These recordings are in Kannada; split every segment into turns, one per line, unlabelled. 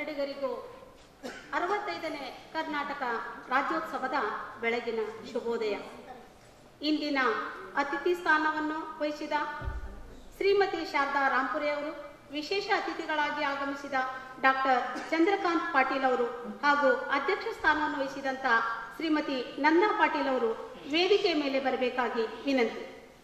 ಕನ್ನಡಿಗರಿಗೂ 65ನೇ ಕರ್ನಾಟಕ ರಾಜ್ಯೋತ್ಸವದ ಬೆಳಗಿನ ಶುಭೋದಯ. ಇಂದಿನ ಅತಿಥಿ ಸ್ಥಾನವನ್ನು ವಹಿಸಿದ ಶ್ರೀಮತಿ ಶಾರದಾ ರಾಂಪುರೆ ಅವರು, ವಿಶೇಷ ಅತಿಥಿಗಳಾಗಿ ಆಗಮಿಸಿದ ಡಾಕ್ಟರ್ ಚಂದ್ರಕಾಂತ್ ಪಾಟೀಲ್ ಅವರು ಹಾಗೂ ಅಧ್ಯಕ್ಷ ಸ್ಥಾನವನ್ನು ವಹಿಸಿದಂಥ ಶ್ರೀಮತಿ ನಂದಾ ಪಾಟೀಲ್ ಅವರು ವೇದಿಕೆ ಮೇಲೆ ಬರಬೇಕಾಗಿ ವಿನಂತಿ.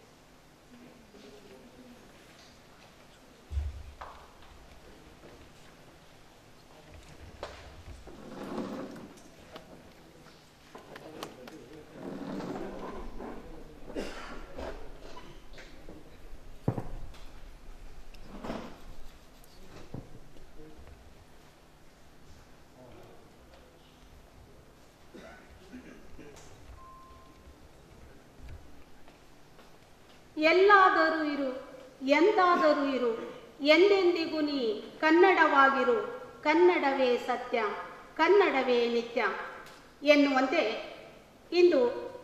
ಎಲ್ಲಾದರೂ ಇರು, ಎಂದಾದರೂ ಇರು, ಎಂದೆಂದಿಗೂ ನೀ ಕನ್ನಡವಾಗಿರು, ಕನ್ನಡವೇ ಸತ್ಯ, ಕನ್ನಡವೇ ನಿತ್ಯ ಎನ್ನುವಂತೆ ಇಂದು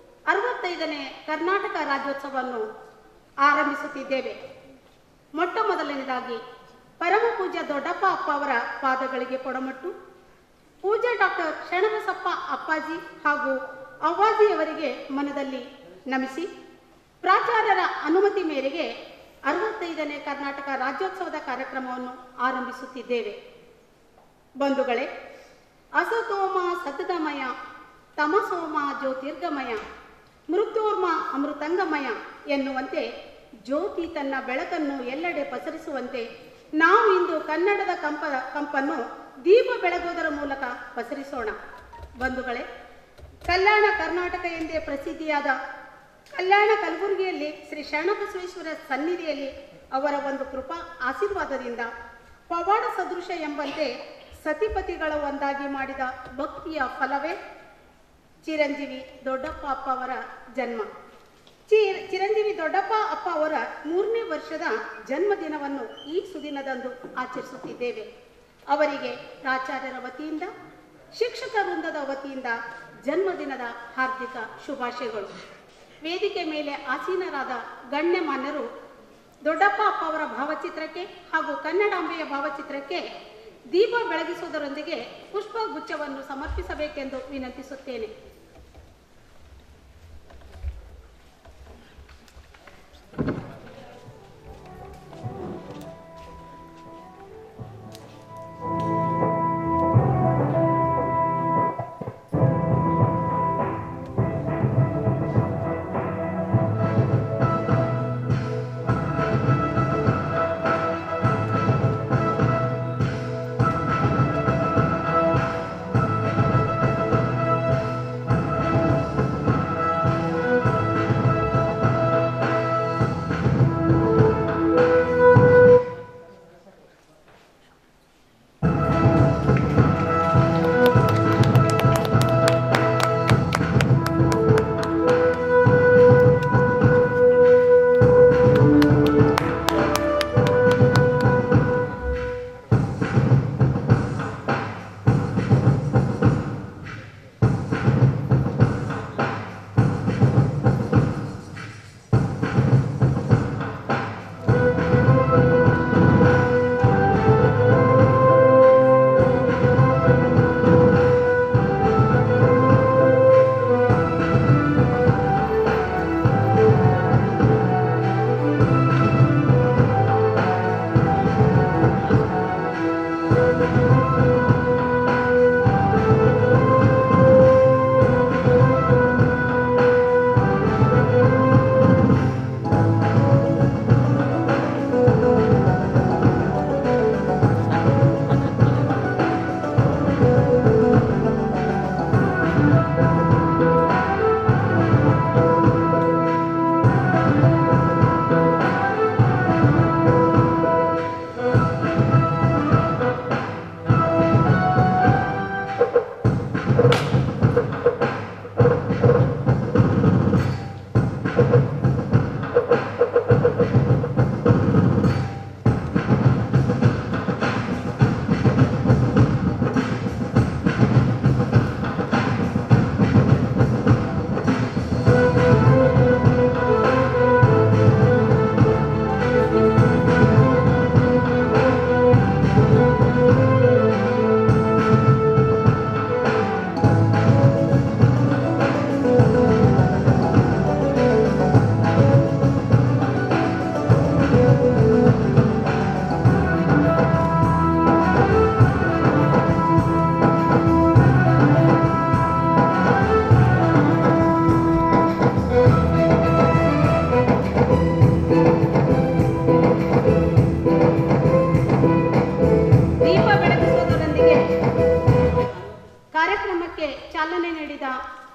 65ನೇ ಕರ್ನಾಟಕ ರಾಜ್ಯೋತ್ಸವವನ್ನು ಆರಂಭಿಸುತ್ತಿದ್ದೇವೆ. ಮೊಟ್ಟ ಮೊದಲನೇದಾಗಿ ಪರಮ ಪೂಜ್ಯ ದೊಡ್ಡಪ್ಪ ಅಪ್ಪ ಅವರ ಪಾದಗಳಿಗೆ ಕೊಡಮಟ್ಟು, ಪೂಜ್ಯ ಡಾಕ್ಟರ್ ಶರಣಬಸಪ್ಪ ಅಪ್ಪಾಜಿ ಹಾಗೂ ಅವ್ವಾಜಿಯವರಿಗೆ ಮನದಲ್ಲಿ ನಮಿಸಿ, ಪ್ರಾಚಾರ್ಯರ ಅನುಮತಿ ಮೇರೆಗೆ 65ನೇ ಕರ್ನಾಟಕ ರಾಜ್ಯೋತ್ಸವದ ಕಾರ್ಯಕ್ರಮವನ್ನು ಆರಂಭಿಸುತ್ತಿದ್ದೇವೆ. ಬಂಧುಗಳೇ, ಅಸತೋಮ ಸತತಮಯ, ತಮಸೋಮ ಜ್ಯೋತಿರ್ಗಮಯ, ಮೃತ್ಯೋರ್ಮ ಅಮೃತಂಗಮಯ ಎನ್ನುವಂತೆ ಜ್ಯೋತಿ ತನ್ನ ಬೆಳಕನ್ನು ಎಲ್ಲೆಡೆ ಪಸರಿಸುವಂತೆ ನಾವು ಇಂದು ಕನ್ನಡದ ಕಂಪನ್ನು ದೀಪ ಬೆಳಗೋದರ ಮೂಲಕ ಪಸರಿಸೋಣ. ಬಂಧುಗಳೇ, ಕಲ್ಯಾಣ ಕರ್ನಾಟಕ ಎಂದೇ ಪ್ರಸಿದ್ಧಿಯಾದ ಕಲ್ಯಾಣ ಕಲಬುರಗಿಯಲ್ಲಿ ಶ್ರೀ ಶರಣಬಸವೇಶ್ವರ ಸನ್ನಿಧಿಯಲ್ಲಿ ಅವರ ಒಂದು ಕೃಪಾ ಆಶೀರ್ವಾದದಿಂದ ಪವಾಡ ಸದೃಶ ಎಂಬಂತೆ ಸತಿಪತಿಗಳ ಒಂದಾಗಿ ಮಾಡಿದ ಭಕ್ತಿಯ ಫಲವೇ ಚಿರಂಜೀವಿ ದೊಡ್ಡಪ್ಪ ಅಪ್ಪ ಅವರ ಜನ್ಮ. ಚಿರಂಜೀವಿ ದೊಡ್ಡಪ್ಪ ಅಪ್ಪ ಅವರ 3ನೇ ವರ್ಷದ ಜನ್ಮದಿನವನ್ನು ಈ ಸುದಿನದಂದು ಆಚರಿಸುತ್ತಿದ್ದೇವೆ. ಅವರಿಗೆ ಪ್ರಾಚಾರ್ಯರ ವತಿಯಿಂದ, ಶಿಕ್ಷಕ ವೃಂದದ ವತಿಯಿಂದ ಜನ್ಮದಿನದ ಹಾರ್ದಿಕ ಶುಭಾಶಯಗಳು. ವೇದಿಕೆ ಮೇಲೆ ಆಸೀನರಾದ ಗಣ್ಯಮಾನ್ಯರು ದೊಡ್ಡಪ್ಪ ಅಪ್ಪ ಅವರ ಭಾವಚಿತ್ರಕ್ಕೆ ಹಾಗೂ ಕನ್ನಡಾಂಬೆಯ ಭಾವಚಿತ್ರಕ್ಕೆ ದೀಪ ಬೆಳಗಿಸುವುದರೊಂದಿಗೆ ಪುಷ್ಪಗುಚ್ಛವನ್ನು ಸಮರ್ಪಿಸಬೇಕೆಂದು ವಿನಂತಿಸುತ್ತೇನೆ.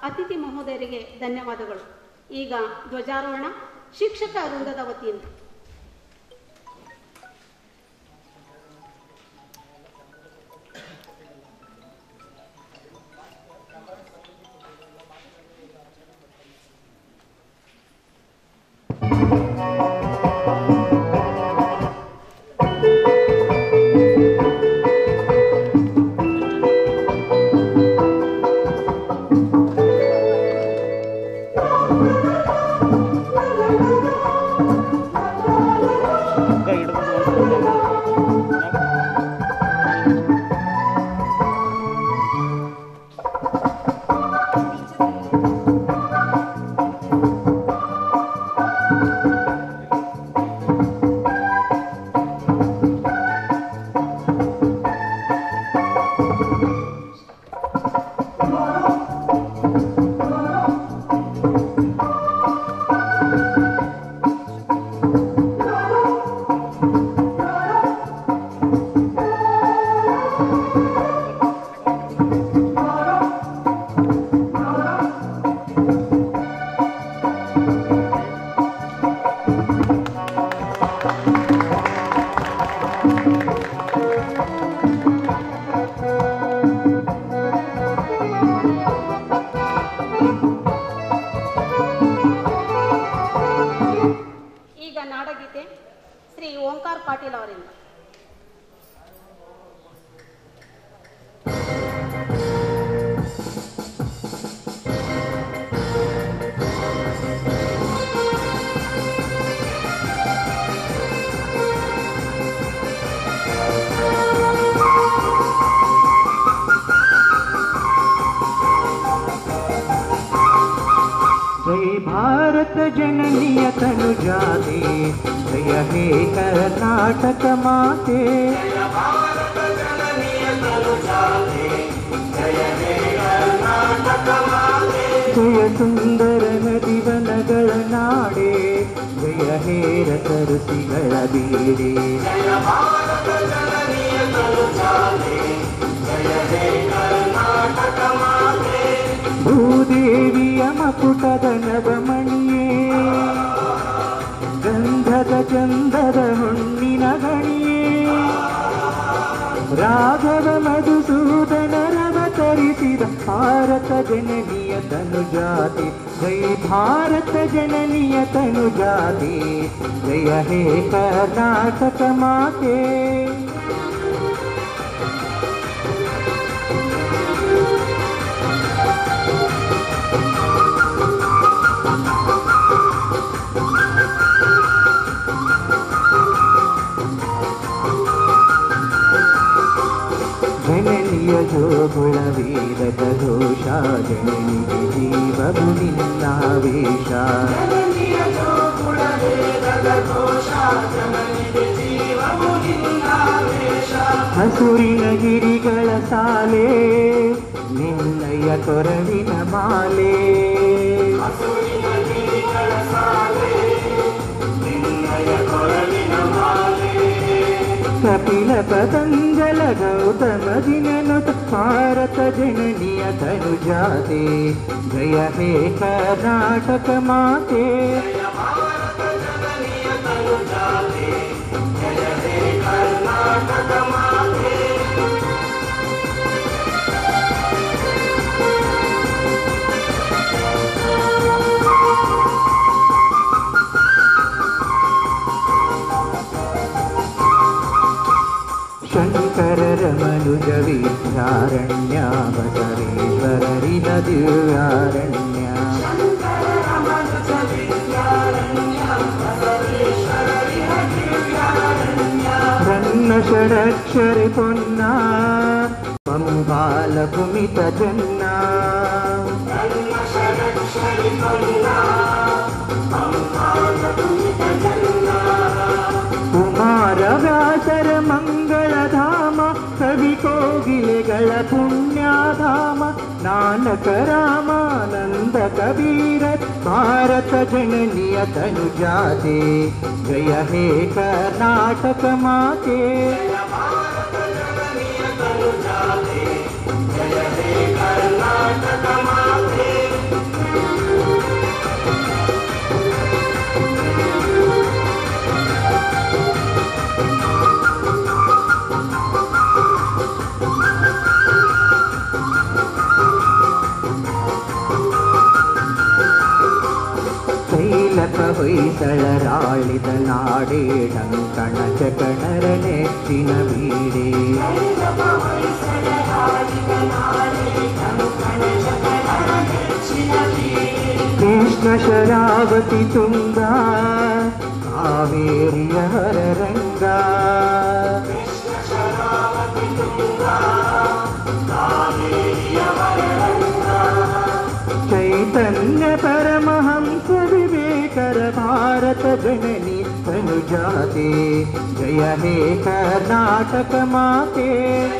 ಅತಿಥಿ ಮಹೋದಯರಿಗೆ ಧನ್ಯವಾದಗಳು. ಈಗ ಧ್ವಜಾರೋಹಣ ಶಿಕ್ಷಕ ವೃಂದದ ವತಿಯಿಂದ.
कर्नाटक माते जय सुंदर नदिवनಗಳ ನಾಡೆ ಜಯ ಹೇ ರಸರುಚಿಗಳ ಬೀಡೆ ಭೂದೇವಿಯ ಮಕುಟದ ನವಮಣಿಯೇ ಗಂಧದ ಚಂದದ ಹೊನ್ನಿನ ಗಣಿಯೇ ರಾಘವ ಮಧುಸೂದನರವತರಿಸಿದ ಭಾರತ ಜನನಿಯ ತನುಜಾತೆ ಜೈ ಭಾರತ ಜನನಿಯ ತನುಜಾತೆ ಜಯ ಹೇ ಕರ್ನಾಟಕ ಮಾತೆ ಜನನಿಯ ಜೋಗುಳವೀರದ ಘೋಷ ಜನನಿಗೆ ಜೀವವು ನಿನ್ನಾವೇಶ ಹಸುರಿನ ಗಿರಿಗಳ ಸಾಲೆ ನಿನ್ನಯ ಕೊರಳಿನ ಮಾಲೆ ಕಪಿಲ ಪತಂಜಲ ಗೌತಮ ದಿನನುತ ಭಾರತ ಜನನಿಯ ತನುಜಾತೆ ಜಯ ಹೇ ಕರ್ನಾಟಕ ಮಾತೆ ಶಂಕರರ ಮನುಜ ವಿದ್ಯಾರಣ್ಯ ಬಸವೇಶ್ವರರಿನ ದಿವ್ಯಾರಣ್ಯ ರನ್ನ ಷಡಕ್ಷರಿ ಪೊನ್ನ ಪಂಬಾಲ ಕುಮಿತ ಜನ್ನ ಕುಮಾರ ವ್ಯಾಸರ ಮಂಗಳಧಾಮ ಕವಿ ಕೋಗಿಲೆಗಳ ಪುಣ್ಯಧಾಮ ನಾನಕ ರಾಮಾನಂದ ಕಬೀರ ಭಾರತ ಜನನಿಯ ತನುಜಾತೆ ಜಯ ಹೇ ಕರ್ನಾಟಕ ಮಾತೆ ಜಯ ಹೇ ಕರ್ನಾಟಕ ಮಾತೆ ಹೊಯ್ಸಳರಾಳಿದ ನಾಡೇ ಡಂಕಣ ಚಕಣರ ನೆಚ್ಚಿನ ಬೀಡೆ. ಕೃಷ್ಣ ಶರಾವತಿ ತುಂಗ ಕಾವೇರಿಯ ಹರರಂಗ. ಚೈತನ್ಯ ಪರಮಹಂಸ ವಿವೇಕರ ಭಾರತ ಜನನಿ ತನುಜಾತೆ. ಜಯ ಹೇ ಕರ್ನಾಟಕ ಮಾತೆ.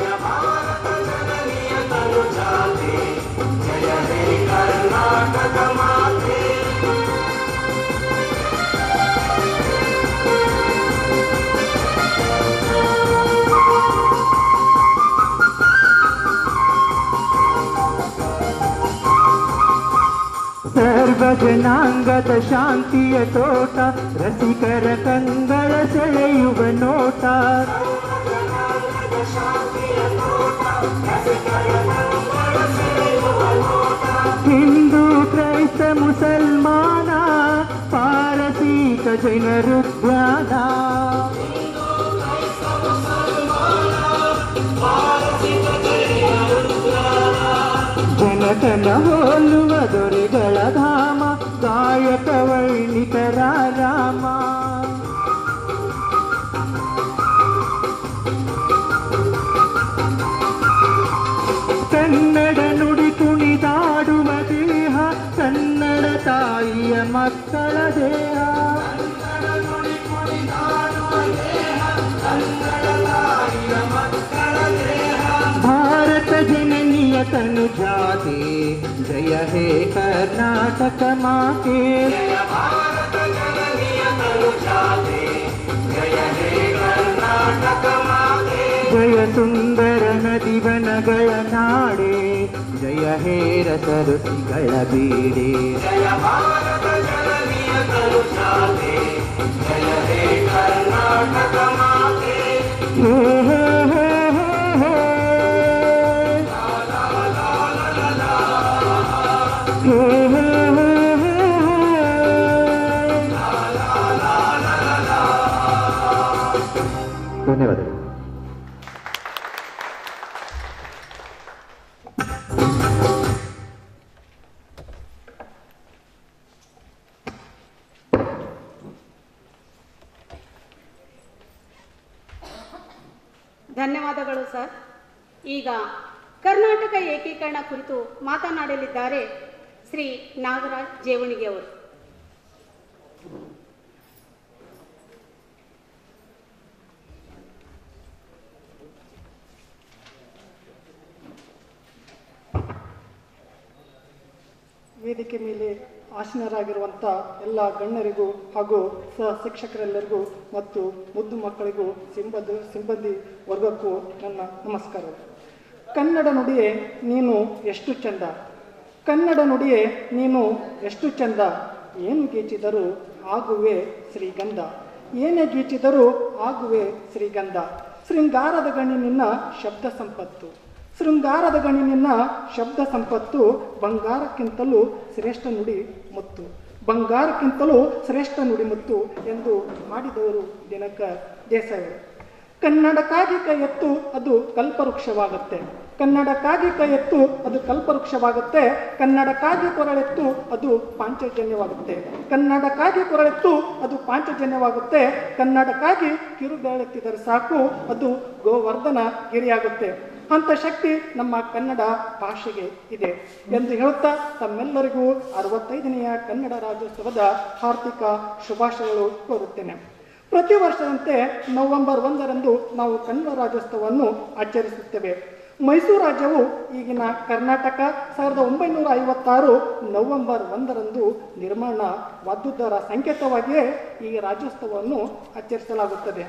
ಸರ್ವಜನಾಂಗದ ಶಾಂತಿಯ ತೋಟ, ರಸಿಕರ ಕಂಗಳ ಸೆಳೆಯುವ ನೋಟ. ಹಿಂದೂ ಕ್ರೈಸ್ತ ಮುಸಲ್ಮಾನ ಪಾರಸೀಕ ಜೈನರುದ್ಯಾನ. ಜನತನ ಹೋಲುವ ದೊರೆಗಳ ಧಾಮ, ಗಾಯಕ ವೈಣಿಕರ ರಾಮ. ಕನ್ನಡ ನುಡಿ ಕುಣಿದಾಡುವ ದೇಹ, ಕನ್ನಡ ತಾಯಿಯ ಮಕ್ಕಳ ದೇಹ. ಭಾರತ ಜನನಿಯ ತನುಜಾತೆ. ಜಯ ಹೇ ಕರ್ನಾಟಕ ಮಾತೆ. ಜಯ ಸುಂದರ ನದಿವನಗಳ ನಾಡೆ. ಜಯ ಹೇ ರಸಋಷಿಗಳ ಬೀಡೆ. ಹೇ ಹೇ ಹೇ ಹೇ ಧನ್ಯವಾದಗಳು.
ಧನ್ಯವಾದಗಳು ಸರ್. ಈಗ ಕರ್ನಾಟಕ ಏಕೀಕರಣ ಕುರಿತು ಮಾತನಾಡಲಿದ್ದಾರೆ ಶ್ರೀ ನಾಗರಾಜ್ ಜೇವಣಿಗೆ ಅವರು.
ವೇದಿಕೆ ಮೇಲೆ ಆಸೀನರಾಗಿರುವಂಥ ಎಲ್ಲ ಗಣ್ಯರಿಗೂ ಹಾಗೂ ಸಹ ಶಿಕ್ಷಕರೆಲ್ಲರಿಗೂ ಮತ್ತು ಮುದ್ದು ಮಕ್ಕಳಿಗೂ ಸಿಬ್ಬಂದಿ ವರ್ಗಕ್ಕೂ ನನ್ನ ನಮಸ್ಕಾರ. ಕನ್ನಡ ನುಡಿಯೇ ನೀನು ಎಷ್ಟು ಚಂದ, ಕನ್ನಡ ನುಡಿಯೇ ನೀನು ಎಷ್ಟು ಚಂದ. ಏನು ಗೀಚಿದರೂ ಆಗುವೆ ಶ್ರೀಗಂಧ, ಏನೇ ಗೀಚಿದರೂ ಆಗುವೆ ಶ್ರೀಗಂಧ. ಶೃಂಗಾರದ ಗಣಿ ನಿನ್ನ ಶಬ್ದ ಸಂಪತ್ತು, ಶೃಂಗಾರದ ಗಣಿ ನಿನ್ನ ಶಬ್ದ ಸಂಪತ್ತು. ಬಂಗಾರಕ್ಕಿಂತಲೂ ಶ್ರೇಷ್ಠ ನುಡಿ ಮುತ್ತು, ಬಂಗಾರಕ್ಕಿಂತಲೂ ಶ್ರೇಷ್ಠ ನುಡಿ ಮುತ್ತು ಎಂದು ಮಾಡಿದವರು ದಿನಕ ದೇಸಾಯಿ. ಕನ್ನಡಕ್ಕಾಗಿ ಕೈ ಎತ್ತು ಅದು ಕಲ್ಪವೃಕ್ಷವಾಗುತ್ತೆ, ಕನ್ನಡಕ್ಕಾಗಿ ಕೈ ಎತ್ತು ಅದು ಕಲ್ಪವೃಕ್ಷವಾಗುತ್ತೆ. ಕನ್ನಡಕ್ಕಾಗಿ ಕೊರಳೆತ್ತು ಅದು ಪಾಂಚಜನ್ಯವಾಗುತ್ತೆ, ಕನ್ನಡಕ್ಕಾಗಿ ಕೊರಳೆತ್ತು ಅದು ಪಾಂಚಜನ್ಯವಾಗುತ್ತೆ. ಕನ್ನಡಕ್ಕಾಗಿ ಕಿರುಬೆರಳೆತ್ತಿದರೆ ಸಾಕು ಅದು ಗೋವರ್ಧನ ಗಿರಿಯಾಗುತ್ತೆ. ಅಂಥ ಶಕ್ತಿ ನಮ್ಮ ಕನ್ನಡ ಭಾಷೆಗೆ ಇದೆ ಎಂದು ಹೇಳುತ್ತಾ ತಮ್ಮೆಲ್ಲರಿಗೂ 65ನೆಯ ಕನ್ನಡ ರಾಜ್ಯೋತ್ಸವದ ಹಾರ್ದಿಕ ಶುಭಾಶಯಗಳು ಕೋರುತ್ತೇನೆ. ಪ್ರತಿ ವರ್ಷದಂತೆ ನವೆಂಬರ್ 1ರಂದು ನಾವು ಕನ್ನಡ ರಾಜ್ಯೋತ್ಸವವನ್ನು ಆಚರಿಸುತ್ತೇವೆ. ಮೈಸೂರು ರಾಜ್ಯವು ಈಗಿನ ಕರ್ನಾಟಕ 1956 ನವೆಂಬರ್ 1ರಂದು ನಿರ್ಮಾಣವಾದುದರ ಸಂಕೇತವಾಗಿಯೇ ಈ ರಾಜ್ಯೋತ್ಸವವನ್ನು ಆಚರಿಸಲಾಗುತ್ತದೆ.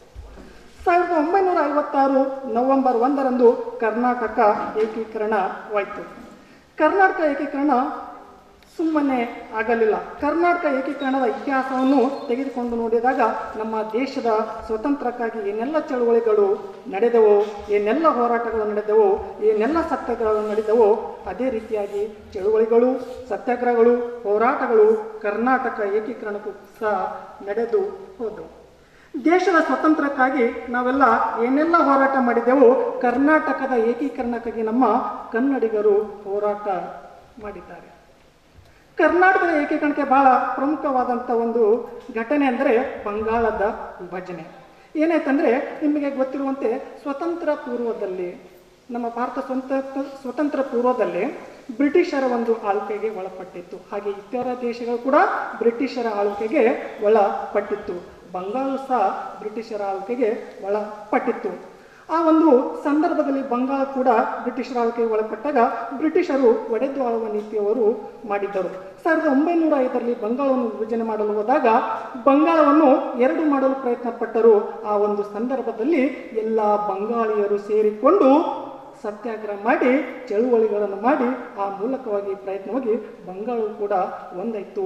1956 ನವೆಂಬರ್ 1ರಂದು ಕರ್ನಾಟಕ ಏಕೀಕರಣವಾಯಿತು. ಕರ್ನಾಟಕ ಏಕೀಕರಣ ಸುಮ್ಮನೆ ಆಗಲಿಲ್ಲ. ಕರ್ನಾಟಕ ಏಕೀಕರಣದ ಇತಿಹಾಸವನ್ನು ತೆಗೆದುಕೊಂಡು ನೋಡಿದಾಗ ನಮ್ಮ ದೇಶದ ಸ್ವತಂತ್ರಕ್ಕಾಗಿ ಏನೆಲ್ಲ ಚಳುವಳಿಗಳು ನಡೆದವೋ, ಏನೆಲ್ಲ ಹೋರಾಟಗಳು ನಡೆದವೋ, ಏನೆಲ್ಲ ಸತ್ಯಾಗ್ರಹಗಳು ನಡೆದವೋ, ಅದೇ ರೀತಿಯಾಗಿ ಚಳುವಳಿಗಳು, ಸತ್ಯಾಗ್ರಹಗಳು, ಹೋರಾಟಗಳು ಕರ್ನಾಟಕ ಏಕೀಕರಣಕ್ಕೂ ಸಹ ನಡೆದು ಹೋದವು. ದೇಶದ ಸ್ವತಂತ್ರಕ್ಕಾಗಿ ನಾವೆಲ್ಲ ಏನೆಲ್ಲ ಹೋರಾಟ ಮಾಡಿದೆವೋ, ಕರ್ನಾಟಕದ ಏಕೀಕರಣಕ್ಕಾಗಿ ನಮ್ಮ ಕನ್ನಡಿಗರು ಹೋರಾಟ ಮಾಡಿದ್ದಾರೆ. ಕರ್ನಾಟಕದ ಏಕೀಕರಣಕ್ಕೆ ಬಹಳ ಪ್ರಮುಖವಾದಂಥ ಒಂದು ಘಟನೆ ಅಂದರೆ ಬಂಗಾಳದ ವಿಭಜನೆ. ಏನಾಯ್ತಂದರೆ, ನಿಮಗೆ ಗೊತ್ತಿರುವಂತೆ ಸ್ವತಂತ್ರ ಪೂರ್ವದಲ್ಲಿ, ನಮ್ಮ ಭಾರತ ಸ್ವತಂತ್ರ ಪೂರ್ವದಲ್ಲಿ ಬ್ರಿಟಿಷರ ಒಂದು ಆಳ್ವಿಕೆಗೆ ಒಳಪಟ್ಟಿತ್ತು. ಹಾಗೆ ಇತರ ದೇಶಗಳು ಕೂಡ ಬ್ರಿಟಿಷರ ಆಳ್ವಿಕೆಗೆ ಒಳಪಟ್ಟಿತ್ತು. ಬಂಗಾಳ ಸಹ ಬ್ರಿಟಿಷರ ಆಳ್ವಿಕೆಗೆ ಒಳಪಟ್ಟಿತ್ತು. ಆ ಒಂದು ಸಂದರ್ಭದಲ್ಲಿ ಬಂಗಾಳ ಕೂಡ ಬ್ರಿಟಿಷರ ಆಳ್ವಿಕೆಗೆ ಒಳಪಟ್ಟಾಗ ಬ್ರಿಟಿಷರು ಒಡೆದು ಆಳುವ ನೀತಿಯವರು ಮಾಡಿದ್ದರು. 1905ರಲ್ಲಿ ಬಂಗಾಳವನ್ನು ವಿಭಜನೆ ಮಾಡಲು ಹೋದಾಗ ಬಂಗಾಳವನ್ನು ಎರಡು ಮಾಡಲು ಪ್ರಯತ್ನ ಪಟ್ಟರು. ಆ ಒಂದು ಸಂದರ್ಭದಲ್ಲಿ ಎಲ್ಲ ಬಂಗಾಳಿಯರು ಸೇರಿಕೊಂಡು ಸತ್ಯಾಗ್ರಹ ಮಾಡಿ, ಚಳುವಳಿಗಳನ್ನು ಮಾಡಿ, ಆ ಮೂಲಕವಾಗಿ ಪ್ರಯತ್ನವಾಗಿ ಬಂಗಾಳವು ಕೂಡ ಒಂದಾಯಿತು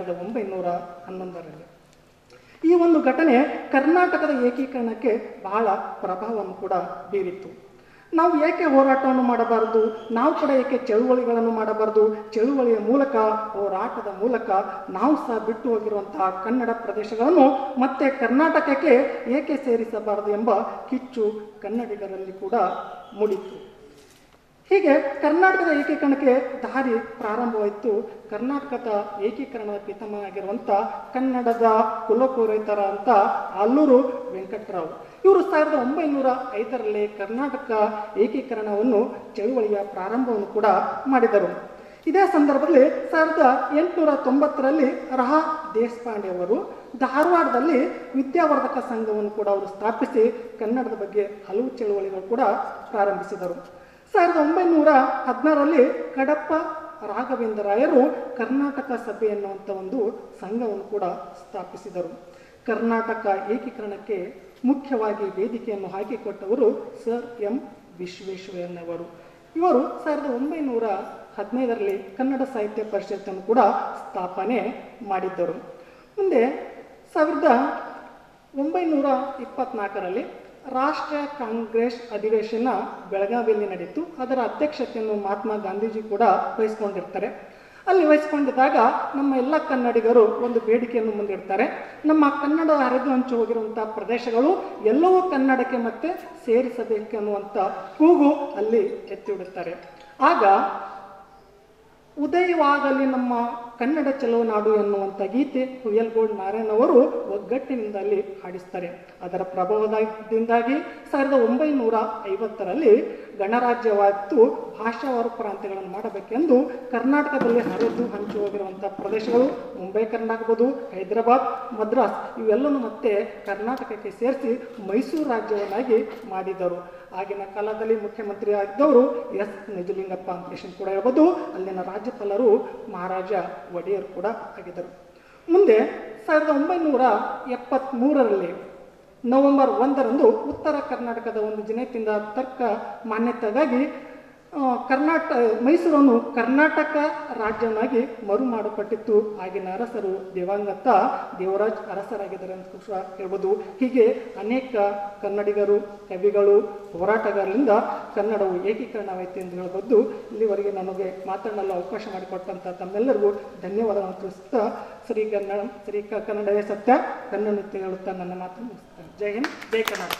1911ರಲ್ಲಿ. ಈ ಒಂದು ಘಟನೆ ಕರ್ನಾಟಕದ ಏಕೀಕರಣಕ್ಕೆ ಬಹಳ ಪ್ರಭಾವವನ್ನು ಕೂಡ ಬೀರಿತ್ತು. ನಾವು ಏಕೆ ಹೋರಾಟವನ್ನು ಮಾಡಬಾರದು, ನಾವು ಕೂಡ ಏಕೆ ಚಳುವಳಿಗಳನ್ನು ಮಾಡಬಾರದು, ಚಳುವಳಿಯ ಮೂಲಕ, ಹೋರಾಟದ ಮೂಲಕ ನಾವು ಸಹ ಬಿಟ್ಟು ಹೋಗಿರುವಂತಹ ಕನ್ನಡ ಪ್ರದೇಶಗಳನ್ನು ಮತ್ತೆ ಕರ್ನಾಟಕಕ್ಕೆ ಏಕೆ ಸೇರಿಸಬಾರದು ಎಂಬ ಕಿಚ್ಚು ಕನ್ನಡಿಗರಲ್ಲಿ ಕೂಡ ಮೂಡಿತ್ತು. ಹೀಗೆ ಕರ್ನಾಟಕದ ಏಕೀಕರಣಕ್ಕೆ ದಾರಿ ಪ್ರಾರಂಭವಾಯಿತು. ಕರ್ನಾಟಕದ ಏಕೀಕರಣದ ಪಿತಾಮಹ ಆಗಿರುವಂಥ ಕನ್ನಡದ ಕುಲಪುರೋಹಿತರ ಅಂತ ಆಲೂರು ವೆಂಕಟರಾವ್ ಇವರು 1905ರಲ್ಲಿ ಕರ್ನಾಟಕ ಏಕೀಕರಣವನ್ನು ಚಳುವಳಿಯ ಪ್ರಾರಂಭವನ್ನು ಕೂಡ ಮಾಡಿದರು. ಇದೇ ಸಂದರ್ಭದಲ್ಲಿ 1890ರಲ್ಲಿ ರಹ ದೇಶಪಾಂಡೆ ಅವರು ಧಾರವಾಡದಲ್ಲಿ ವಿದ್ಯಾವರ್ಧಕ ಸಂಘವನ್ನು ಕೂಡ ಅವರು ಸ್ಥಾಪಿಸಿ ಕನ್ನಡದ ಬಗ್ಗೆ ಹಲವು ಚಳುವಳಿಗಳು ಕೂಡ ಪ್ರಾರಂಭಿಸಿದರು. 1916ರಲ್ಲಿ ಕಡಪ ರಾಘವೇಂದ್ರ ರಾಯರು ಕರ್ನಾಟಕ ಸಭೆ ಎನ್ನುವಂಥ ಒಂದು ಸಂಘವನ್ನು ಕೂಡ ಸ್ಥಾಪಿಸಿದರು. ಕರ್ನಾಟಕ ಏಕೀಕರಣಕ್ಕೆ ಮುಖ್ಯವಾಗಿ ವೇದಿಕೆಯನ್ನು ಹಾಕಿಕೊಟ್ಟವರು ಸರ್ ಎಂ ವಿಶ್ವೇಶ್ವರಯ್ಯನವರು. ಇವರು 1915ರಲ್ಲಿ ಕನ್ನಡ ಸಾಹಿತ್ಯ ಪರಿಷತ್ತನ್ನು ಕೂಡ ಸ್ಥಾಪನೆ ಮಾಡಿದ್ದರು. ಮುಂದೆ 1924ರಲ್ಲಿ ರಾಷ್ಟ್ರೀಯ ಕಾಂಗ್ರೆಸ್ ಅಧಿವೇಶನ ಬೆಳಗಾವಿಯಲ್ಲಿ ನಡೆಯಿತು. ಅದರ ಅಧ್ಯಕ್ಷತೆಯನ್ನು ಮಹಾತ್ಮ ಗಾಂಧೀಜಿ ಕೂಡ ವಹಿಸ್ಕೊಂಡಿರ್ತಾರೆ. ಅಲ್ಲಿ ವಹಿಸ್ಕೊಂಡಿದ್ದಾಗ ನಮ್ಮ ಎಲ್ಲ ಕನ್ನಡಿಗರು ಒಂದು ಬೇಡಿಕೆಯನ್ನು ಮುಂದಿಡ್ತಾರೆ. ನಮ್ಮ ಕನ್ನಡ ಹರಿದು ಹಂಚು ಹೋಗಿರುವಂಥ ಪ್ರದೇಶಗಳು ಎಲ್ಲವೂ ಕನ್ನಡಕ್ಕೆ ಮತ್ತೆ ಸೇರಿಸಬೇಕೆನ್ನುವಂಥ ಕೂಗು ಅಲ್ಲಿ ಎತ್ತಿಬಿಡುತ್ತಾರೆ. ಆಗ ಉದಯವಾಗಲಿ ನಮ್ಮ ಕನ್ನಡ ಚಲೋ ನಾಡು ಎನ್ನುವಂಥ ಗೀತೆ ಹುಯ್ಯಲ್ಗೋಡ್ ನಾರಾಯಣ ಅವರು ಒಗ್ಗಟ್ಟಿನಿಂದ ಅಲ್ಲಿ ಹಾಡಿಸ್ತಾರೆ. ಅದರ ಪ್ರಭಾವದಿಂದಾಗಿ 1950ರಲ್ಲಿ ಗಣರಾಜ್ಯವಾಯಿತು. ಭಾಷಾವಾರು ಪ್ರಾಂತ್ಯಗಳನ್ನು ಮಾಡಬೇಕೆಂದು ಕರ್ನಾಟಕದಲ್ಲಿ ಹರಿದು ಹಂಚು ಹೋಗಿರುವಂಥ ಪ್ರದೇಶಗಳು ಮುಂಬೈ ಕನ್ನಡ ಆಗ್ಬೋದು, ಹೈದರಾಬಾದ್, ಮದ್ರಾಸ್ ಇವೆಲ್ಲವೂ ಮತ್ತೆ ಕರ್ನಾಟಕಕ್ಕೆ ಸೇರಿಸಿ ಮೈಸೂರು ರಾಜ್ಯವನ್ನಾಗಿ ಮಾಡಿದರು. ಆಗಿನ ಕಾಲದಲ್ಲಿ ಮುಖ್ಯಮಂತ್ರಿ ಆಗಿದ್ದವರು ಎಸ್ ನಿಜಲಿಂಗಪ್ಪ ಅಂತ ಕೂಡ ಹೇಳ್ಬೋದು. ಅಲ್ಲಿನ ರಾಜ್ಯಪಾಲರು ಮಹಾರಾಜ ಒಡೆಯರ್ ಕೂಡ ಆಗಿದ್ದರು. ಮುಂದೆ 1973ರಲ್ಲಿ ನವೆಂಬರ್ 1ರಂದು ಉತ್ತರ ಕರ್ನಾಟಕದ ಒಂದು ಜನತೆಯಿಂದ ತರ್ಕ ಮಾನ್ಯತೆಗಾಗಿ ಮೈಸೂರನ್ನು ಕರ್ನಾಟಕ ರಾಜ್ಯವನ್ನಾಗಿ ಮರು ಮಾಡಲ್ಪಟ್ಟಿತ್ತು. ಆಗಿನ ಅರಸರು ದಿವಂಗತ ದೇವರಾಜ್ ಅರಸರಾಗಿದ್ದಾರೆ ಅಂತ ಕೂಡ ಹೇಳ್ಬೋದು. ಹೀಗೆ ಅನೇಕ ಕನ್ನಡಿಗರು, ಕವಿಗಳು, ಹೋರಾಟಗಾರರಿಂದ ಕನ್ನಡವು ಏಕೀಕರಣವಾಯಿತು ಎಂದು ಹೇಳ್ಬೋದು. ಇಲ್ಲಿವರೆಗೆ ನನಗೆ ಮಾತನಾಡಲು ಅವಕಾಶ ಮಾಡಿಕೊಟ್ಟಂಥ ತಮ್ಮೆಲ್ಲರಿಗೂ ಧನ್ಯವಾದಗಳನ್ನು ತಿಳಿಸುತ್ತಾ ಶ್ರೀ ಕನ್ನಡವೇ ಸತ್ಯ, ಕನ್ನಡ ನಿತ್ಯ ಹೇಳುತ್ತಾ ನನ್ನ ಮಾತನ್ನು ಮುಗಿಸ್ತೇನೆ. ಜೈ ಹಿಂದ್, ಜೈ ಕನ್ನಡ.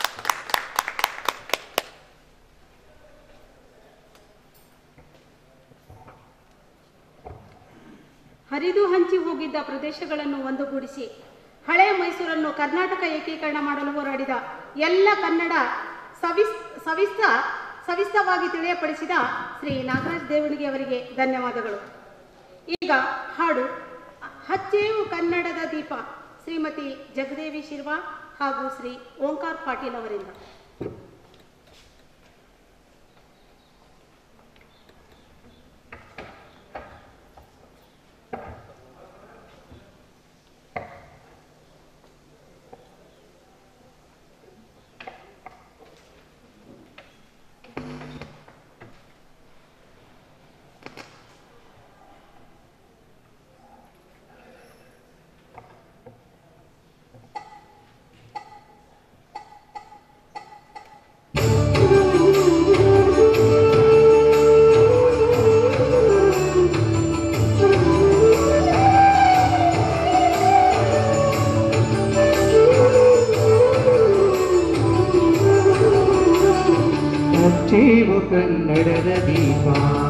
ಹರಿದು ಹಂಚಿ ಹೋಗಿದ್ದ ಪ್ರದೇಶಗಳನ್ನು ಒಂದುಗೂಡಿಸಿ ಹಳೆ ಮೈಸೂರನ್ನು ಕರ್ನಾಟಕ ಏಕೀಕರಣ ಮಾಡಲು ಹೋರಾಡಿದ ಎಲ್ಲ ಕನ್ನಡ ಸವಿಸ್ತವಾಗಿ ತಿಳಿಯಪಡಿಸಿದ ಶ್ರೀ ನಾಗರಾಜ ದೇವಣಿಗೆ ಅವರಿಗೆ ಧನ್ಯವಾದಗಳು. ಈಗ ಹಾಡು ಹಚ್ಚೇವು ಕನ್ನಡದ ದೀಪ ಶ್ರೀಮತಿ ಜಗದೇವಿ ಶಿರ್ವಾ ಹಾಗೂ ಶ್ರೀ ಓಂಕಾರ್ ಪಾಟೀಲ್ ಅವರಿಂದ.
ಹಚ್ಚೇವು ಕನ್ನಡದ ದೀಪ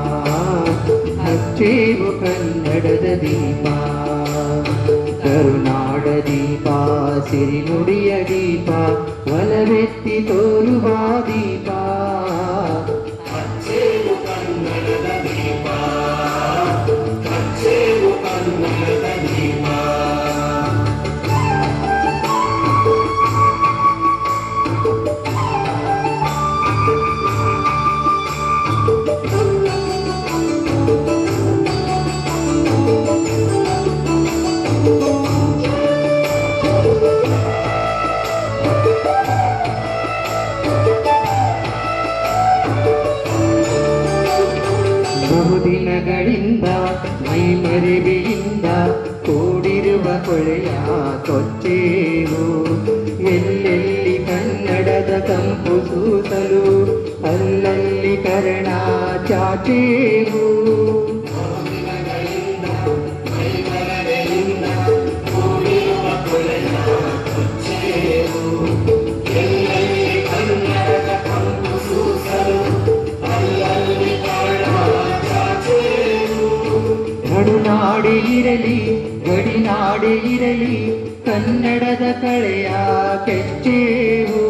ಹಚ್ಚೇವು ಕನ್ನಡದ ದೀಪ ಕರುನಾಡ ದೀಪ ಸಿರಿನುಡಿಯ ದೀಪ ಒಲವೆತ್ತಿ ತೋರುವ ದೀಪ ಹಚ್ಚೇವು ಕನ್ನಡದ ದೀಪ ಹಚ್ಚೇವು ಕನ್ನಡದ ದೀಪ ಬಹುದಿನಗಳಿಂದ ಮೈಮರೆವಿಯಿಂದ ಕೂಡಿರುವ ಕೊಳೆಯ ಕೊಚ್ಚೇವು ಎಲ್ಲೆಲ್ಲಿ ಕನ್ನಡದ ಕಂಪು ಸೂಸಲು ಅಲ್ಲಲ್ಲಿ ಕರ್ಣ ಚಾಚೇವು ಗಡುನಾಡೆ ಇರಲಿ ಗಡಿನಾಡೆ ಇರಲಿ ಕನ್ನಡದ ಕಳೆಯ ಕೆಚ್ಚೇವು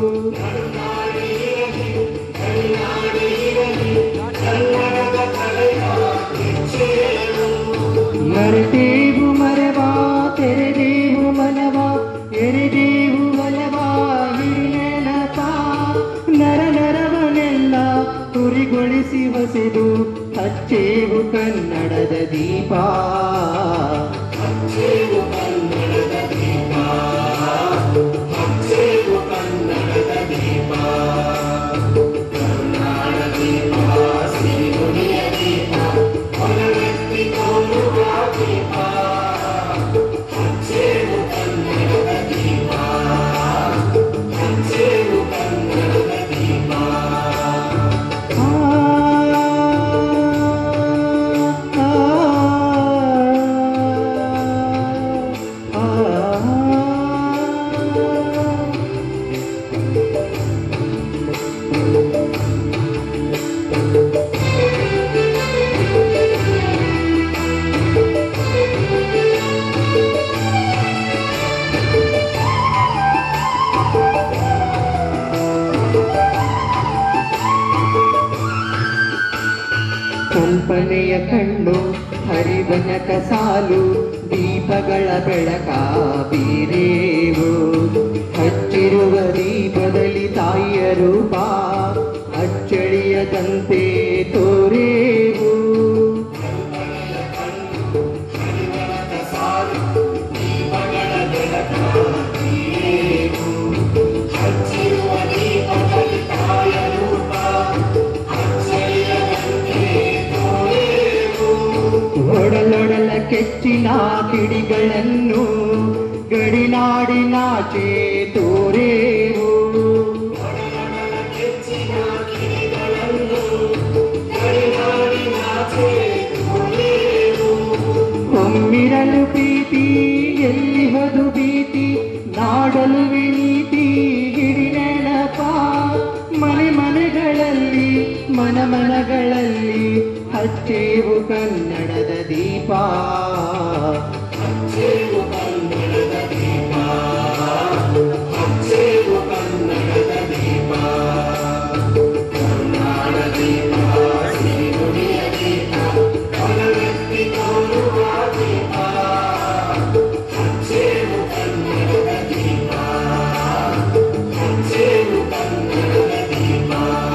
ಮರೆತೇವು ಮರವಾ ತೆರೆದೇವು ಮನವಾ ಎರೆದೇವು ಒಲವಾ ಹಿರಿನೆನಪ ನರ ನರವನೆಲ್ಲ ತುರಿಗೊಳಿಸಿ ಹೊಸೆದು ಹಚ್ಚೇವು ಕನ್ನಡದ ದೀಪ ಹಚ್ಚೇವು ಕನ್ನಡದ ದೀಪ ಹಚ್ಚೇವು ಕನ್ನಡದ ದೀಪ ಕರುನಾಡ ದೀಪ ಸಿರಿನುಡಿಯ ದೀಪ ಒಲವೆತ್ತಿ ತೋರುವ ದೀಪ ಹಚ್ಚೇವು ಕನ್ನಡದ ದೀಪ ಹಚ್ಚೇವು ಕನ್ನಡದ ದೀಪ ಕಲ್ಪನೆಯ ಕಣ್ಣು ಹರಿವನಕ ಸಾಲು ದೀಪಗಳ ಬೆಳಕ ಬೀರೇವು ಹಚ್ಚಿರುವ ದೀಪದಲ್ಲಿ ತಾಯಿಯ ರೂಪ ಅಚ್ಚಳಿಯದಂತೆ ತೋರೇವು ಒಡಲೊಡಲ ಕೆಚ್ಚಿನ ಕಿಡಿಗಳನ್ನು ಗಡಿನಾಡಿನಾಚೆ ತೋರೇವು ಒಮ್ಮಿರಲು ಪ್ರೀತಿ ಎಲ್ಲಿ ಹೊದು ಭೀತಿ ನಾಡಲು ವಿನೀತಿ ಹಿಡಿನೆನಪ ಮನೆ ಮನೆಗಳಲ್ಲಿ ಮನಗಳಲ್ಲಿ ಹಚ್ಚೇವು ಕನ್ನಡದ ದೀಪ ಹಚ್ಚೇವು ಕನ್ನಡದ ದೀಪ ಹಚ್ಚೇವು ಕನ್ನಡದ ದೀಪ ಕರುನಾಡ ದೀಪ ಸಿರಿನುಡಿಯ ದೀಪ ಒಲವೆತ್ತಿ ತೋರುವ ದೀಪ ಹಚ್ಚೇವು ಕನ್ನಡದ ದೀಪ ಹಚ್ಚೇವು ಕನ್ನಡದ ದೀಪ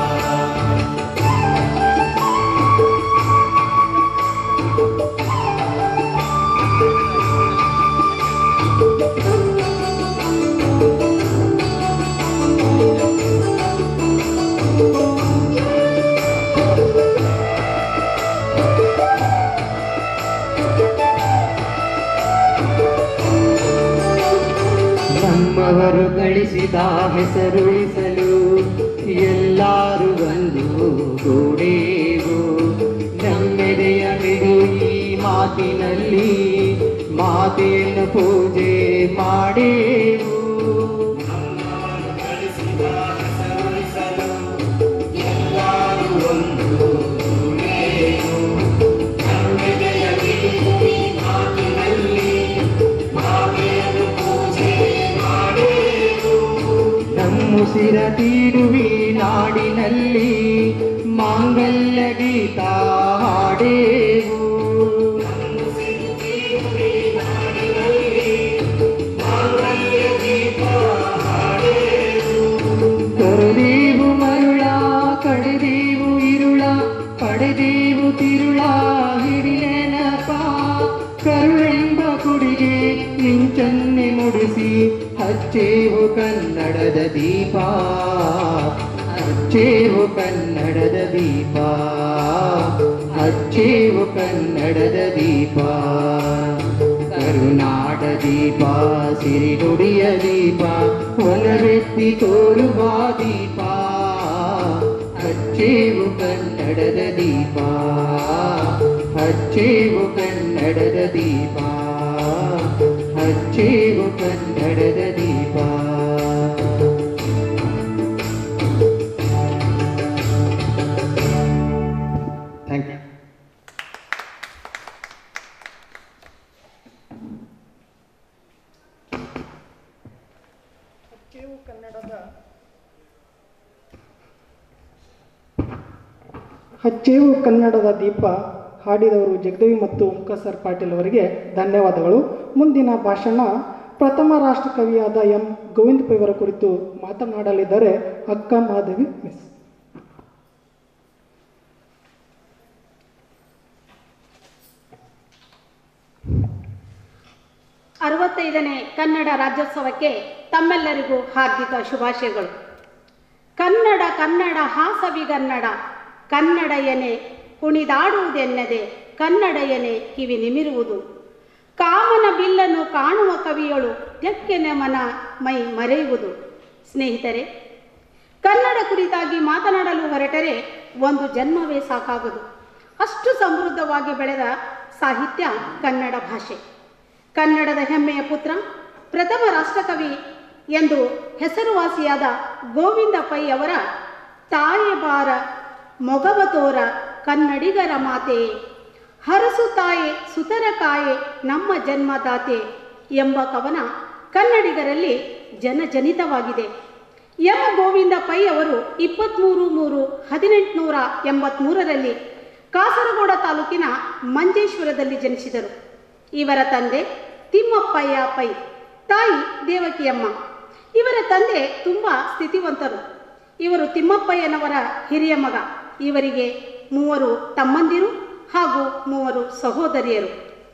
ನಮ್ಮವರು ಗಳಿಸಿದ ಹೆಸರುಳಿಸಲು ಎಲ್ಲರೂ ಬಂದು ಗೂಡೇವು ನಮ್ಮೆದೆಯ ಮಿಡು ಈ ಮಾತಿನಲ್ಲಿ ಮಾತೆಯನ್ನು ಪೂಜೆ ಮಾಡೇವು ಮುಸಿರ ತೀಡುವಿ ನಾಡಿನಲ್ಲಿ ಮಾಂಗಲ್ಯ ಗೀತ ಹಾಡೇವು. ತೊರೆದೀವು ಮರುಳ ಕಡೆದೀವು ಇರುಳ ಪಡೆದೀವು ತಿರುಳ ಹಿಡಿಲೆನಪ ಕರುಳೆಂಬ ಕುಡಿಗೆ ಮಿಂಚನ್ನೆ ಮುಡಿಸಿ ಹಚ್ಚೇವು ಕನ್ನಡದ ದೀಪ ಹಚ್ಚೇವು ಕನ್ನಡದ ದೀಪ ಹಚ್ಚೇವು ಕನ್ನಡದ ದೀಪ ಕರುನಾಡ ದೀಪ ಸಿರಿನುಡಿಯ ದೀಪ ಒಲವೆತ್ತಿ ತೋರುವ ದೀಪ ಹಚ್ಚೇವು ಕನ್ನಡದ ದೀಪ ಹಚ್ಚೇವು ಕನ್ನಡದ ದೀಪ ಹಚ್ಚೇವು ಕನ್ನಡದ ದೀಪ. Thank you.
ಹಚ್ಚೇವು ಕನ್ನಡದ ದೀಪ ಹಾಡಿದವರು ಜಗದೇವಿ ಮತ್ತು ಓಂಕಾರ್ ಪಾಟೀಲ್ ಅವರಿಗೆ ಧನ್ಯವಾದಗಳು. ಮುಂದಿನ ಭಾಷಣ ಪ್ರಥಮ ರಾಷ್ಟ್ರ ಕವಿಯಾದ ಎಂ ಗೋವಿಂದ ಪೈ ಅವರ ಕುರಿತು ಮಾತನಾಡಲಿದ್ದಾರೆ ಅಕ್ಕ ಮಾಧವಿ ಮಿಸ್.
ಅರವತ್ತೈದನೇ ಕನ್ನಡ ರಾಜ್ಯೋತ್ಸವಕ್ಕೆ ತಮ್ಮೆಲ್ಲರಿಗೂ ಹಾರ್ದಿಕ ಶುಭಾಶಯಗಳು. ಕನ್ನಡ ಕನ್ನಡ ಹಾಸವಿಗನ್ನಡ ಕನ್ನಡ ಎನೆ ಕುಣಿದಾಡುವುದೆನ್ನದೆ ಕನ್ನಡ ಎನೆ ಕಿವಿ ನಿಮಿರುವುದು. ಕಾಮನ ಬಿಲ್ಲನ್ನು ಕಾಣುವ ಕವಿಯಳು ತೆಕ್ಕೆನೆ ಮನ ಮೈ ಮರೆಯುವುದು. ಸ್ನೇಹಿತರೆ, ಕನ್ನಡ ಕುರಿತಾಗಿ ಮಾತನಾಡಲು ಹೊರಟರೆ ಒಂದು ಜನ್ಮವೇ ಸಾಕಾಗದು. ಅಷ್ಟು ಸಮೃದ್ಧವಾಗಿ ಬೆಳೆದ ಸಾಹಿತ್ಯ ಕನ್ನಡ ಭಾಷೆ. ಕನ್ನಡದ ಹೆಮ್ಮೆಯ ಪುತ್ರ, ಪ್ರಥಮ ರಾಷ್ಟ್ರಕವಿ ಎಂದು ಹೆಸರುವಾಸಿಯಾದ ಗೋವಿಂದ ಪೈ ಅವರ ತಾಯೆ ಬಾರ ಮೊಗವ ತೋರ ಕನ್ನಡಿಗರ ಮಾತೆ ಹರಸು ತಾಯೆ ಸುತರ ಕಾಯೆ ನಮ್ಮ ಜನ್ಮದಾತೆ ಎಂಬ ಕವನ ಕನ್ನಡಿಗರಲ್ಲಿ ಜನಜನಿತವಾಗಿದೆ. ಎಂ ಗೋವಿಂದ ಪೈ ಅವರು 23/3/1883 ಕಾಸರಗೋಡ ತಾಲೂಕಿನ ಮಂಜೇಶ್ವರದಲ್ಲಿ ಜನಿಸಿದರು. ಇವರ ತಂದೆ ತಿಮ್ಮಪ್ಪಯ್ಯ ಪೈ, ತಾಯಿ ದೇವಕಿಯಮ್ಮ. ಇವರ ತಂದೆ ತುಂಬ ಸ್ಥಿತಿವಂತರು. ಇವರು ತಿಮ್ಮಪ್ಪಯ್ಯನವರ ಹಿರಿಯ ಮಗ. ಇವರಿಗೆ 3 ತಮ್ಮಂದಿರು ಹಾಗೂ 3 ಸಹೋದರಿಯರು.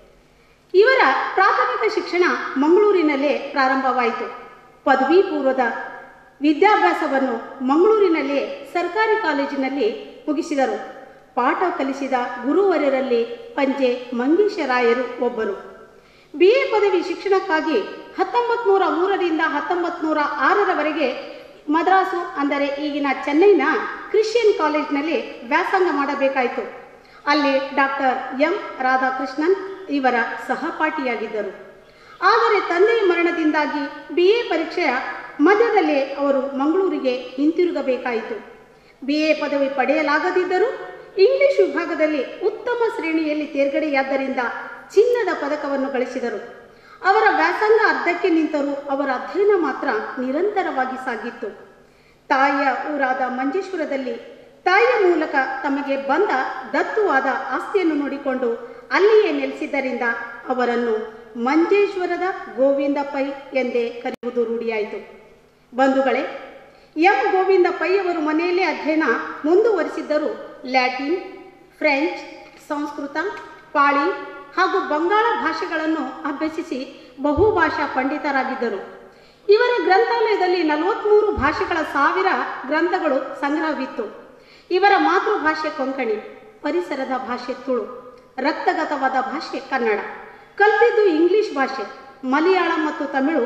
ಇವರ ಪ್ರಾಥಮಿಕ ಶಿಕ್ಷಣ ಮಂಗಳೂರಿನಲ್ಲೇ ಪ್ರಾರಂಭವಾಯಿತು. ಪದವಿ ಪೂರ್ವದ ವಿದ್ಯಾಭ್ಯಾಸವನ್ನು ಮಂಗಳೂರಿನಲ್ಲೇ ಸರ್ಕಾರಿ ಕಾಲೇಜಿನಲ್ಲಿ ಮುಗಿಸಿದರು. ಪಾಠ ಕಲಿಸಿದ ಗುರುವರರಲ್ಲಿ ಪಂಜೆ ಮಂಗೇಶರಾಯರು ಒಬ್ಬರು. BA ಪದವಿ ಶಿಕ್ಷಣಕ್ಕಾಗಿ 1903ರಿಂದ 1906ರವರೆಗೆ ಮದ್ರಾಸು ಅಂದರೆ ಈಗಿನ ಚೆನ್ನೈನ ಕ್ರಿಶ್ಚಿಯನ್ ಕಾಲೇಜಿನಲ್ಲಿ ವ್ಯಾಸಂಗ ಮಾಡಬೇಕಾಯಿತು. ಅಲ್ಲಿ ಡಾಕ್ಟರ್ ಎಂ ರಾಧಾಕೃಷ್ಣನ್ ಇವರ ಸಹಪಾಠಿಯಾಗಿದ್ದರು. ಆದರೆ ತಂದೆಯ ಮರಣದಿಂದಾಗಿ BA ಪರೀಕ್ಷೆಯ ಮಧ್ಯದಲ್ಲೇ ಅವರು ಮಂಗಳೂರಿಗೆ ಹಿಂತಿರುಗಬೇಕಾಯಿತು. BA ಪದವಿ ಪಡೆಯಲಾಗದಿದ್ದರೂ ಇಂಗ್ಲಿಷ್ ವಿಭಾಗದಲ್ಲಿ ಉತ್ತಮ ಶ್ರೇಣಿಯಲ್ಲಿ ತೇರ್ಗಡೆಯಾದ್ದರಿಂದ ಚಿನ್ನದ ಪದಕವನ್ನು ಗಳಿಸಿದರು. ಅವರ ವ್ಯಾಸಂಗ ಅರ್ಧಕ್ಕೆ ನಿಂತರೂ ಅವರ ಅಧ್ಯಯನ ಮಾತ್ರ ನಿರಂತರವಾಗಿ ಸಾಗಿತ್ತು. ತಾಯಿಯ ಊರಾದ ಮಂಜೇಶ್ವರದಲ್ಲಿ ತಾಯಿಯ ಮೂಲಕ ತಮಗೆ ಬಂದ ದತ್ತುವಾದ ಆಸ್ತಿಯನ್ನು ನೋಡಿಕೊಂಡು ಅಲ್ಲಿಯೇ ನೆಲೆಸಿದ್ದರಿಂದ ಅವರನ್ನು ಮಂಜೇಶ್ವರದ ಗೋವಿಂದ ಪೈ ಎಂದೇ ಕರೆಯುವುದು ರೂಢಿಯಾಯಿತು. ಬಂಧುಗಳೇ, ಎಂ ಗೋವಿಂದ ಪೈ ಅವರು ಮನೆಯಲ್ಲೇ ಅಧ್ಯಯನ ಮುಂದುವರಿಸಿದ್ದರೂ ಲ್ಯಾಟಿನ್, ಫ್ರೆಂಚ್, ಸಂಸ್ಕೃತ, ಪಾಳಿ ಹಾಗೂ ಬಂಗಾಳ ಭಾಷೆಗಳನ್ನು ಅಭ್ಯಸಿಸಿ ಬಹುಭಾಷಾ ಪಂಡಿತರಾಗಿದ್ದರು. ಇವರ ಗ್ರಂಥಾಲಯದಲ್ಲಿ 43 ಭಾಷೆಗಳ 1000 ಗ್ರಂಥಗಳು ಸಂಗ್ರಹವಿತ್ತು. ಇವರ ಮಾತೃಭಾಷೆ ಕೊಂಕಣಿ, ಪರಿಸರದ ಭಾಷೆ ತುಳು, ರಕ್ತಗತವಾದ ಭಾಷೆ ಕನ್ನಡ, ಕಲಿತಿದ್ದು ಇಂಗ್ಲಿಷ್ ಭಾಷೆ, ಮಲಯಾಳಂ ಮತ್ತು ತಮಿಳು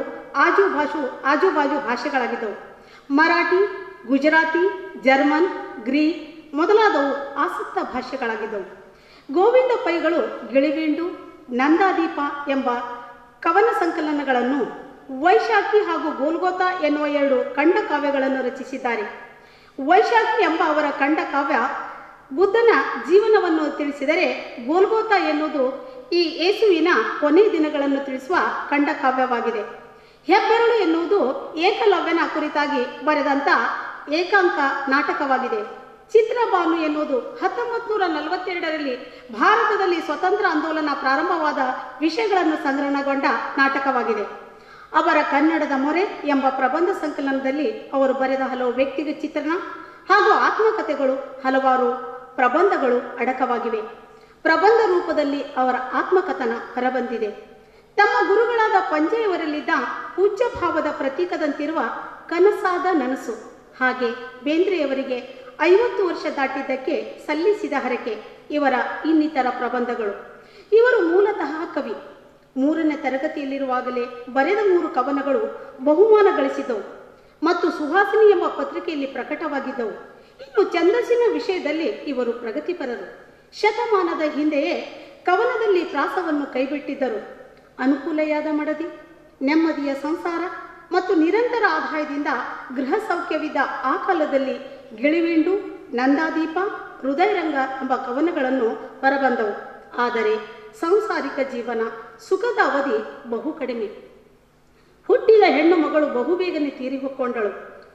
ಆಜುಬಾಜು ಭಾಷೆಗಳಾಗಿದ್ದವು. ಮರಾಠಿ, ಗುಜರಾತಿ, ಜರ್ಮನ್, ಗ್ರೀಕ್ ಮೊದಲಾದವು ಆಸಕ್ತ ಭಾಷೆಗಳಾಗಿದ್ದವು. ಗೋವಿಂದ ಪೈಗಳು ಗಿಳಿಗೇಂಡು, ನಂದಾದೀಪ ಎಂಬ ಕವನ ಸಂಕಲನಗಳನ್ನು, ವೈಶಾಖಿ ಹಾಗೂ ಗೋಲ್ಗೋತಾ ಎನ್ನುವ 2 ಖಂಡ ಕಾವ್ಯಗಳನ್ನು ರಚಿಸಿದ್ದಾರೆ. ವೈಶಾಖಿ ಎಂಬ ಅವರ ಖಂಡ ಕಾವ್ಯ ಬುದ್ಧನ ಜೀವನವನ್ನು ತಿಳಿಸಿದರೆ, ಗೋಲ್ಗೋತಾ ಎನ್ನುವುದು ಈ ಯೇಸುವಿನ ಕೊನೆ ದಿನಗಳನ್ನು ತಿಳಿಸುವ ಖಂಡ ಕಾವ್ಯವಾಗಿದೆ. ಹೆಬ್ಬೆರಳು ಎನ್ನುವುದು ಏಕಲವ್ಯನ ಕುರಿತಾಗಿ ಬರೆದಂತ ಏಕಾಂಕ ನಾಟಕವಾಗಿದೆ. ಚಿತ್ರಭಾನು ಎನ್ನುವುದು 1942ರಲ್ಲಿ ಭಾರತದಲ್ಲಿ ಸ್ವತಂತ್ರ ಆಂದೋಲನ ಪ್ರಾರಂಭವಾದ ವಿಷಯಗಳನ್ನು ಸಂಗ್ರಹಣಗೊಂಡ ನಾಟಕವಾಗಿದೆ. ಅವರ ಕನ್ನಡದ ಮೊರೆ ಎಂಬ ಪ್ರಬಂಧ ಸಂಕಲನದಲ್ಲಿ ಅವರು ಬರೆದ ಹಲವು ವ್ಯಕ್ತಿಗತ ಚಿತ್ರಣ ಹಾಗೂ ಆತ್ಮಕಥೆಗಳು, ಹಲವಾರು ಪ್ರಬಂಧಗಳು ಅಡಕವಾಗಿವೆ. ಪ್ರಬಂಧ ರೂಪದಲ್ಲಿ ಅವರ ಆತ್ಮಕಥನ ಹೊರಬಂದಿದೆ. ತಮ್ಮ ಗುರುಗಳಾದ ಪಂಜೆಯವರಲ್ಲಿದ್ದ ಪೂಜ್ಯ ಭಾವದ ಪ್ರತೀಕದಂತಿರುವ ಕನಸಾದ ನನಸು, ಹಾಗೆ ಬೇಂದ್ರೆಯವರಿಗೆ 50 ವರ್ಷ ದಾಟಿದ್ದಕ್ಕೆ ಸಲ್ಲಿಸಿದ ಹರಕೆ ಇವರ ಇನ್ನಿತರ ಪ್ರಬಂಧಗಳು. ಇವರು ಮೂಲತಃ ಕವಿ. 3ನೇ ತರಗತಿಯಲ್ಲಿರುವಾಗಲೇ ಬರೆದ 3 ಕವನಗಳು ಬಹುಮಾನ ಗಳಿಸಿದ್ದವು ಮತ್ತು ಸುಹಾಸಿನಿ ಎಂಬ ಪತ್ರಿಕೆಯಲ್ಲಿ ಪ್ರಕಟವಾಗಿದ್ದವು. ಇನ್ನು ಛಂದಸ್ಸಿನ ವಿಷಯದಲ್ಲಿ ಇವರು ಪ್ರಗತಿಪರರು. ಶತಮಾನದ ಹಿಂದೆಯೇ ಕವನದಲ್ಲಿ ಪ್ರಾಸವನ್ನು ಕೈಬಿಟ್ಟಿದ್ದರು. ಅನುಕೂಲೆಯಾದ ಮಡದಿ, ನೆಮ್ಮದಿಯ ಸಂಸಾರ ಮತ್ತು ನಿರಂತರ ಆದಾಯದಿಂದ ಗೃಹ ಸೌಖ್ಯವಿದ್ದ ಆ ಕಾಲದಲ್ಲಿ ಗಿಳಿವಿಂಡು, ನಂದಾದೀಪ, ಹೃದಯರಂಗ ಎಂಬ ಕವನಗಳನ್ನು ಹೊರಬಂದವು. ಆದರೆ ಸಂಸಾರಿಕ ಜೀವನ ಸುಖದ ಅವಧಿ ಬಹು ಕಡಿಮೆ. ಹುಟ್ಟಿದ ಹೆಣ್ಣು ಮಗಳು ಬಹುಬೇಗನೆ ತೀರಿಕೊಂಡಳು.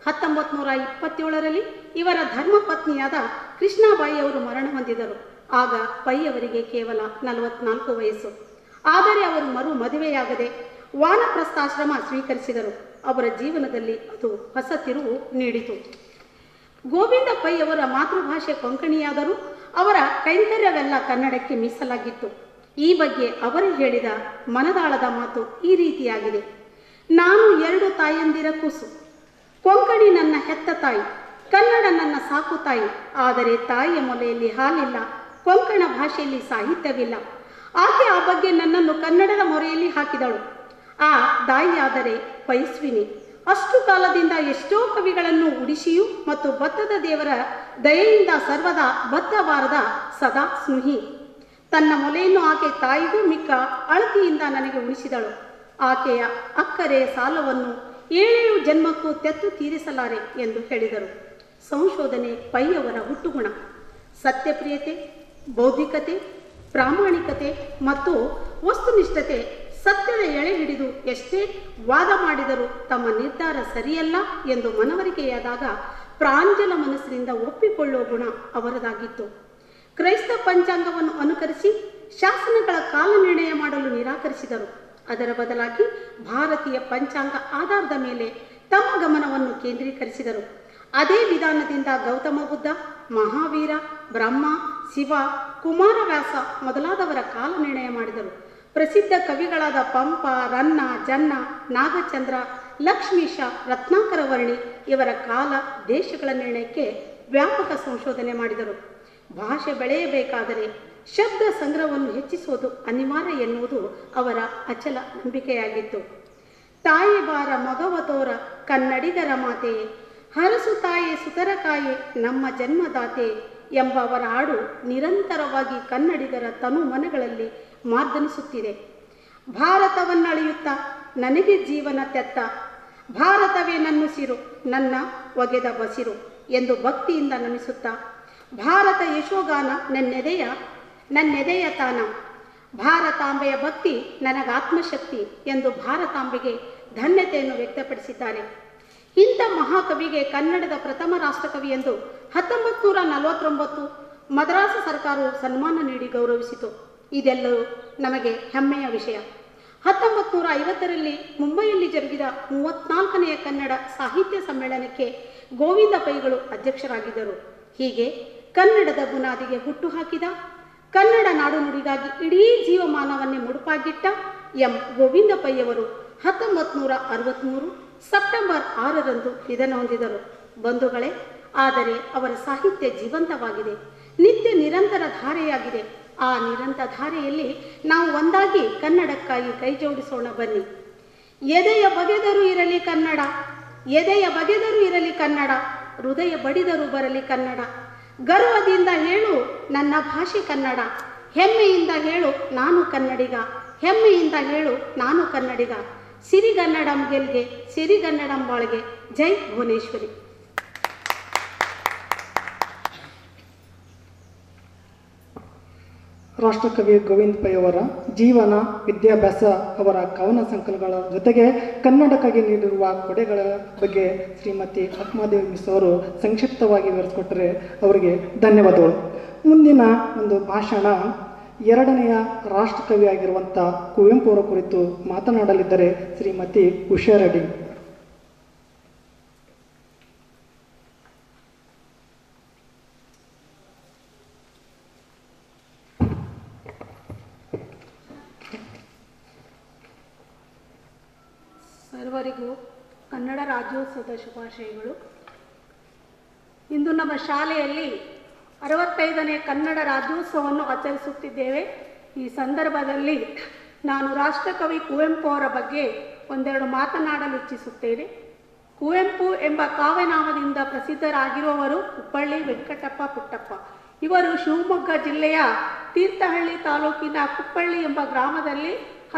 1927ರಲ್ಲಿ ಇವರ ಧರ್ಮಪತ್ನಿಯಾದ ಕೃಷ್ಣಾಬಾಯಿಯವರು ಮರಣ ಹೊಂದಿದರು. ಆಗ ಪೈಯವರಿಗೆ ಕೇವಲ 44 ವಯಸ್ಸು. ಆದರೆ ಅವರು ಮದುವೆಯಾಗದೆ ವಾನಪ್ರಸ್ಥಾಶ್ರಮ ಸ್ವೀಕರಿಸಿದರು. ಅವರ ಜೀವನದಲ್ಲಿ ಅದು ಹೊಸ ತಿರುವು ನೀಡಿತು. ಗೋವಿಂದ ಪೈ ಅವರ ಮಾತೃಭಾಷೆ ಕೊಂಕಣಿಯಾದರೂ ಅವರ ಕೈಂಕರ್ಯವೆಲ್ಲ ಕನ್ನಡಕ್ಕೆ ಮೀಸಲಾಗಿತ್ತು. ಈ ಬಗ್ಗೆ ಅವರು ಹೇಳಿದ ಮನದಾಳದ ಮಾತು ಈ ರೀತಿಯಾಗಿದೆ. ನಾನು 2 ತಾಯಂದಿರ ಕೂಸು. ಕೊಂಕಣಿ ನನ್ನ ಹೆತ್ತ ತಾಯಿ, ಕನ್ನಡ ನನ್ನ ಸಾಕು ತಾಯಿ. ಆದರೆ ತಾಯಿಯ ಮೊಲೆಯಲ್ಲಿ ಹಾಲಿಲ್ಲ, ಕೊಂಕಣ ಭಾಷೆಯಲ್ಲಿ ಸಾಹಿತ್ಯವಿಲ್ಲ. ಆಕೆ ಆ ಬಗ್ಗೆ ನನ್ನನ್ನು ಕನ್ನಡದ ಮೊರೆಯಲ್ಲಿ ಹಾಕಿದಳು. ಆ ದಾಯಿಯಾದರೆ ಪೈಸ್ವಿನಿ. ಅಷ್ಟು ಕಾಲದಿಂದ ಎಷ್ಟೋ ಕವಿಗಳನ್ನು ಉಡಿಸಿಯೂ ಮತ್ತು ಭತ್ತದ ದೇವರ ದಯೆಯಿಂದ ಸರ್ವದಾ ಬದ್ಧವಾರದ ಸದಾ ಸ್ನುಹಿ. ತನ್ನ ಮೊಲೆಯನ್ನು ಆಕೆ ತಾಯಿಗೂ ಮಿಕ್ಕ ಅಳತಿಯಿಂದ ನನಗೆ ಉಳಿಸಿದಳು. ಆಕೆಯ ಅಕ್ಕರೆ ಸಾಲವನ್ನು 7 ಜನ್ಮಕ್ಕೂ ತೆತ್ತು ತೀರಿಸಲಾರೆ ಎಂದು ಹೇಳಿದರು. ಸಂಶೋಧನೆ ಪೈಯವರ ಹುಟ್ಟುಗುಣ. ಸತ್ಯಪ್ರಿಯತೆ, ಬೌದ್ಧಿಕತೆ, ಪ್ರಾಮಾಣಿಕತೆ ಮತ್ತು ವಸ್ತುನಿಷ್ಠತೆ. ಸತ್ಯದ ಎಳೆ ಹಿಡಿದು ಎಷ್ಟೇ ವಾದ ಮಾಡಿದರೂ ತಮ್ಮ ನಿರ್ಧಾರ ಸರಿಯಲ್ಲ ಎಂದು ಮನವರಿಕೆಯಾದಾಗ ಪ್ರಾಂಜಲ ಮನಸ್ಸಿನಿಂದ ಒಪ್ಪಿಕೊಳ್ಳುವ ಗುಣ ಅವರದಾಗಿತ್ತು. ಕ್ರೈಸ್ತ ಪಂಚಾಂಗವನ್ನು ಅನುಕರಿಸಿ ಶಾಸನಗಳ ಕಾಲನಿರ್ಣಯ ಮಾಡಲು ನಿರಾಕರಿಸಿದರು. ಅದರ ಬದಲಾಗಿ ಭಾರತೀಯ ಪಂಚಾಂಗ ಆಧಾರದ ಮೇಲೆ ತಮ್ಮ ಗಮನವನ್ನು ಕೇಂದ್ರೀಕರಿಸಿದರು. ಅದೇ ವಿಧಾನದಿಂದ ಗೌತಮ ಬುದ್ಧ, ಮಹಾವೀರ, ಬ್ರಹ್ಮ, ಶಿವ, ಕುಮಾರವ್ಯಾಸ ಮೊದಲಾದವರ ಕಾಲ ನಿರ್ಣಯ ಮಾಡಿದರು. ಪ್ರಸಿದ್ಧ ಕವಿಗಳಾದ ಪಂಪ, ರನ್ನ, ಜನ್ನ, ನಾಗಚಂದ್ರ, ಲಕ್ಷ್ಮೀಶ, ರತ್ನಾಕರ ವರ್ಣಿ ಇವರ ಕಾಲ ದೇಶಗಳ ನಿರ್ಣಯಕ್ಕೆ ವ್ಯಾಪಕ ಸಂಶೋಧನೆ ಮಾಡಿದರು. ಭಾಷೆ ಬೆಳೆಯಬೇಕಾದರೆ ಶಬ್ದ ಸಂಗ್ರಹವನ್ನು ಹೆಚ್ಚಿಸುವುದು ಅನಿವಾರ್ಯ ಎನ್ನುವುದು ಅವರ ಅಚಲ ನಂಬಿಕೆಯಾಗಿತ್ತು. ತಾಯಿ ಬಾರ ಮಗವತೋರ ಕನ್ನಡಿಗರ ಮಾತೆಯೇ, ಹರಸು ತಾಯೇ ಸುತರಕಾಯೇ ನಮ್ಮ ಜನ್ಮದಾತೆ ಎಂಬ ಅವರ ಹಾಡು ನಿರಂತರವಾಗಿ ಕನ್ನಡಿಗರ ತನು ಮನಗಳಲ್ಲಿ ಮಾರ್ದನಿಸುತ್ತಿದೆ. ಭಾರತವನ್ನಳೆಯುತ್ತಾ ನನಗೆ ಜೀವನ ತೆತ್ತ, ಭಾರತವೇ ನನ್ನುಸಿರು ನನ್ನ ಒಗೆದ ಬಸಿರು ಎಂದು ಭಕ್ತಿಯಿಂದ ನಮಿಸುತ್ತಾ, ಭಾರತ ಯಶೋಗಾನ ನನ್ನೆದೆಯ ತಾನ, ಭಾರತಾಂಬೆಯ ಭಕ್ತಿ ನನಗಾತ್ಮಶಕ್ತಿ ಎಂದು ಭಾರತಾಂಬೆಗೆ ಧನ್ಯತೆಯನ್ನು ವ್ಯಕ್ತಪಡಿಸಿದ್ದಾರೆ. ಇಂಥ ಮಹಾಕವಿಗೆ ಕನ್ನಡದ ಪ್ರಥಮ ರಾಷ್ಟ್ರಕವಿ ಎಂದು 1949 ಮದ್ರಾಸ್ ಸರ್ಕಾರವು ಸನ್ಮಾನ ನೀಡಿ ಗೌರವಿಸಿತು. ಇದೆಲ್ಲವೂ ನಮಗೆ ಹೆಮ್ಮೆಯ ವಿಷಯ. 1950ರಲ್ಲಿ ಮುಂಬೈಯಲ್ಲಿ ಜರುಗಿದ 34ನೇ ಕನ್ನಡ ಸಾಹಿತ್ಯ ಸಮ್ಮೇಳನಕ್ಕೆ ಗೋವಿಂದ ಪೈಗಳು ಅಧ್ಯಕ್ಷರಾಗಿದ್ದರು. ಹೀಗೆ ಕನ್ನಡದ ಬುನಾದಿಗೆ ಹುಟ್ಟು ಹಾಕಿದ, ಕನ್ನಡ ನಾಡು ನುಡಿಗಾಗಿ ಇಡೀ ಜೀವಮಾನವನ್ನೇ ಮುಡುಪಾಗಿಟ್ಟ ಎಂ ಗೋವಿಂದ ಪೈಯವರು 1963 ಸೆಪ್ಟೆಂಬರ್ 6ರಂದು ನಿಧನ ಹೊಂದಿದರು. ಬಂಧುಗಳೇ, ಆದರೆ ಅವರ ಸಾಹಿತ್ಯ ಜೀವಂತವಾಗಿದೆ, ನಿತ್ಯ ನಿರಂತರ ಧಾರೆಯಾಗಿದೆ. ಆ ನಿರಂತರ ಧಾರೆಯಲ್ಲಿ ನಾವು ಒಂದಾಗಿ ಕನ್ನಡಕ್ಕಾಗಿ ಕೈ ಜೋಡಿಸೋಣ ಬನ್ನಿ. ಎದೆಯ ಬಗೆದರೂ ಇರಲಿ ಕನ್ನಡ, ಎದೆಯ ಬಗೆದರೂ ಇರಲಿ ಕನ್ನಡ, ಹೃದಯ ಬಡಿದರೂ ಬರಲಿ ಕನ್ನಡ. ಗರ್ವದಿಂದ ಹೇಳು ನನ್ನ ಭಾಷೆ ಕನ್ನಡ, ಹೆಮ್ಮೆಯಿಂದ ಹೇಳು ನಾನು ಕನ್ನಡಿಗ, ಹೆಮ್ಮೆಯಿಂದ ಹೇಳು ನಾನು ಕನ್ನಡಿಗ. ಸಿರಿಗನ್ನಡಂ ಗೆಲ್ಗೆ, ಸಿರಿಗನ್ನಡಂ ಬಾಳ್ಗೆ. ಜೈ ಭುವನೇಶ್ವರಿ.
ರಾಷ್ಟ್ರಕವಿ ಗೋವಿಂದ ಪೈ ಅವರ ಜೀವನ, ವಿದ್ಯಾಭ್ಯಾಸ, ಅವರ ಕವನ ಸಂಕಲನಗಳ ಜೊತೆಗೆ ಕನ್ನಡಕ್ಕಾಗಿ ನೀಡಿರುವ ಕೊಡುಗೆಗಳ ಬಗ್ಗೆ ಶ್ರೀಮತಿ ಆತ್ಮಾದೇವಿ ಮಿಸ್ ಅವರು ಸಂಕ್ಷಿಪ್ತವಾಗಿ ವಿವರಿಸಿಕೊಟ್ಟರೆ ಅವರಿಗೆ ಧನ್ಯವಾದಗಳು. ಮುಂದಿನ ಒಂದು ಭಾಷಣ ಎರಡನೆಯ ರಾಷ್ಟ್ರಕವಿಯಾಗಿರುವಂಥ ಕುವೆಂಪು ಅವರ ಕುರಿತು ಮಾತನಾಡಲಿದ್ದಾರೆ ಶ್ರೀಮತಿ ಉಷಾ ರೆಡ್ಡಿ.
ಸರ್ವರಿಗೂ ಕನ್ನಡ ರಾಜ್ಯೋತ್ಸವದ ಶುಭಾಶಯಗಳು. ಇಂದು ನಮ್ಮ ಶಾಲೆಯಲ್ಲಿ 65ನೇ ಕನ್ನಡ ರಾಜ್ಯೋತ್ಸವವನ್ನು ಆಚರಿಸುತ್ತಿದ್ದೇವೆ. ಈ ಸಂದರ್ಭದಲ್ಲಿ ನಾನು ರಾಷ್ಟ್ರಕವಿ ಕುವೆಂಪು ಅವರ ಬಗ್ಗೆ ಒಂದೆರಡು ಮಾತನಾಡಲು ಇಚ್ಛಿಸುತ್ತೇನೆ. ಕುವೆಂಪು ಎಂಬ ಕಾವ್ಯನಾಮದಿಂದ ಪ್ರಸಿದ್ಧರಾಗಿರುವವರು ಕುಪ್ಪಳ್ಳಿ ವೆಂಕಟಪ್ಪ ಪುಟ್ಟಪ್ಪ. ಇವರು ಶಿವಮೊಗ್ಗ ಜಿಲ್ಲೆಯ ತೀರ್ಥಹಳ್ಳಿ ತಾಲೂಕಿನ ಕುಪ್ಪಳ್ಳಿ ಎಂಬ ಗ್ರಾಮದಲ್ಲಿ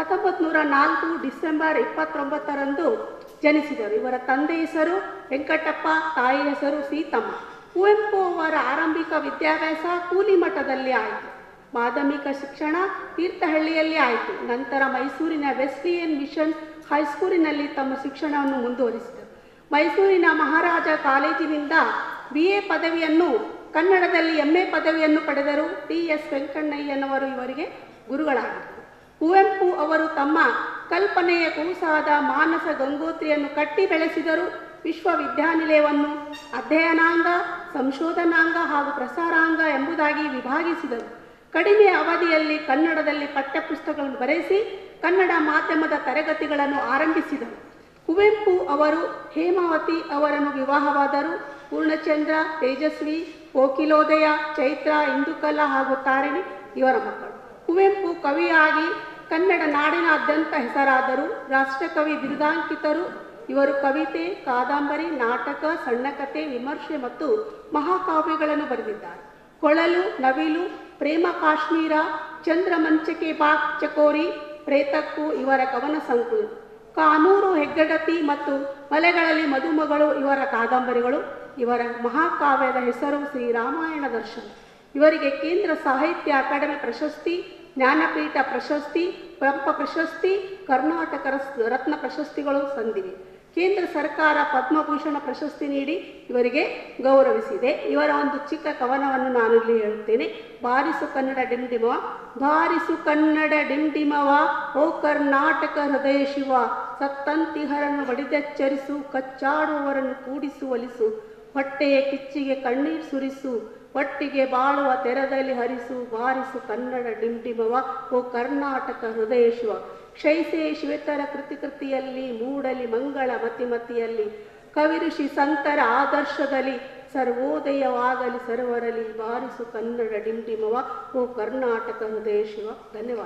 1904 ಡಿಸೆಂಬರ್ 29ರಂದು ಜನಿಸಿದರು. ಇವರ ತಂದೆ ಹೆಸರು ವೆಂಕಟಪ್ಪ, ತಾಯಿ ಹೆಸರು ಸೀತಮ್ಮ. ಕುವೆಂಪು ಅವರ ಆರಂಭಿಕ ವಿದ್ಯಾಭ್ಯಾಸ ಕೂಲಿ ಮಠದಲ್ಲಿ ಆಯಿತು. ಮಾಧ್ಯಮಿಕ ಶಿಕ್ಷಣ ತೀರ್ಥಹಳ್ಳಿಯಲ್ಲಿ ಆಯಿತು. ನಂತರ ಮೈಸೂರಿನ ವೆಸ್ಲಿಯನ್ ಮಿಷನ್ ಹೈಸ್ಕೂಲಿನಲ್ಲಿ ತಮ್ಮ ಶಿಕ್ಷಣವನ್ನು ಮುಂದುವರಿಸಿದರು. ಮೈಸೂರಿನ ಮಹಾರಾಜ ಕಾಲೇಜಿನಿಂದ BA ಪದವಿಯನ್ನು, ಕನ್ನಡದಲ್ಲಿ MA ಪದವಿಯನ್ನು ಪಡೆದರು. TS ವೆಂಕಣ್ಣಯ್ಯನವರು ಇವರಿಗೆ ಗುರುಗಳಾಗಿದ್ದರು. ಕುವೆಂಪು ಅವರು ತಮ್ಮ ಕಲ್ಪನೆಯ ಕೂಸಾದ ಮಾನಸ ಗಂಗೋತ್ರಿಯನ್ನು ಕಟ್ಟಿ ಬೆಳೆಸಿದರು. ವಿಶ್ವವಿದ್ಯಾನಿಲಯವನ್ನು ಅಧ್ಯಯನಾಂಗ, ಸಂಶೋಧನಾಂಗ ಹಾಗೂ ಪ್ರಸಾರಾಂಗ ಎಂಬುದಾಗಿ ವಿಭಾಗಿಸಿದರು. ಕಡಿಮೆ ಅವಧಿಯಲ್ಲಿ ಕನ್ನಡದಲ್ಲಿ ಪಠ್ಯಪುಸ್ತಕಗಳನ್ನು ಬರೆಸಿ ಕನ್ನಡ ಮಾಧ್ಯಮದ ತರಗತಿಗಳನ್ನು ಆರಂಭಿಸಿದರು. ಕುವೆಂಪು ಅವರು ಹೇಮಾವತಿ ಅವರನ್ನು ವಿವಾಹವಾದರು. ಪೂರ್ಣಚಂದ್ರ, ತೇಜಸ್ವಿ, ಕೋಕಿಲೋದಯ, ಚೈತ್ರ, ಇಂದುಕಲಾ ಹಾಗೂ ತಾರಿಣಿ ಇವರ ಮಕ್ಕಳು. ಕುವೆಂಪು ಕವಿಯಾಗಿ ಕನ್ನಡ ನಾಡಿನಾದ್ಯಂತ ಹೆಸರಾದರು. ರಾಷ್ಟ್ರಕವಿ ಬಿರುದಾಂಕಿತರು. ಇವರು ಕವಿತೆ, ಕಾದಂಬರಿ, ನಾಟಕ, ಸಣ್ಣಕಥೆ, ವಿಮರ್ಶೆ ಮತ್ತು ಮಹಾಕಾವ್ಯಗಳನ್ನು ಬರೆದಿದ್ದಾರೆ. ಕೊಳಲು, ನವಿಲು, ಪ್ರೇಮ ಕಾಶ್ಮೀರ, ಚಂದ್ರಮಂಚಕೆ ಬಾಕ್ ಚಕೋರಿ, ಪ್ರೇತಕ್ಕೂ ಇವರ ಕವನ ಸಂಕುಲ. ಕಾನೂರು ಹೆಗ್ಗಡತಿ ಮತ್ತು ಮಲೆಗಳಲ್ಲಿ ಮದುಮಗಳು ಇವರ ಕಾದಂಬರಿಗಳು. ಇವರ ಮಹಾಕಾವ್ಯದ ಹೆಸರು ಶ್ರೀರಾಮಾಯಣ ದರ್ಶನ. ಇವರಿಗೆ ಕೇಂದ್ರ ಸಾಹಿತ್ಯ ಅಕಾಡೆಮಿ ಪ್ರಶಸ್ತಿ, ಜ್ಞಾನಪೀಠ ಪ್ರಶಸ್ತಿ, ಪಂಪ ಪ್ರಶಸ್ತಿ, ಕರ್ನಾಟಕ ರತ್ನ ಪ್ರಶಸ್ತಿಗಳು ಸಂದಿವೆ. ಕೇಂದ್ರ ಸರ್ಕಾರ ಪದ್ಮಭೂಷಣ ಪ್ರಶಸ್ತಿ ನೀಡಿ ಇವರಿಗೆ ಗೌರವಿಸಿದೆ. ಇವರ ಒಂದು ಚಿಕ್ಕ ಕವನವನ್ನು ನಾನು ಇಲ್ಲಿ ಹೇಳುತ್ತೇನೆ. ಬಾರಿಸು ಕನ್ನಡ ಡಿಂಡಿಮವ, ಬಾರಿಸು ಕನ್ನಡ ಡಿಂಡಿಮವ, ಓ ಕರ್ನಾಟಕ ಹೃದಯ ಶಿವ, ಸತ್ತಂತಿಹರನ್ನು ಬಡಿದೆಚ್ಚರಿಸು, ಕಚ್ಚಾಡುವವರನ್ನು ಕೂಡಿಸು ಒಲಿಸು, ಹೊಟ್ಟೆಯ ಕಿಚ್ಚಿಗೆ ಕಣ್ಣೀರು ಸುರಿಸು, ಒಟ್ಟಿಗೆ ಬಾಳುವ ತೆರದಲ್ಲಿ ಹರಿಸು, ಬಾರಿಸು ಕನ್ನಡ ಡಿಂಡಿಮವ, ಓ ಕರ್ನಾಟಕ ಹೃದಯ ಶಿವ. ಶೈಸೆ ಶಿವೇತರ ಕೃತಿಯಲ್ಲಿ, ಮೂಡಲಿ ಮಂಗಳ ಮತಿಮತಿಯಲ್ಲಿ, ಕವಿಋಷಿ ಸಂತರ ಆದರ್ಶದಲ್ಲಿ, ಸರ್ವೋದಯವಾಗಲಿ ಸರ್ವರಲಿ, ಬಾರಿಸು ಕನ್ನಡ ಡಿಂಡಿಮವ, ಓ ಕರ್ನಾಟಕ ಹೃದಯ ಶಿವ. ಧನ್ಯವಾದ.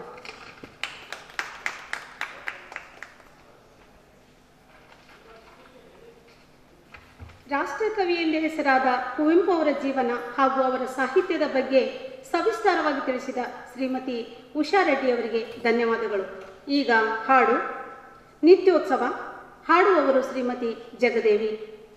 ರಾಷ್ಟ್ರಕವಿ ಎಂದೇ ಹೆಸರಾದ ಕುವೆಂಪು ಅವರ ಜೀವನ ಹಾಗೂ ಅವರ ಸಾಹಿತ್ಯದ ಬಗ್ಗೆ ಸವಿಸ್ತಾರವಾಗಿ ತಿಳಿಸಿದ ಶ್ರೀಮತಿ ಉಷಾ ರೆಡ್ಡಿ ಅವರಿಗೆ ಧನ್ಯವಾದಗಳು. ಈಗ ಹಾಡು ನಿತ್ಯೋತ್ಸವ. ಹಾಡುವವರು ಶ್ರೀಮತಿ ಜಗದೇವಿ.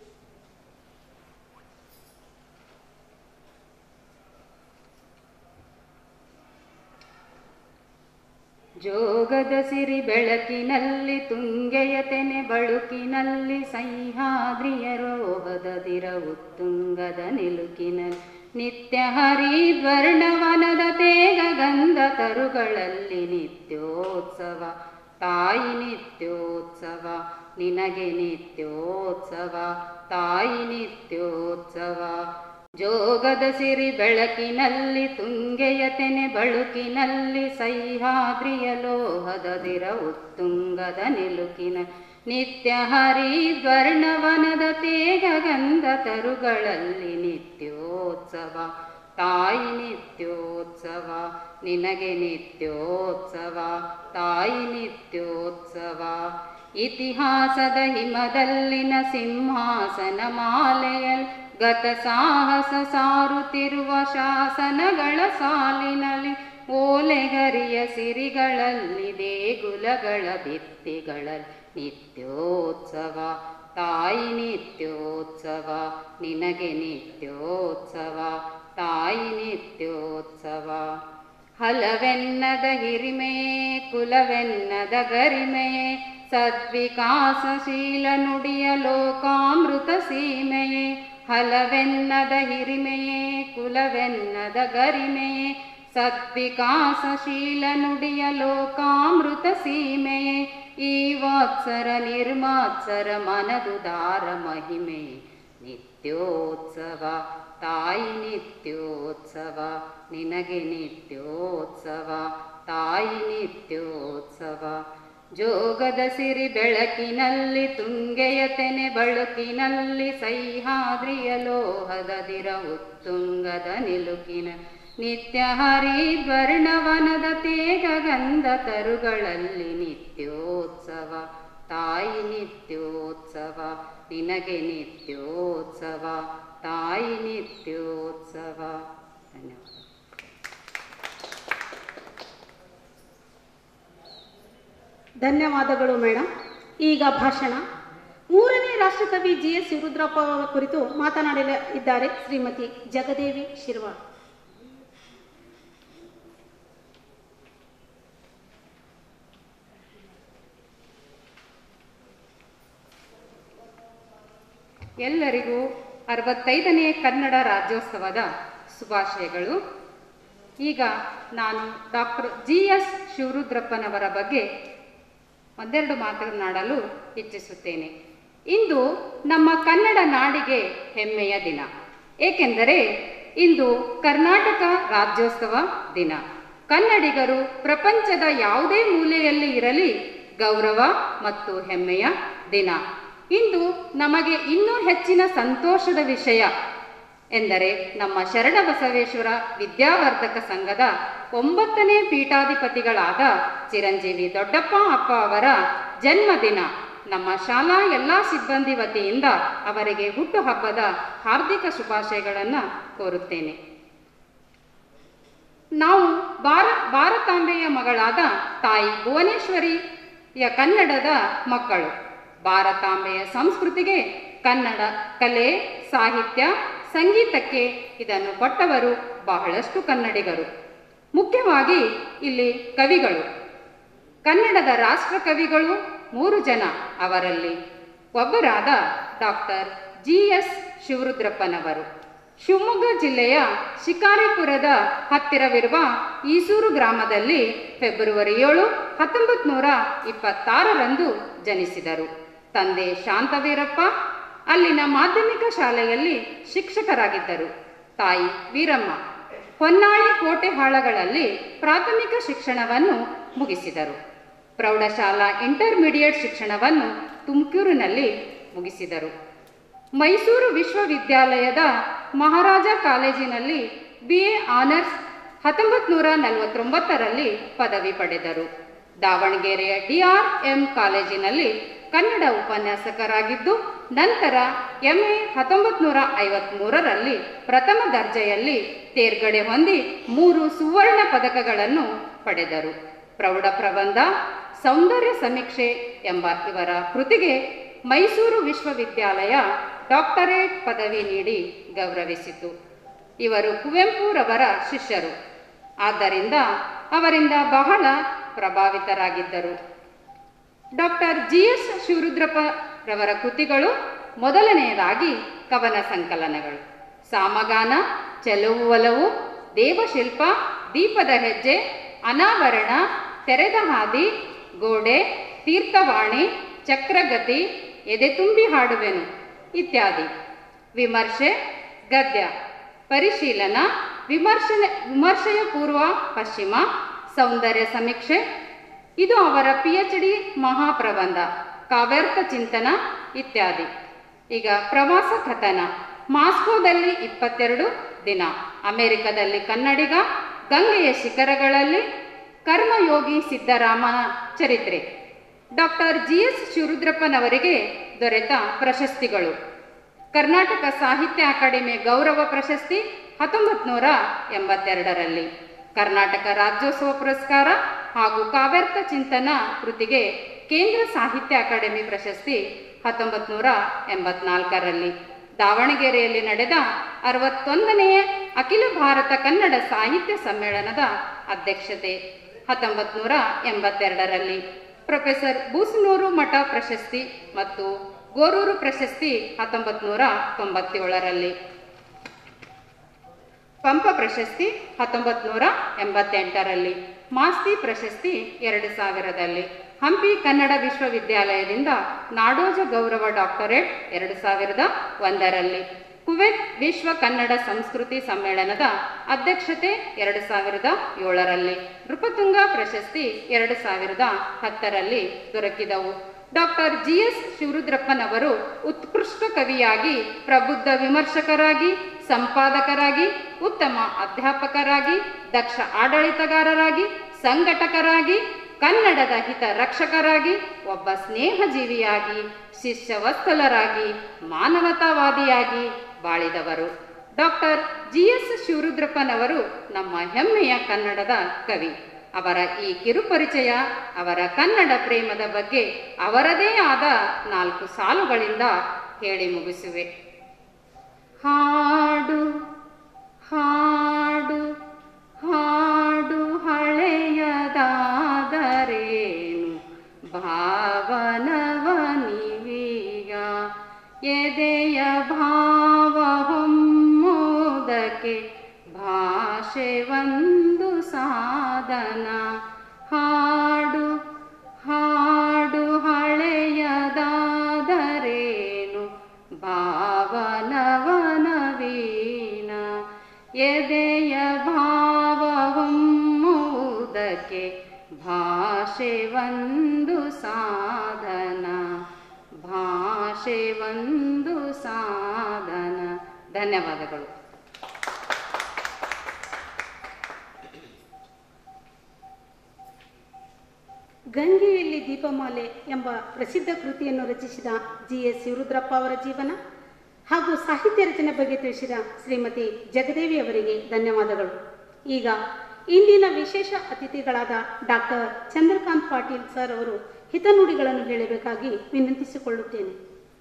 ಜೋಗದ ಸಿರಿ ಬೆಳಕಿನಲ್ಲಿ, ತುಂಗೆಯ ತೆನೆ ಬಳುಕಿನಲ್ಲಿ, ಸಹ್ಯಾದ್ರಿಯ ರೋಹದದಿರ ಉತ್ತುಂಗದ ನಿಲುಕಿನಲ್ಲಿ, ನಿತ್ಯ ಹರಿದ್ವರ್ಣವನದ ತೇಗ ಗಂಧ ತರುಗಳಲ್ಲಿ ನಿತ್ಯೋತ್ಸವ. ತಾಯಿ ನಿತ್ಯೋತ್ಸವ, ನಿನಗೆ ನಿತ್ಯೋತ್ಸವ, ತಾಯಿ ನಿತ್ಯೋತ್ಸವ. ಜೋಗದ ಸಿರಿ ಬೆಳಕಿನಲ್ಲಿ, ತುಂಗೆಯ ತೆನೆ ಬಳುಕಿನಲ್ಲಿ, ಸಹ್ಯಾದ್ರಿಯ ಲೋಹದದಿರ ಉತ್ತುಂಗದ ನಿಲುಕಿನ, ನಿತ್ಯ ಹರಿದ್ವರ್ಣವನದ ತೇಗ ಗಂಧ ತರುಗಳಲ್ಲಿ ನಿತ್ಯೋತ್ಸವ. ತಾಯಿ ನಿತ್ಯೋತ್ಸವ, ನಿನಗೆ ನಿತ್ಯೋತ್ಸವ, ತಾಯಿ ನಿತ್ಯೋತ್ಸವ. ಇತಿಹಾಸದ ಹಿಮದಲ್ಲಿನ ಸಿಂಹಾಸನ ಮಾಲೆಯಲ್ಲಿ, ಗತ ಸಾಹಸ ಸಾರುತ್ತಿರುವ ಶಾಸನಗಳ ಸಾಲಿನಲ್ಲಿ, ಓಲೆಗರಿಯ ಸಿರಿಗಳಲ್ಲಿ, ದೇಗುಲಗಳ ಭಿತ್ತಿಗಳಲ್ಲಿ ನಿತ್ಯೋತ್ಸವ. ತಾಯಿ ನಿತ್ಯೋತ್ಸವ, ನಿನಗೆ ನಿತ್ಯೋತ್ಸವ, ತಾಯಿ ನಿತ್ಯೋತ್ಸವ. ಹಲವೆನ್ನದ ಹಿರಿಮೆಯೇ ಕುಲವೆನ್ನದ ಗರಿಮೆಯೇ ಸದ್ವಿಕಾಸಶೀಲ ನುಡಿಯ ಲೋಕಾಮೃತ ಸೀಮೆಯೇ. ಹಲವೆನ್ನದ ಹಿರಿಮೆಯೇ ಕುಲವೆನ್ನದ ಗರಿಮೆಯೇ ಸದ್ವಿಕಾಸಶೀಲ ನುಡಿಯ ಲೋಕಾಮೃತ ಸೀಮೆಯೇ. ಈ ವಾತ್ಸರ ನಿರ್ಮಾತ್ಸರ ಮನದುದಾರ ಮಹಿಮೆ ನಿತ್ಯೋತ್ಸವ ತಾಯಿ ನಿತ್ಯೋತ್ಸವ ನಿನಗೆ ನಿತ್ಯೋತ್ಸವ ತಾಯಿ ನಿತ್ಯೋತ್ಸವ. ಜೋಗದ ಸಿರಿ ಬೆಳಕಿನಲ್ಲಿ ತುಂಗೆಯ ತೆನೆ ಬಳುಕಿನಲ್ಲಿ ಸಹ್ಯಾದ್ರಿಯ ಲೋಹದ ದಿರ ಉತ್ತುಂಗದ ನಿಲುಕಿನ ನಿತ್ಯ ಹರಿದ್ವರ್ಣವನದ ತೇಗ ಗಂಧ ತರುಗಳಲ್ಲಿ ನಿತ್ಯೋತ್ಸವ ತಾಯಿ ನಿತ್ಯೋತ್ಸವ ನಿನಗೆ ನಿತ್ಯೋತ್ಸವ ತಾಯಿ ನಿತ್ಯೋತ್ಸವ. ಧನ್ಯವಾದ.
ಧನ್ಯವಾದಗಳು ಮೇಡಮ್. ಈಗ ಭಾಷಣ 3ನೇ ರಾಷ್ಟ್ರಕವಿ GS ಶಿವರುದ್ರಪ್ಪ ಅವರ ಕುರಿತು ಮಾತನಾಡಲಿದ್ದಾರೆ ಶ್ರೀಮತಿ ಜಗದೇವಿ ಶಿರ್ವಾಳ್.
ಎಲ್ಲರಿಗೂ 65ನೇ ಕನ್ನಡ ರಾಜ್ಯೋತ್ಸವದ ಶುಭಾಶಯಗಳು. ಈಗ ನಾನು ಡಾಕ್ಟರ್ GS ಶಿವರುದ್ರಪ್ಪನವರ ಬಗ್ಗೆ ಒಂದೆರಡು ಮಾತನಾಡಲು ಇಚ್ಛಿಸುತ್ತೇನೆ. ಇಂದು ನಮ್ಮ ಕನ್ನಡ ನಾಡಿಗೆ ಹೆಮ್ಮೆಯ ದಿನ, ಏಕೆಂದರೆ ಇಂದು ಕರ್ನಾಟಕ ರಾಜ್ಯೋತ್ಸವ ದಿನ. ಕನ್ನಡಿಗರು ಪ್ರಪಂಚದ ಯಾವುದೇ ಮೂಲೆಯಲ್ಲಿ ಇರಲಿ ಗೌರವ ಮತ್ತು ಹೆಮ್ಮೆಯ ದಿನ. ಇಂದು ನಮಗೆ ಇನ್ನೂ ಹೆಚ್ಚಿನ ಸಂತೋಷದ ವಿಷಯ ಎಂದರೆ ನಮ್ಮ ಶರಣಬಸವೇಶ್ವರ ವಿದ್ಯಾವರ್ಧಕ ಸಂಘದ 9ನೇ ಪೀಠಾಧಿಪತಿಗಳಾದ ಚಿರಂಜೀವಿ ದೊಡ್ಡಪ್ಪ ಅಪ್ಪ ಅವರ ಜನ್ಮದಿನ. ನಮ್ಮ ಶಾಲಾ ಎಲ್ಲ ಸಿಬ್ಬಂದಿ ವತಿಯಿಂದ ಅವರಿಗೆ ಹುಟ್ಟುಹಬ್ಬದ ಹಾರ್ದಿಕ ಶುಭಾಶಯಗಳನ್ನು ಕೋರುತ್ತೇನೆ. ನಾವು ಭಾರತಾಂಬೆಯ ಮಗಳಾದ ತಾಯಿ ಭುವನೇಶ್ವರಿಯ ಕನ್ನಡದ ಮಕ್ಕಳು. ಭಾರತಾಂಬೆಯ ಸಂಸ್ಕೃತಿಗೆ, ಕನ್ನಡ ಕಲೆ, ಸಾಹಿತ್ಯ, ಸಂಗೀತಕ್ಕೆ ಇದನ್ನು ಕೊಟ್ಟವರು ಬಹಳಷ್ಟು ಕನ್ನಡಿಗರು. ಮುಖ್ಯವಾಗಿ ಇಲ್ಲಿ ಕವಿಗಳು, ಕನ್ನಡದ ರಾಷ್ಟ್ರ ಕವಿಗಳು 3 ಜನ. ಅವರಲ್ಲಿ ಒಬ್ಬರಾದ ಡಾಕ್ಟರ್ GS ಶಿವರುದ್ರಪ್ಪನವರು ಶಿವಮೊಗ್ಗ ಜಿಲ್ಲೆಯ ಶಿಕಾರಿಪುರದ ಹತ್ತಿರವಿರುವ ಈಸೂರು ಗ್ರಾಮದಲ್ಲಿ ಫೆಬ್ರವರಿ 7, 1926ರಂದು ಜನಿಸಿದರು. ತಂದೆ ಶಾಂತವೀರಪ್ಪ ಅಲ್ಲಿನ ಮಾಧ್ಯಮಿಕ ಶಾಲೆಯಲ್ಲಿ ಶಿಕ್ಷಕರಾಗಿದ್ದರು. ತಾಯಿ ವೀರಮ್ಮ ಹೊನ್ನಾಳಿ ಕೋಟೆಹಾಳಗಳಲ್ಲಿ ಪ್ರಾಥಮಿಕ ಶಿಕ್ಷಣವನ್ನು ಮುಗಿಸಿದರು. ಪ್ರೌಢಶಾಲಾ ಇಂಟರ್ಮೀಡಿಯೇಟ್ ಶಿಕ್ಷಣವನ್ನು ತುಮಕೂರಿನಲ್ಲಿ ಮುಗಿಸಿದರು. ಮೈಸೂರು ವಿಶ್ವವಿದ್ಯಾಲಯದ ಮಹಾರಾಜ ಕಾಲೇಜಿನಲ್ಲಿ BA ಆನರ್ಸ್ 1949ರಲ್ಲಿ ಪದವಿ ಪಡೆದರು. ದಾವಣಗೆರೆಯ DRM ಕಾಲೇಜಿನಲ್ಲಿ ಕನ್ನಡ ಉಪನ್ಯಾಸಕರಾಗಿದ್ದು ನಂತರ MA 1953ರಲ್ಲಿ ಪ್ರಥಮ ದರ್ಜೆಯಲ್ಲಿ ತೇರ್ಗಡೆ ಹೊಂದಿ 3 ಸುವರ್ಣ ಪದಕಗಳನ್ನು ಪಡೆದರು. ಪ್ರೌಢ ಪ್ರಬಂಧ ಸೌಂದರ್ಯ ಸಮೀಕ್ಷೆ ಎಂಬ ಇವರ ಕೃತಿಗೆ ಮೈಸೂರು ವಿಶ್ವವಿದ್ಯಾಲಯ ಡಾಕ್ಟರೇಟ್ ಪದವಿ ನೀಡಿ ಗೌರವಿಸಿತು. ಇವರು ಕುವೆಂಪುರವರ ಶಿಷ್ಯರು, ಆದ್ದರಿಂದ ಅವರಿಂದ ಬಹಳ ಪ್ರಭಾವಿತರಾಗಿದ್ದರು. ಡಾಕ್ಟರ್ GS ಶಿವರುದ್ರಪ್ಪರವರ ಕೃತಿಗಳು ಮೊದಲನೆಯದಾಗಿ ಕವನ ಸಂಕಲನಗಳು: ಸಾಮಗಾನ, ಚೆಲುವು ಒಲವು, ದೇವಶಿಲ್ಪ, ದೀಪದ ಹೆಜ್ಜೆ, ಅನಾವರಣ, ತೆರೆದ ಹಾದಿ, ಗೋಡೆ, ತೀರ್ಥವಾಣಿ, ಚಕ್ರಗತಿ, ಎದೆ ತುಂಬಿ ಹಾಡುವೆನು ಇತ್ಯಾದಿ. ವಿಮರ್ಶೆ, ಗದ್ಯ, ಪರಿಶೀಲನ, ವಿಮರ್ಶೆಯ ಪೂರ್ವ ಪಶ್ಚಿಮ, ಸೌಂದರ್ಯ ಸಮೀಕ್ಷೆ, ಇದು ಅವರ PhD ಮಹಾಪ್ರಬಂಧ, ಕಾವ್ಯಾರ್ಥ ಚಿಂತನ ಇತ್ಯಾದಿ. ಈಗ ಪ್ರವಾಸ ಕಥನ: ಮಾಸ್ಕೋದಲ್ಲಿ 22 ದಿನ, ಅಮೆರಿಕದಲ್ಲಿ ಕನ್ನಡಿಗ, ಗಂಗೆಯ ಶಿಖರಗಳಲ್ಲಿ, ಕರ್ಮಯೋಗಿ ಸಿದ್ದರಾಮನ ಚರಿತ್ರೆ. ಡಾಕ್ಟರ್ GS ಶಿವರುದ್ರಪ್ಪನವರಿಗೆ ದೊರೆತ ಪ್ರಶಸ್ತಿಗಳು: ಕರ್ನಾಟಕ ಸಾಹಿತ್ಯ ಅಕಾಡೆಮಿ ಗೌರವ ಪ್ರಶಸ್ತಿ 1982ರಲ್ಲಿ, ಕರ್ನಾಟಕ ರಾಜ್ಯೋತ್ಸವ ಪುರಸ್ಕಾರ ಹಾಗೂ ಕಾವ್ಯಾರ್ಥ ಚಿಂತನ ಕೃತಿಗೆ ಕೇಂದ್ರ ಸಾಹಿತ್ಯ ಅಕಾಡೆಮಿ ಪ್ರಶಸ್ತಿ 1984ರಲ್ಲಿ, ದಾವಣಗೆರೆಯಲ್ಲಿ ನಡೆದ 61ನೇ ಅಖಿಲ ಭಾರತ ಕನ್ನಡ ಸಾಹಿತ್ಯ ಸಮ್ಮೇಳನದ ಅಧ್ಯಕ್ಷತೆ 1982ರಲ್ಲಿ. ಪ್ರೊಫೆಸರ್ ಬೂಸನೂರು ಮಠ ಪ್ರಶಸ್ತಿ ಮತ್ತು ಗೋರೂರು ಪ್ರಶಸ್ತಿ 1997ರಲ್ಲಿ. ಪಂಪ ಪ್ರಶಸ್ತಿ 1988ರಲ್ಲಿ. ಮಾಸ್ತಿ ಪ್ರಶಸ್ತಿ 2000ರಲ್ಲಿ. ಹಂಪಿ ಕನ್ನಡ ವಿಶ್ವವಿದ್ಯಾಲಯದಿಂದ ನಾಡೋಜ ಗೌರವ ಡಾಕ್ಟರೇಟ್ 2001ರಲ್ಲಿ. ಕುವೆತ್ ವಿಶ್ವ ಕನ್ನಡ ಸಂಸ್ಕೃತಿ ಸಮ್ಮೇಳನದ ಅಧ್ಯಕ್ಷತೆ 2007ರಲ್ಲಿ. ನೃಪತುಂಗ ಪ್ರಶಸ್ತಿ 2010ರಲ್ಲಿ ದೊರಕಿದವು. ಡಾಕ್ಟರ್ ಜಿಎಸ್ ಶಿವರುದ್ರಪ್ಪನವರು ಉತ್ಕೃಷ್ಟ ಕವಿಯಾಗಿ, ಪ್ರಬುದ್ಧ ವಿಮರ್ಶಕರಾಗಿ, ಸಂಪಾದಕರಾಗಿ, ಉತ್ತಮ ಅಧ್ಯಾಪಕರಾಗಿ, ದಕ್ಷ ಆಡಳಿತಗಾರರಾಗಿ, ಸಂಘಟಕರಾಗಿ, ಕನ್ನಡದ ಹಿತ ರಕ್ಷಕರಾಗಿ, ಒಬ್ಬ ಸ್ನೇಹಜೀವಿಯಾಗಿ, ಶಿಷ್ಯವತ್ಸಲರಾಗಿ, ಮಾನವತಾವಾದಿಯಾಗಿ ಬಾಳಿದವರು. ಡಾಕ್ಟರ್ ಜಿಎಸ್ ಶಿವರುದ್ರಪ್ಪನವರು ನಮ್ಮ ಹೆಮ್ಮೆಯ ಕನ್ನಡದ ಕವಿ. ಅವರ ಈ ಕಿರುಪರಿಚಯ ಅವರ ಕನ್ನಡ ಪ್ರೇಮದ ಬಗ್ಗೆ ಅವರದೇ ಆದ 4 ಸಾಲುಗಳಿಂದ ಹೇಳಿ ಮುಗಿಸುವೆ. ಹಾಡು ಹಾಡು ಹಾಡು ಹಳೆಯದಾದರೇನು ಭಾವನವನಿವೀಗ, ಎದೆಯ ಭಾವ ಹೊಮ್ಮುವುದಕ್ಕೆ ಭಾಷೆ ಒಂದು ಸಾಧನ. ಹಾಡು ಹಾಡು ಹಳೆಯದಾದರೇನು ಭಾವನವನವೀನ, ಎದೆಯ ಭಾವ ಹೊಮ್ಮುವುದಕ್ಕೆ ಭಾಷೆ ಒಂದು ಸಾಧನ, ಭಾಷೆ ಒಂದು ಸಾಧನ. ಧನ್ಯವಾದಗಳು.
ಗಂಗೆಯಲ್ಲಿ ದೀಪಮಾಲೆ ಎಂಬ ಪ್ರಸಿದ್ಧ ಕೃತಿಯನ್ನು ರಚಿಸಿದ ಜಿಎಸ್ ಶಿವರುದ್ರಪ್ಪ ಅವರ ಜೀವನ ಹಾಗೂ ಸಾಹಿತ್ಯ ರಚನೆ ಬಗ್ಗೆ ತಿಳಿಸಿದ ಶ್ರೀಮತಿ ಜಗದೇವಿ ಅವರಿಗೆ ಧನ್ಯವಾದಗಳು. ಈಗ ಇಂದಿನ ವಿಶೇಷ ಅತಿಥಿಗಳಾದ ಡಾಕ್ಟರ್ ಚಂದ್ರಕಾಂತ್ ಪಾಟೀಲ್ ಸರ್ ಅವರು ಹಿತನುಡಿಗಳನ್ನು ಹೇಳಬೇಕಾಗಿ ವಿನಂತಿಸಿಕೊಳ್ಳುತ್ತೇನೆ.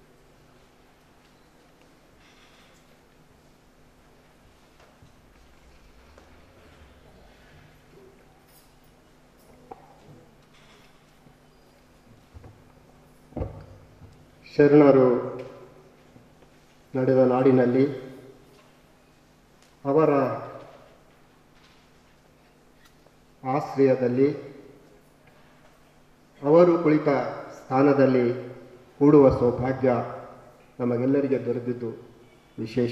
ಶರಣರು ನಡೆದ ನಾಡಿನಲ್ಲಿ ಅವರ ಆಶ್ರಯದಲ್ಲಿ ಅವರು ಕುಳಿತ ಸ್ಥಾನದಲ್ಲಿ ಕೂಡುವ ಸೌಭಾಗ್ಯ ನಮಗೆಲ್ಲರಿಗೆ ದೊರೆತಿದ್ದು ವಿಶೇಷ.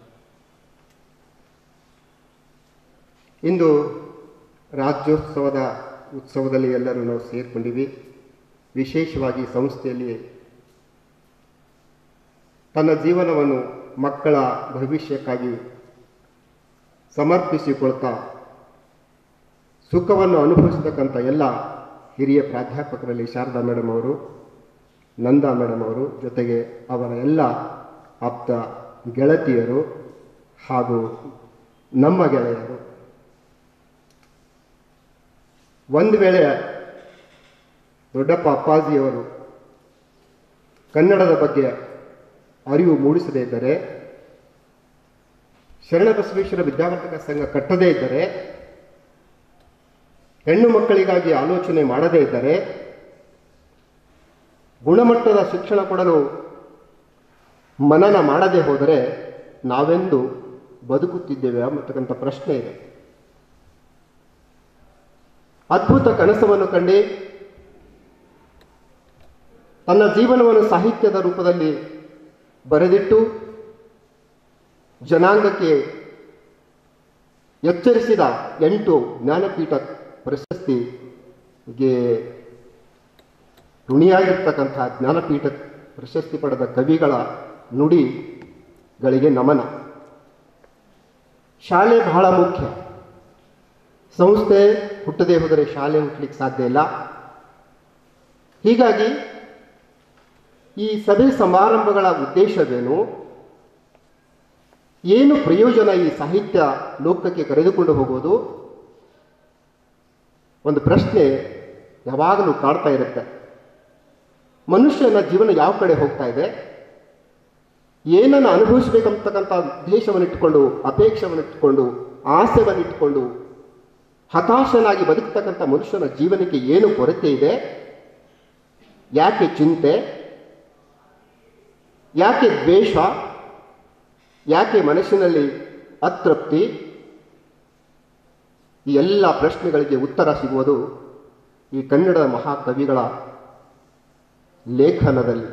ಇಂದು ರಾಜ್ಯೋತ್ಸವದ ಉತ್ಸವದಲ್ಲಿ ಎಲ್ಲರೂ ನಾವು ಸೇರಿಕೊಂಡಿವಿ. ವಿಶೇಷವಾಗಿ ಸಂಸ್ಥೆಯಲ್ಲಿ ತನ್ನ ಜೀವನವನ್ನು ಮಕ್ಕಳ ಭವಿಷ್ಯಕ್ಕಾಗಿ ಸಮರ್ಪಿಸಿಕೊಳ್ತಾ ಸುಖವನ್ನು ಅನುಭವಿಸತಕ್ಕಂಥ ಎಲ್ಲ ಹಿರಿಯ ಪ್ರಾಧ್ಯಾಪಕರಲ್ಲಿ ಶಾರದಾ ಮೇಡಮ್ ಅವರು, ನಂದಾ ಮೇಡಮ್ ಅವರು, ಜೊತೆಗೆ ಅವರ ಎಲ್ಲ ಆಪ್ತ ಗೆಳತಿಯರು ಹಾಗೂ ನಮ್ಮ ಗೆಳೆಯರು. ಒಂದು ವೇಳೆ ದೊಡ್ಡಪ್ಪ ಅಪ್ಪಾಜಿಯವರು ಕನ್ನಡದ ಬಗ್ಗೆ ಅರಿವು ಮೂಡಿಸದೇ ಇದ್ದರೆ, ಶರಣಬಸವೇಶ್ವರ ವಿದ್ಯಾವರ್ಧಕ ಸಂಘ ಕಟ್ಟದೇ ಇದ್ದರೆ, ಹೆಣ್ಣು ಮಕ್ಕಳಿಗಾಗಿ ಆಲೋಚನೆ ಮಾಡದೇ ಇದ್ದರೆ, ಗುಣಮಟ್ಟದ ಶಿಕ್ಷಣ ಕೊಡಲು ಮನನ ಮಾಡದೇ ಹೋದರೆ ನಾವೆಂದು ಬದುಕುತ್ತಿದ್ದೇವೆ ಅನ್ನತಕ್ಕಂಥ ಪ್ರಶ್ನೆ ಇದೆ. ಅದ್ಭುತ ಕನಸವನ್ನು ಕಂಡು ತನ್ನ ಜೀವನವನ್ನು ಸಾಹಿತ್ಯದ ರೂಪದಲ್ಲಿ ಬರೆದಿಟ್ಟು ಜನಾಂಗಕ್ಕೆ ಎಚ್ಚರಿಸಿದ 8 ಜ್ಞಾನಪೀಠ ಪ್ರಶಸ್ತಿಗೆ ಋಣಿಯಾಗಿರ್ತಕ್ಕಂಥ ಜ್ಞಾನಪೀಠ ಪ್ರಶಸ್ತಿ ಪಡೆದ ಕವಿಗಳ ನುಡಿಗಳಿಗೆ ನಮನ. ಶಾಲೆ ಬಹಳ ಮುಖ್ಯ. ಸಂಸ್ಥೆ ಹುಟ್ಟದೇ ಹೋದರೆ ಶಾಲೆ ಹುಟ್ಟಲಿಕ್ಕೆ ಸಾಧ್ಯ ಇಲ್ಲ. ಹೀಗಾಗಿ ಈ ಸಭೆ ಸಮಾರಂಭಗಳ ಉದ್ದೇಶವೇನು, ಏನು ಪ್ರಯೋಜನ ಈ ಸಾಹಿತ್ಯ ಲೋಕಕ್ಕೆ ಕರೆದುಕೊಂಡು ಹೋಗೋದು, ಒಂದು ಪ್ರಶ್ನೆ ಯಾವಾಗಲೂ ಕಾಡ್ತಾ ಇರುತ್ತೆ. ಮನುಷ್ಯನ ಜೀವನ ಯಾವ ಕಡೆ ಹೋಗ್ತಾ ಇದೆ? ಏನನ್ನು ಅನುಭವಿಸಬೇಕಂತಕ್ಕಂಥ ಉದ್ದೇಶವನ್ನಿಟ್ಟುಕೊಂಡು, ಅಪೇಕ್ಷೆವನ್ನಿಟ್ಟುಕೊಂಡು, ಆಸೆವನ್ನಿಟ್ಟುಕೊಂಡು ಹತಾಶನಾಗಿ ಬದುಕ್ತಕ್ಕಂಥ ಮನುಷ್ಯನ ಜೀವನಕ್ಕೆ ಏನು ಕೊರತೆ ಇದೆ? ಯಾಕೆ ಚಿಂತೆ? ಯಾಕೆ ದ್ವೇಷ? ಯಾಕೆ ಮನಸ್ಸಿನಲ್ಲಿ ಅತೃಪ್ತಿ? ಈ ಎಲ್ಲ ಪ್ರಶ್ನೆಗಳಿಗೆ ಉತ್ತರ ಸಿಗುವುದು ಈ ಕನ್ನಡದ ಮಹಾಕವಿಗಳ ಲೇಖನದಲ್ಲಿ.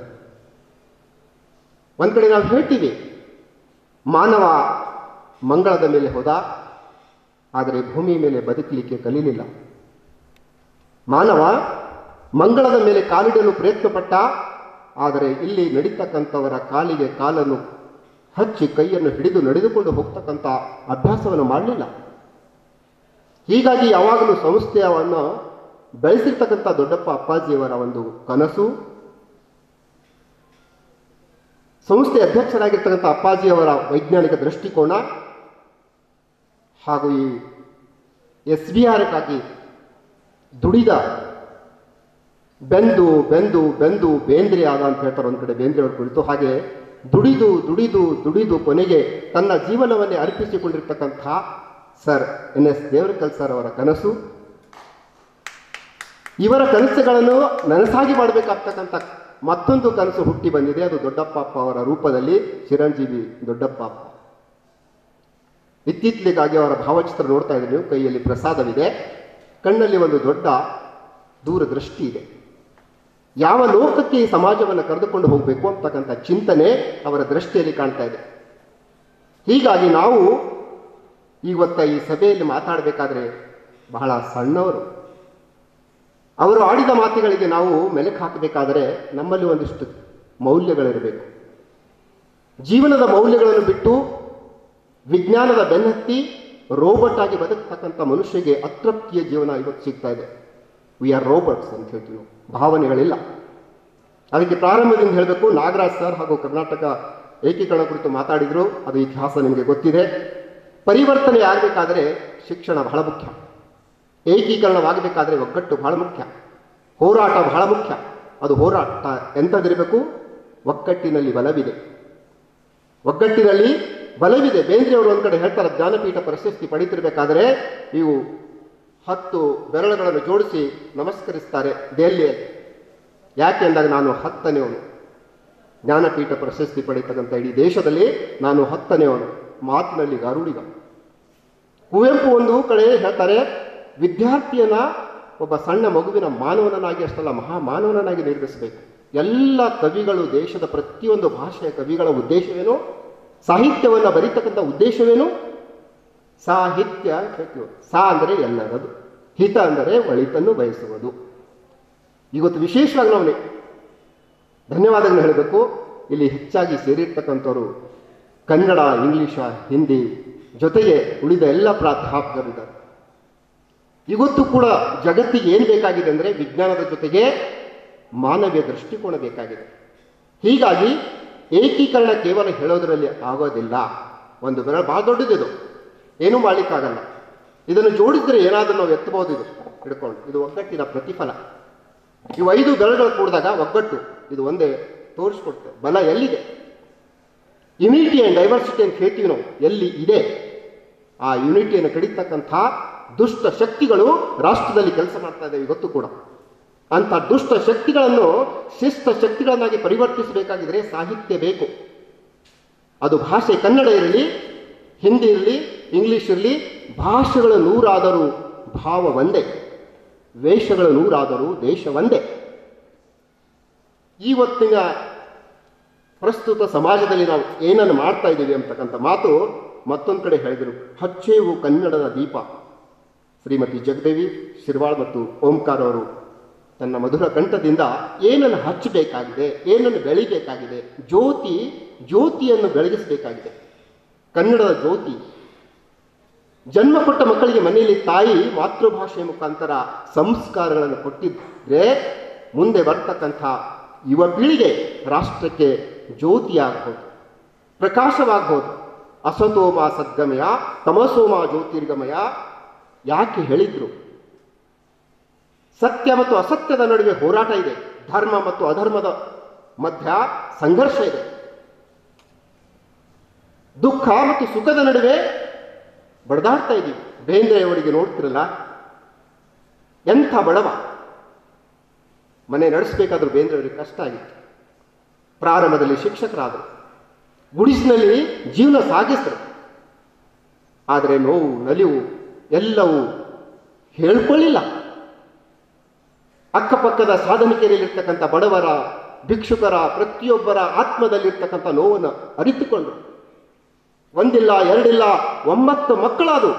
ಒಂದ್ ಕಡೆ ನಾವು ಹೇಳ್ತೀವಿ, ಮಾನವ ಮಂಗಳದ ಮೇಲೆ ಹೋದ, ಆದರೆ ಭೂಮಿ ಮೇಲೆ ಬದುಕಲಿಕ್ಕೆ ಕಲೀಲಿಲ್ಲ. ಮಾನವ ಮಂಗಳದ ಮೇಲೆ ಕಾಲಿಡಲು ಪ್ರಯತ್ನಪಟ್ಟ, ಆದರೆ ಇಲ್ಲಿ ನಡೀತಕ್ಕಂಥವರ ಕಾಲಿಗೆ ಕಾಲನ್ನು ಹಚ್ಚಿ ಕೈಯನ್ನು ಹಿಡಿದು ನಡೆದುಕೊಂಡು ಹೋಗ್ತಕ್ಕಂಥ ಅಭ್ಯಾಸವನ್ನು ಮಾಡಲಿಲ್ಲ. ಹೀಗಾಗಿ ಯಾವಾಗಲೂ ಸಂಸ್ಥೆಯನ್ನು ಬೆಳೆಸಿರ್ತಕ್ಕಂಥ ದೊಡ್ಡಪ್ಪ ಅಪ್ಪಾಜಿಯವರ ಒಂದು ಕನಸು, ಸಂಸ್ಥೆ ಅಧ್ಯಕ್ಷರಾಗಿರ್ತಕ್ಕಂಥ ಅಪ್ಪಾಜಿಯವರ ವೈಜ್ಞಾನಿಕ ದೃಷ್ಟಿಕೋನ ಹಾಗೂ ಈ SBRಕ್ಕಾಗಿ ದುಡಿದ ಬೆಂದು ಬೆಂದು ಬೆಂದು ಬೇಂದ್ರೆ ಆದ ಅಂತ ಹೇಳ್ತಾರೆ ಒಂದು ಕಡೆ ಬೇಂದ್ರೆಯವರು ಕುರಿತು. ಹಾಗೆ ದುಡಿದು ದುಡಿದು ದುಡಿದು ಕೊನೆಗೆ ತನ್ನ ಜೀವನವನ್ನೇ ಅರ್ಪಿಸಿಕೊಂಡಿರ್ತಕ್ಕಂಥ ಸರ್ NS ದೇವರಕಲ್ ಸರ್ ಅವರ ಕನಸು. ಇವರ ಕನಸುಗಳನ್ನು ನನಸಾಗಿ ಮಾಡಬೇಕಾಗ್ತಕ್ಕಂಥ ಮತ್ತೊಂದು ಕನಸು ಹುಟ್ಟಿ ಬಂದಿದೆ. ಅದು ದೊಡ್ಡಪ್ಪ ಅಪ್ಪ ಅವರ ರೂಪದಲ್ಲಿ ಚಿರಂಜೀವಿ ದೊಡ್ಡಪ್ಪ ಅಪ್ಪ. ಇತ್ತೀಚೆಗಾಗಿ ಅವರ ಭಾವಚಿತ್ರ ನೋಡ್ತಾ ಇದ್ದೀವಿ ನೀವು. ಕೈಯಲ್ಲಿ ಪ್ರಸಾದವಿದೆ, ಕಣ್ಣಲ್ಲಿ ಒಂದು ದೊಡ್ಡ ದೂರದೃಷ್ಟಿ ಇದೆ. ಯಾವ ಲೋಕಕ್ಕೆ ಈ ಸಮಾಜವನ್ನು ಕರೆದುಕೊಂಡು ಹೋಗಬೇಕು ಅಂತಕ್ಕಂಥ ಚಿಂತನೆ ಅವರ ದೃಷ್ಟಿಯಲ್ಲಿ ಕಾಣ್ತಾ ಇದೆ. ಹೀಗಾಗಿ ನಾವು ಇವತ್ತ ಈ ಸಭೆಯಲ್ಲಿ ಮಾತಾಡಬೇಕಾದ್ರೆ ಬಹಳ ಸಣ್ಣವರು. ಅವರು ಆಡಿದ ಮಾತುಗಳಿಗೆ ನಾವು ಮೆಲುಕು ಹಾಕಬೇಕಾದರೆ ನಮ್ಮಲ್ಲಿ ಒಂದಿಷ್ಟು ಮೌಲ್ಯಗಳಿರಬೇಕು. ಜೀವನದ ಮೌಲ್ಯಗಳನ್ನು ಬಿಟ್ಟು ವಿಜ್ಞಾನದ ಬೆನ್ನತ್ತಿ ರೋಬೋಟ್ ಆಗಿ ಬದುಕ್ತಕ್ಕಂಥ ಮನುಷ್ಯಗೆ ಅತೃಪ್ತಿಯ ಜೀವನ ಇವತ್ತು ಸಿಗ್ತಾ ಇದೆ. ವಿ ಆರ್ ರೋಬೋಟ್ಸ್ ಅಂತ ಹೇಳ್ತೀವಿ ನಾವು. ಭಾವನೆಗಳಿಲ್ಲ. ಅದಕ್ಕೆ ಪ್ರಾರಂಭದಿಂದ ಹೇಳಬೇಕು, ನಾಗರಾಜ್ ಸರ್ ಹಾಗೂ ಕರ್ನಾಟಕ ಏಕೀಕರಣ ಕುರಿತು ಮಾತಾಡಿದ್ರು. ಅದು ಇತಿಹಾಸ ನಿಮಗೆ ಗೊತ್ತಿದೆ. ಪರಿವರ್ತನೆ ಆಗಬೇಕಾದರೆ ಶಿಕ್ಷಣ ಬಹಳ ಮುಖ್ಯ. ಏಕೀಕರಣವಾಗಬೇಕಾದ್ರೆ ಒಗ್ಗಟ್ಟು ಬಹಳ ಮುಖ್ಯ. ಹೋರಾಟ ಬಹಳ ಮುಖ್ಯ. ಅದು ಹೋರಾಟ ಎಂಥದಿರಬೇಕು? ಒಗ್ಗಟ್ಟಿನಲ್ಲಿ ಬಲವಿದೆ. ಒಗ್ಗಟ್ಟಿನಲ್ಲಿ ಬಲವಿದೆ. ಬೇಂದ್ರೆಯವರು ಒಂದು ಕಡೆ ಹೇಳ್ತಾರೆ, ಜ್ಞಾನಪೀಠ ಪ್ರಶಸ್ತಿ ಪಡೀತಿರ್ಬೇಕಾದ್ರೆ ಇವು 10 ಬೆರಳುಗಳನ್ನು ಜೋಡಿಸಿ ನಮಸ್ಕರಿಸ್ತಾರೆ ದೆಹಲಿಯಲ್ಲಿ. ಯಾಕೆ ಅಂದಾಗ ನಾನು 10ನೇವನು. ಜ್ಞಾನಪೀಠ ಪ್ರಶಸ್ತಿ ಪಡೀತಕ್ಕಂಥ ಇಡೀ ದೇಶದಲ್ಲಿ ನಾನು 10ನೇವನು. ಮಾತಿನಲ್ಲಿ ಗಾರುಡಿಗ. ಕುವೆಂಪು ಒಂದು ಕಡೆ ಹೇಳ್ತಾರೆ, ವಿದ್ಯಾರ್ಥಿಯನ್ನ ಒಬ್ಬ ಸಣ್ಣ ಮಗುವಿನ ಮಾನವನನ್ನಾಗಿ ಅಷ್ಟಲ್ಲ ಮಹಾಮಾನವನನ್ನಾಗಿ ನಿರ್ಮಿಸಬೇಕು. ಎಲ್ಲ ಕವಿಗಳು, ದೇಶದ ಪ್ರತಿಯೊಂದು ಭಾಷೆಯ ಕವಿಗಳ ಉದ್ದೇಶವೇನು? ಸಾಹಿತ್ಯವನ್ನು ಬರೀತಕ್ಕಂಥ ಉದ್ದೇಶವೇನು? ಸಾಹಿತ್ಯ ಹೇಳ್ತೀವಿ. ಸಾ ಅಂದರೆ ಎಲ್ಲರದು, ಹಿತ ಅಂದರೆ ಒಳಿತನ್ನು ಬಯಸುವುದು. ಇವತ್ತು ವಿಶೇಷವಾಗಿ ನಾವು ಧನ್ಯವಾದಗಳನ್ನು ಹೇಳಬೇಕು. ಇಲ್ಲಿ ಹೆಚ್ಚಾಗಿ ಸೇರಿರ್ತಕ್ಕಂಥವರು ಕನ್ನಡ, ಇಂಗ್ಲಿಷ, ಹಿಂದಿ ಜೊತೆಗೆ ಉಳಿದ ಎಲ್ಲ ಪ್ರಾಧ್ಯಾಪಕರಿದ್ದಾರೆ. ಇವತ್ತು ಕೂಡ ಜಗತ್ತಿಗೆ ಏನು ಬೇಕಾಗಿದೆ ಅಂದರೆ ವಿಜ್ಞಾನದ ಜೊತೆಗೆ ಮಾನವೀಯ ದೃಷ್ಟಿಕೋನ ಬೇಕಾಗಿದೆ. ಹೀಗಾಗಿ ಏಕೀಕರಣ ಕೇವಲ ಹೇಳೋದರಲ್ಲಿ ಆಗೋದಿಲ್ಲ. ಒಂದು ಬೆರಳು ಬಹಳ ದೊಡ್ಡದಿದು, ಏನೂ ಮಾಡಲಿಕ್ಕಾಗಲ್ಲ. ಇದನ್ನು ಜೋಡಿಸಿದ್ರೆ ಏನಾದರೂ ನಾವು ಎತ್ತಬಹುದು. ಇದು ಹಿಡ್ಕೊಂಡು ಇದು ಒಗ್ಗಟ್ಟಿನ ಪ್ರತಿಫಲ. ಇವು 5 ಬೆರಳುಗಳು ಕೂಡಿದಾಗ ಒಗ್ಗಟ್ಟು ಇದು ಒಂದೇ ತೋರಿಸ್ಕೊಡ್ತೇವೆ. ಬಲ ಎಲ್ಲಿದೆ? ಯುನಿಟಿ ಆ್ಯಂಡ್ ಡೈವರ್ಸಿಟಿ ಅಂತ ಹೇಳ್ತೀವಿ ನಾವು. ಎಲ್ಲಿ ಇದೆ ಆ ಯುನಿಟಿಯನ್ನು ಕಡಿತಕ್ಕಂಥ ದುಷ್ಟ ಶಕ್ತಿಗಳು ರಾಷ್ಟ್ರದಲ್ಲಿ ಕೆಲಸ ಮಾಡ್ತಾ ಇದ್ದಾವೆ ಇವತ್ತು ಕೂಡ. ಅಂಥ ದುಷ್ಟ ಶಕ್ತಿಗಳನ್ನು ಶಿಷ್ಟ ಶಕ್ತಿಗಳನ್ನಾಗಿ ಪರಿವರ್ತಿಸಬೇಕಾಗಿದ್ರೆ ಸಾಹಿತ್ಯ ಬೇಕು. ಅದು ಭಾಷೆ ಕನ್ನಡ ಇರಲಿ, ಹಿಂದಿ ಇರಲಿ, ಇಂಗ್ಲಿಷ್ ಇರಲಿ. ಭಾಷೆಗಳು 100 ಆದರೂ ಭಾವ ಒಂದೇ, ವೇಷಗಳು 100 ಆದರೂ ದೇಶ ಒಂದೇ. ಇವತ್ತಿನ ಪ್ರಸ್ತುತ ಸಮಾಜದಲ್ಲಿ ನಾವು ಏನನ್ನು ಮಾಡ್ತಾ ಇದ್ದೀವಿ ಅಂತಕ್ಕಂಥ ಮಾತು ಮತ್ತೊಂದು ಕಡೆ ಹೇಳಿದರು. ಹಚ್ಚೇವು ಕನ್ನಡದ ದೀಪ. ಶ್ರೀಮತಿ ಜಗದೇವಿ ಶಿರ್ವಾಳ್ ಮತ್ತು ಓಂಕಾರ ಅವರು ತನ್ನ ಮಧುರ ಕಂಠದಿಂದ ಏನನ್ನು ಹಚ್ಚಬೇಕಾಗಿದೆ, ಏನನ್ನು ಬೆಳಿಬೇಕಾಗಿದೆ, ಜ್ಯೋತಿಯನ್ನು ಬೆಳಗಿಸಬೇಕಾಗಿದೆ. ಕನ್ನಡದ ಜ್ಯೋತಿ. ಜನ್ಮ ಕೊಟ್ಟ ಮಕ್ಕಳಿಗೆ ಮನೆಯಲ್ಲಿ ತಾಯಿ ಮಾತೃಭಾಷೆಯ ಮುಖಾಂತರ ಸಂಸ್ಕಾರಗಳನ್ನು ಕೊಟ್ಟಿದ್ರೆ ಮುಂದೆ ಬರ್ತಕ್ಕಂಥ ಯುವ ಪೀಳಿಗೆ ರಾಷ್ಟ್ರಕ್ಕೆ ಜ್ಯೋತಿಯಾಗಬಹುದು, ಪ್ರಕಾಶವಾಗಬಹುದು. ಅಸತೋಮ ಸದ್ಗಮಯ ತಮಸೋಮ ಜ್ಯೋತಿರ್ಗಮಯ ಯಾಕೆ ಹೇಳಿದ್ರು? ಸತ್ಯ ಮತ್ತು ಅಸತ್ಯದ ನಡುವೆ ಹೋರಾಟ ಇದೆ. ಧರ್ಮ ಮತ್ತು ಅಧರ್ಮದ ಮಧ್ಯ ಸಂಘರ್ಷ ಇದೆ. ದುಃಖ ಮತ್ತು ಸುಖದ ನಡುವೆ ಬಡದಾಡ್ತಾ ಇದ್ದೀವಿ. ಬೇಂದ್ರೆಯವರಿಗೆ ನೋಡ್ತಿರಲ್ಲ, ಎಂಥ ಬಡವ. ಮನೆ ನಡೆಸಬೇಕಾದ್ರೂ ಬೇಂದ್ರೆಯವರಿಗೆ ಕಷ್ಟ ಆಗಿತ್ತು. ಪ್ರಾರಂಭದಲ್ಲಿ ಶಿಕ್ಷಕರಾದರು, ಗುಡಿಸಿನಲ್ಲಿ ಜೀವನ ಸಾಗಿಸಿದ್ರು. ಆದರೆ ನೋವು, ನಲಿವು ಎಲ್ಲವೂ ಹೇಳ್ಕೊಳ್ಳಿಲ್ಲ. ಅಕ್ಕಪಕ್ಕದ ಸಾಧನಿಕೆಯಲ್ಲಿರ್ತಕ್ಕಂಥ ಬಡವರ, ಭಿಕ್ಷುಕರ, ಪ್ರತಿಯೊಬ್ಬರ ಆತ್ಮದಲ್ಲಿರ್ತಕ್ಕಂಥ ನೋವನ್ನು ಅರಿತುಕೊಂಡ್ರು. ಒಂದಿಲ್ಲ, ಎರಡಿಲ್ಲ, 9 ಮಕ್ಕಳಾದವು.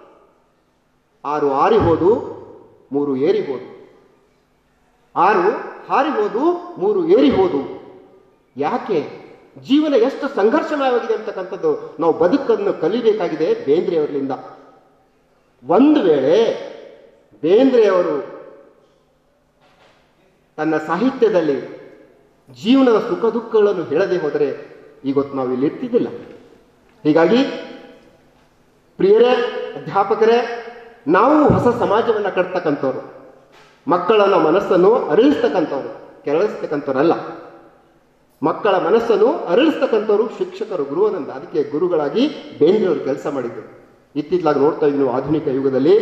6 ಆರಿ ಹೋದು, 3 ಏರಿ ಹೋದು. 6 ಹಾರಿ ಹೋದು, 3 ಏರಿ ಹೋದು. ಯಾಕೆ? ಜೀವನ ಎಷ್ಟು ಸಂಘರ್ಷಮಯವಾಗಿದೆ ಅಂತಕ್ಕಂಥದ್ದು ನಾವು ಬದುಕನ್ನು ಕಲಿಬೇಕಾಗಿದೆ ಬೇಂದ್ರೆಯವರಿಂದ. ಒಂದು ವೇಳೆ ಬೇಂದ್ರೆಯವರು ತನ್ನ ಸಾಹಿತ್ಯದಲ್ಲಿ ಜೀವನದ ಸುಖ ದುಃಖಗಳನ್ನು ಹೇಳದೆ ಹೋದರೆ ಇವತ್ತು ನಾವು ಇಲ್ಲಿ ಇರ್ತಿದ್ದಿಲ್ಲ. ಹೀಗಾಗಿ ಪ್ರಿಯರೇ, ಅಧ್ಯಾಪಕರೇ, ನಾವು ಹೊಸ ಸಮಾಜವನ್ನು ಕಟ್ತಕ್ಕಂಥವ್ರು, ಮಕ್ಕಳನ್ನ ಮನಸ್ಸನ್ನು ಅರಳಿಸ್ತಕ್ಕಂಥವ್ರು, ಕೆರಳಿಸ್ತಕ್ಕಂಥವ್ರಲ್ಲ. ಮಕ್ಕಳ ಮನಸ್ಸನ್ನು ಅರಳಿಸ್ತಕ್ಕಂಥವ್ರು ಶಿಕ್ಷಕರು, ಗುರುವನಂದ. ಅದಕ್ಕೆ ಗುರುಗಳಾಗಿ ಬೇಂದ್ರೆಯವರು ಕೆಲಸ ಮಾಡಿದ್ರು. ಇತ್ತಿತ್ತಲಾಗಿ ನೋಡ್ತಾ ಇದ್ದೀವಿ, ಆಧುನಿಕ ಯುಗದಲ್ಲಿ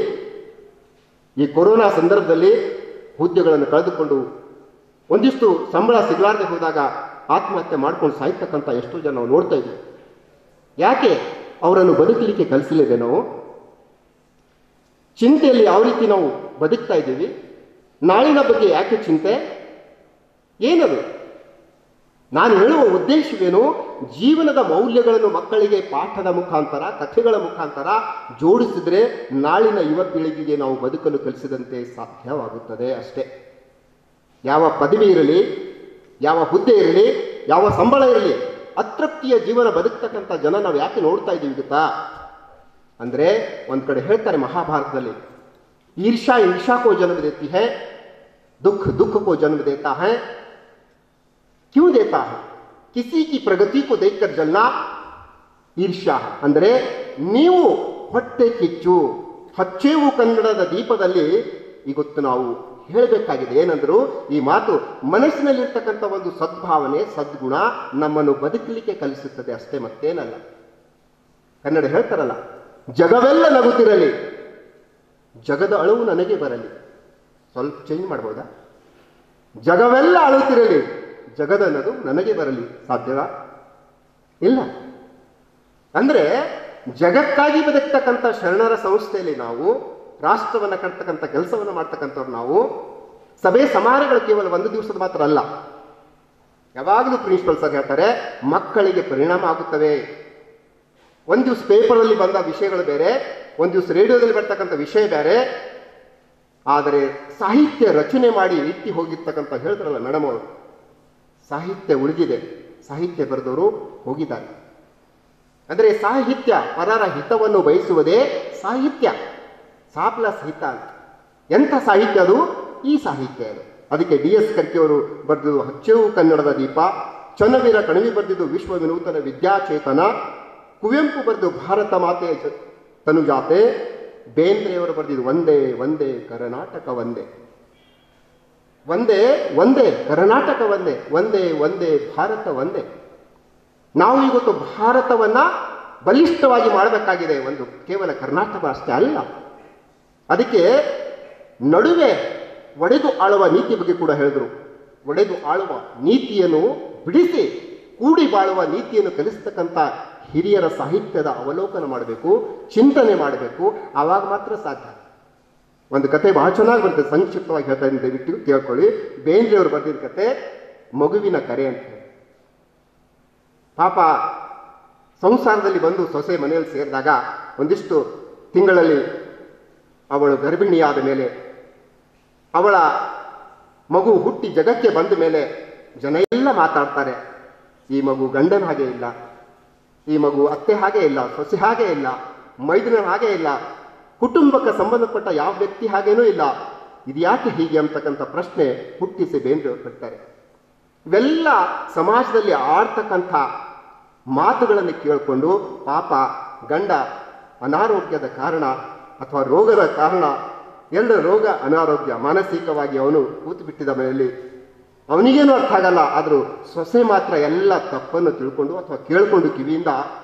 ಈ ಕೊರೋನಾ ಸಂದರ್ಭದಲ್ಲಿ ಹುದ್ದೆಗಳನ್ನು ಕಳೆದುಕೊಂಡು ಒಂದಿಷ್ಟು ಸಂಬಳ ಸಿಗಲಾರದೆ ಹೋದಾಗ ಆತ್ಮಹತ್ಯೆ ಮಾಡ್ಕೊಂಡು ಸಾಯ್ತಕ್ಕಂಥ ಎಷ್ಟೋ ಜನ ನಾವು ನೋಡ್ತಾ ಇದ್ದೀವಿ. ಯಾಕೆ? ಅವರನ್ನು ಬದುಕಲಿಕ್ಕೆ ಕಲಿಸಲಿದೆ. ನಾವು ಚಿಂತೆಯಲ್ಲಿ ಯಾವ ರೀತಿ ನಾವು ಬದುಕ್ತಾ ಇದ್ದೀವಿ, ನಾಳಿನ ಬಗ್ಗೆ ಯಾಕೆ ಚಿಂತೆ, ಏನದು? ನಾನು ಹೇಳುವ ಉದ್ದೇಶವೇನು? ಜೀವನದ ಮೌಲ್ಯಗಳನ್ನು ಮಕ್ಕಳಿಗೆ ಪಾಠದ ಮುಖಾಂತರ, ಕಥೆಗಳ ಮುಖಾಂತರ ಜೋಡಿಸಿದ್ರೆ ನಾಳಿನ ಯುವ ಪೀಳಿಗೆಗೆ ನಾವು ಬದುಕಲು ಕಲಿಸಿದಂತೆ ಸಾಧ್ಯವಾಗುತ್ತದೆ ಅಷ್ಟೇ. ಯಾವ ಪದವಿ ಇರಲಿ, ಯಾವ ಹುದ್ದೆ ಇರಲಿ, ಯಾವ ಸಂಬಳ ಇರಲಿ, ಅತೃಪ್ತಿಯ ಜೀವನ ಬದುಕ್ತಕ್ಕಂಥ ಜನ ನಾವು ಯಾಕೆ ನೋಡ್ತಾ ಇದ್ದೀವಿ ಗೊತ್ತಾ? ಅಂದ್ರೆ ಒಂದ್ ಕಡೆ ಹೇಳ್ತಾರೆ ಮಹಾಭಾರತದಲ್ಲಿ, ईर्षा ईर्षा को जन्म देती है, दुख दुख को जन्म देता है. क्यों देता है? किसी की प्रगति को देखकर जलना ईर्ष्या. ಅಂದ್ರೆ ನೀವು ಹೊಟ್ಟೆ ಕಿಚ್ಚು, ಹಚ್ಚೇವು ಕನ್ನಡದ ದೀಪದಲ್ಲಿ ಇವತ್ತು ನಾವು ಹೇಳಬೇಕಾಗಿದೆ. ಏನಂದ್ರು ಈ ಮಾತು, ಮನಸ್ಸಿನಲ್ಲಿರ್ತಕ್ಕಂಥ ಒಂದು ಸದ್ಭಾವನೆ, ಸದ್ಗುಣ ನಮ್ಮನ್ನು ಬದುಕಲಿಕ್ಕೆ ಕಲಿಸುತ್ತದೆ ಅಷ್ಟೇ, ಮತ್ತೇನಲ್ಲ. ಕನ್ನಡ ಹೇಳ್ತಾರಲ್ಲ, ಜಗವೆಲ್ಲ ನಗುತ್ತಿರಲಿ, ಜಗದ ಅಳುವು ನನಗೆ ಬರಲಿ. ಸ್ವಲ್ಪ ಚೇಂಜ್ ಮಾಡ್ಬೋದಾ? ಜಗವೆಲ್ಲ ಅಳುತ್ತಿರಲಿ, ಜಗದ ನಗು ನನಗೆ ಬರಲಿ. ಸಾಧ್ಯವಾ? ಇಲ್ಲ. ಅಂದ್ರೆ ಜಗಕ್ಕಾಗಿ ಬದುಕ್ತಕ್ಕಂಥ ಶರಣರ ಸಂಸ್ಥೆಯಲ್ಲಿ ನಾವು ರಾಷ್ಟ್ರವನ್ನು ಕಟ್ತಕ್ಕಂಥ ಕೆಲಸವನ್ನು ಮಾಡ್ತಕ್ಕಂಥವ್ರು ನಾವು. ಸಭೆ ಸಮಾರಂಭಗಳು ಕೇವಲ 1 ದಿವಸದ ಮಾತ್ರ ಅಲ್ಲ. ಯಾವಾಗಲೂ ಪ್ರಿನ್ಸಿಪಲ್ ಸರ್ ಹೇಳ್ತಾರೆ, ಮಕ್ಕಳಿಗೆ ಪರಿಣಾಮ ಆಗುತ್ತವೆ. 1 ದಿವಸ ಪೇಪರಲ್ಲಿ ಬಂದ ವಿಷಯಗಳು ಬೇರೆ, 1 ದಿವಸ ರೇಡಿಯೋದಲ್ಲಿ ಬರ್ತಕ್ಕಂಥ ವಿಷಯ ಬೇರೆ. ಆದರೆ ಸಾಹಿತ್ಯ ರಚನೆ ಮಾಡಿ ಇತ್ತಿ ಹೋಗಿರ್ತಕ್ಕಂಥ ಹೇಳ್ತಾರಲ್ಲ ಮೇಡಮ್ ಅವರು, ಸಾಹಿತ್ಯ ಉಳಿದಿದೆ, ಸಾಹಿತ್ಯ ಬರೆದವರು ಹೋಗಿದ್ದಾರೆ. ಅಂದರೆ ಸಾಹಿತ್ಯ ಪರರ ಹಿತವನ್ನು ಬಯಸುವುದೇ ಸಾಹಿತ್ಯ. ಸಾಪ್ಲಸ್ ಹಿತ ಅಂತ. ಎಂಥ ಸಾಹಿತ್ಯ ಅದು? ಈ ಸಾಹಿತ್ಯ ಅದು. ಅದಕ್ಕೆ DS ಕರ್ಕಿಯವರು ಬರೆದಿದ್ದು ಹಚ್ಚೇವು ಕನ್ನಡದ ದೀಪ, ಚನ್ನವೀರ ಕಣವಿ ಬರೆದಿದ್ದು ವಿಶ್ವ ವಿನೂತನ ವಿದ್ಯಾಚೇತನ, ಕುವೆಂಪು ಬರೆದು ಭಾರತ ಮಾತೆಯ ತನುಜಾತೆ, ಬೇಂದ್ರೆಯವರು ಬರೆದಿದ್ದು ಒಂದೇ ಒಂದೇ ಕರ್ನಾಟಕ ಒಂದೇ, ಒಂದೇ ಒಂದೇ ಕರ್ನಾಟಕ ಒಂದೇ, ಒಂದೇ ಒಂದೇ ಭಾರತ ಒಂದೇ. ನಾವು ಇವತ್ತು ಭಾರತವನ್ನ ಬಲಿಷ್ಠವಾಗಿ ಮಾಡಬೇಕಾಗಿದೆ. ಒಂದು ಕೇವಲ ಕರ್ನಾಟಕ ಅಷ್ಟೇ ಅಲ್ಲ. ಅದಕ್ಕೆ ನಡುವೆ ಒಡೆದು ಆಳುವ ನೀತಿ ಬಗ್ಗೆ ಕೂಡ ಹೇಳಿದ್ರು. ಒಡೆದು ಆಳುವ ನೀತಿಯನ್ನು ಬಿಡಿಸಿ ಕೂಡಿ ಬಾಳುವ ನೀತಿಯನ್ನು ಕಲಿಸ್ತಕ್ಕಂಥ ಹಿರಿಯರ ಸಾಹಿತ್ಯದ ಅವಲೋಕನ ಮಾಡಬೇಕು, ಚಿಂತನೆ ಮಾಡಬೇಕು. ಆವಾಗ ಮಾತ್ರ ಸಾಧ್ಯ. ಒಂದು ಕತೆ ಬಹಳ ಚೆನ್ನಾಗಿ ಬರ್ತದೆ, ಸಂಕ್ಷಿಪ್ತವಾಗಿ ಹೇಳ್ತಾ ಇದ್ದೀನಿ, ದಯವಿಟ್ಟು ಕೇಳ್ಕೊಳ್ಳಿ. ಬೇಂದ್ರೆಯವರು ಬರೆದಿದ್ದ ಕತೆ ಮಗುವಿನ ಕರೆ ಅಂತ ಹೇಳಿ. ಪಾಪ ಸಂಸಾರದಲ್ಲಿ ಬಂದು ಸೊಸೆ ಮನೆಯಲ್ಲಿ ಸೇರಿದಾಗ ಒಂದಿಷ್ಟು ತಿಂಗಳಲ್ಲಿ ಅವಳು ಗರ್ಭಿಣಿಯಾದ ಮೇಲೆ, ಅವಳ ಮಗು ಹುಟ್ಟಿ ಜಗಕ್ಕೆ ಬಂದ ಮೇಲೆ ಜನ ಎಲ್ಲ ಮಾತಾಡ್ತಾರೆ, ಈ ಮಗು ಗಂಡನ ಹಾಗೆ ಇಲ್ಲ, ಈ ಮಗು ಅತ್ತೆ ಹಾಗೆ ಇಲ್ಲ, ಸೊಸೆ ಹಾಗೆ ಇಲ್ಲ, ಮೈದುನ ಹಾಗೆ ಇಲ್ಲ, ಕುಟುಂಬಕ್ಕೆ ಸಂಬಂಧಪಟ್ಟ ಯಾವ ವ್ಯಕ್ತಿ ಹಾಗೇನೂ ಇಲ್ಲ. ಇದು ಯಾಕೆ ಹೀಗೆ ಅಂತಕ್ಕಂಥ ಪ್ರಶ್ನೆ ಹುಟ್ಟಿಸಿ ಬೇಂದ್ರೆಯವರು ಬಿಡ್ತಾರೆ. ಇವೆಲ್ಲ ಸಮಾಜದಲ್ಲಿ ಆಡ್ತಕ್ಕಂಥ ಮಾತುಗಳನ್ನು ಕೇಳಿಕೊಂಡು ಪಾಪ ಗಂಡ ಅನಾರೋಗ್ಯದ ಕಾರಣ ಅಥವಾ ರೋಗದ ಕಾರಣ, ಎರಡು ರೋಗ, ಅನಾರೋಗ್ಯ, ಮಾನಸಿಕವಾಗಿ ಅವನು ಕೂತು ಬಿಟ್ಟಿದ ಮನೆಯಲ್ಲಿ ಅವನಿಗೇನು ಅರ್ಥ ಆಗಲ್ಲ. ಆದರೂ ಸೊಸೆ ಮಾತ್ರ ಎಲ್ಲ ತಪ್ಪನ್ನು ತಿಳ್ಕೊಂಡು ಅಥವಾ ಕೇಳಿಕೊಂಡು ಕಿವಿಯಿಂದ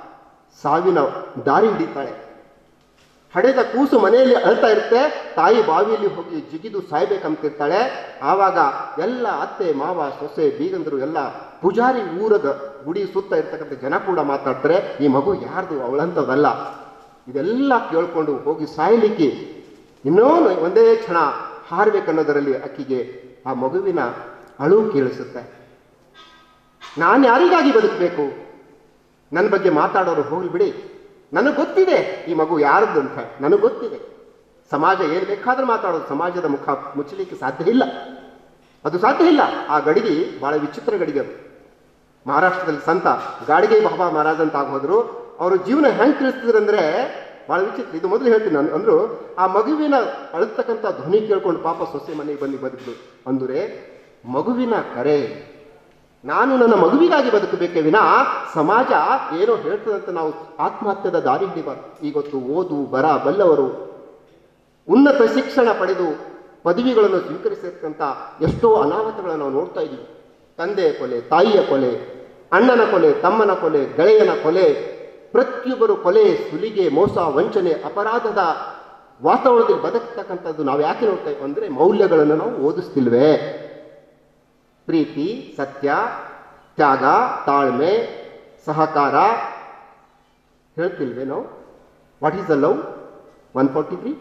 ಸಾವಿನ ದಾರಿ ಹಿಡಿತಾಳೆ. ಹಡೆದ ಕೂಸು ಮನೆಯಲ್ಲಿ ಅಳ್ತಾ ಇರುತ್ತೆ, ತಾಯಿ ಬಾವಿಯಲ್ಲಿ ಹೋಗಿ ಜಿಗಿದು ಸಾಯ್ಬೇಕಂತಿರ್ತಾಳೆ. ಆವಾಗ ಎಲ್ಲ ಅತ್ತೆ ಮಾವ ಸೊಸೆ ಬೀಗಂದರು ಎಲ್ಲ ಪೂಜಾರಿ ಊರದ ಗುಡಿ ಸುತ್ತ ಇರ್ತಕ್ಕಂಥ ಜನ ಕೂಡ ಮಾತಾಡ್ತಾರೆ, ಈ ಮಗು ಯಾರ್ದು, ಅವಳಂಥದ್ದಲ್ಲ. ಇದೆಲ್ಲ ಕೇಳ್ಕೊಂಡು ಹೋಗಿ ಸಾಯಲಿಕ್ಕೆ ಇನ್ನೂ ಒಂದೇ ಕ್ಷಣ ಹಾರಬೇಕನ್ನೋದರಲ್ಲಿ ಅಕ್ಕಿಗೆ ಆ ಮಗುವಿನ ಅಳು ಕೇಳಿಸುತ್ತೆ. ನಾನು ಯಾರಿಗಾಗಿ ಬದುಕಬೇಕು? ನನ್ನ ಬಗ್ಗೆ ಮಾತಾಡೋರು ಹೋಗ್ಲಿ ಬಿಡಿ, ನನಗೆ ಗೊತ್ತಿದೆ ಈ ಮಗು ಯಾರದ್ದು ಅಂತ, ನನಗೆ ಗೊತ್ತಿದೆ. ಸಮಾಜ ಏನು ಬೇಕಾದ್ರೂ ಮಾತಾಡೋದು, ಸಮಾಜದ ಮುಖ ಮುಚ್ಚಲಿಕ್ಕೆ ಸಾಧ್ಯ ಇಲ್ಲ, ಅದು ಸಾಧ್ಯ ಇಲ್ಲ. ಆ ಗಡಿಗೆ ಬಹಳ ವಿಚಿತ್ರ ಗಡಿಗೆ ಅದು. ಮಹಾರಾಷ್ಟ್ರದಲ್ಲಿ ಸಂತ ಗಾಡಿಗೆ ಬಾಬಾ ಮಹಾರಾಜ್ ಅಂತ ಆಗೋದ್ರು, ಅವರು ಜೀವನ ಹೆಂಗೆ ತಿಳಿಸ್ತಿದ್ರಂದ್ರೆ ಬಹಳ ವಿಚಿತ್ರ. ಇದು ಮೊದಲು ಹೇಳ್ತೀನಿ ನಾನು. ಅಂದ್ರು ಆ ಮಗುವಿನ ಅಳತಕ್ಕಂಥ ಧ್ವನಿ ಕೇಳ್ಕೊಂಡು ಪಾಪ ಸೊಸೆ ಮನೆಗೆ ಬಂದು ಬದುಕಿದ್ರು. ಅಂದ್ರೆ ಮಗುವಿನ ಕರೆ, ನಾನು ನನ್ನ ಮಗುವಿಗಾಗಿ ಬದುಕಬೇಕೇ ವಿನ ಸಮಾಜ ಏನೋ ಹೇಳ್ತದಂತ ನಾವು ಆತ್ಮಹತ್ಯದ ದಾರಿ ಹಿಡಿಬಾರ್ದು. ಈಗೊತ್ತು ಓದು ಬರ ಬಲ್ಲವರು, ಉನ್ನತ ಶಿಕ್ಷಣ ಪಡೆದು ಪದವಿಗಳನ್ನು ಸ್ವೀಕರಿಸಿರ್ತಕ್ಕಂಥ ಎಷ್ಟೋ ಅನಾಹುತಗಳನ್ನು ನಾವು ನೋಡ್ತಾ ಇದ್ದೀವಿ. ತಂದೆಯ ಕೊಲೆ, ತಾಯಿಯ ಕೊಲೆ, ಅಣ್ಣನ ಕೊಲೆ, ತಮ್ಮನ ಕೊಲೆ, ಗೆಳೆಯನ ಕೊಲೆ, ಪ್ರತಿಯೊಬ್ಬರು ಕೊಲೆ, ಸುಲಿಗೆ, ಮೋಸ, ವಂಚನೆ, ಅಪರಾಧದ ವಾತಾವರಣದಲ್ಲಿ ಬದುಕ್ತಕ್ಕಂಥದ್ದು ನಾವು ಯಾಕೆ ನೋಡ್ತಾ ಇದ್ದೀವಿ ಅಂದರೆ ಮೌಲ್ಯಗಳನ್ನು ನಾವು ಓದಿಸ್ತಿಲ್ವೇ? ಪ್ರೀತಿ, ಸತ್ಯ, ತ್ಯಾಗ, ತಾಳ್ಮೆ, ಸಹಕಾರ ಹೇಳ್ತಿಲ್ವೇ ನಾವು? What is the love? 143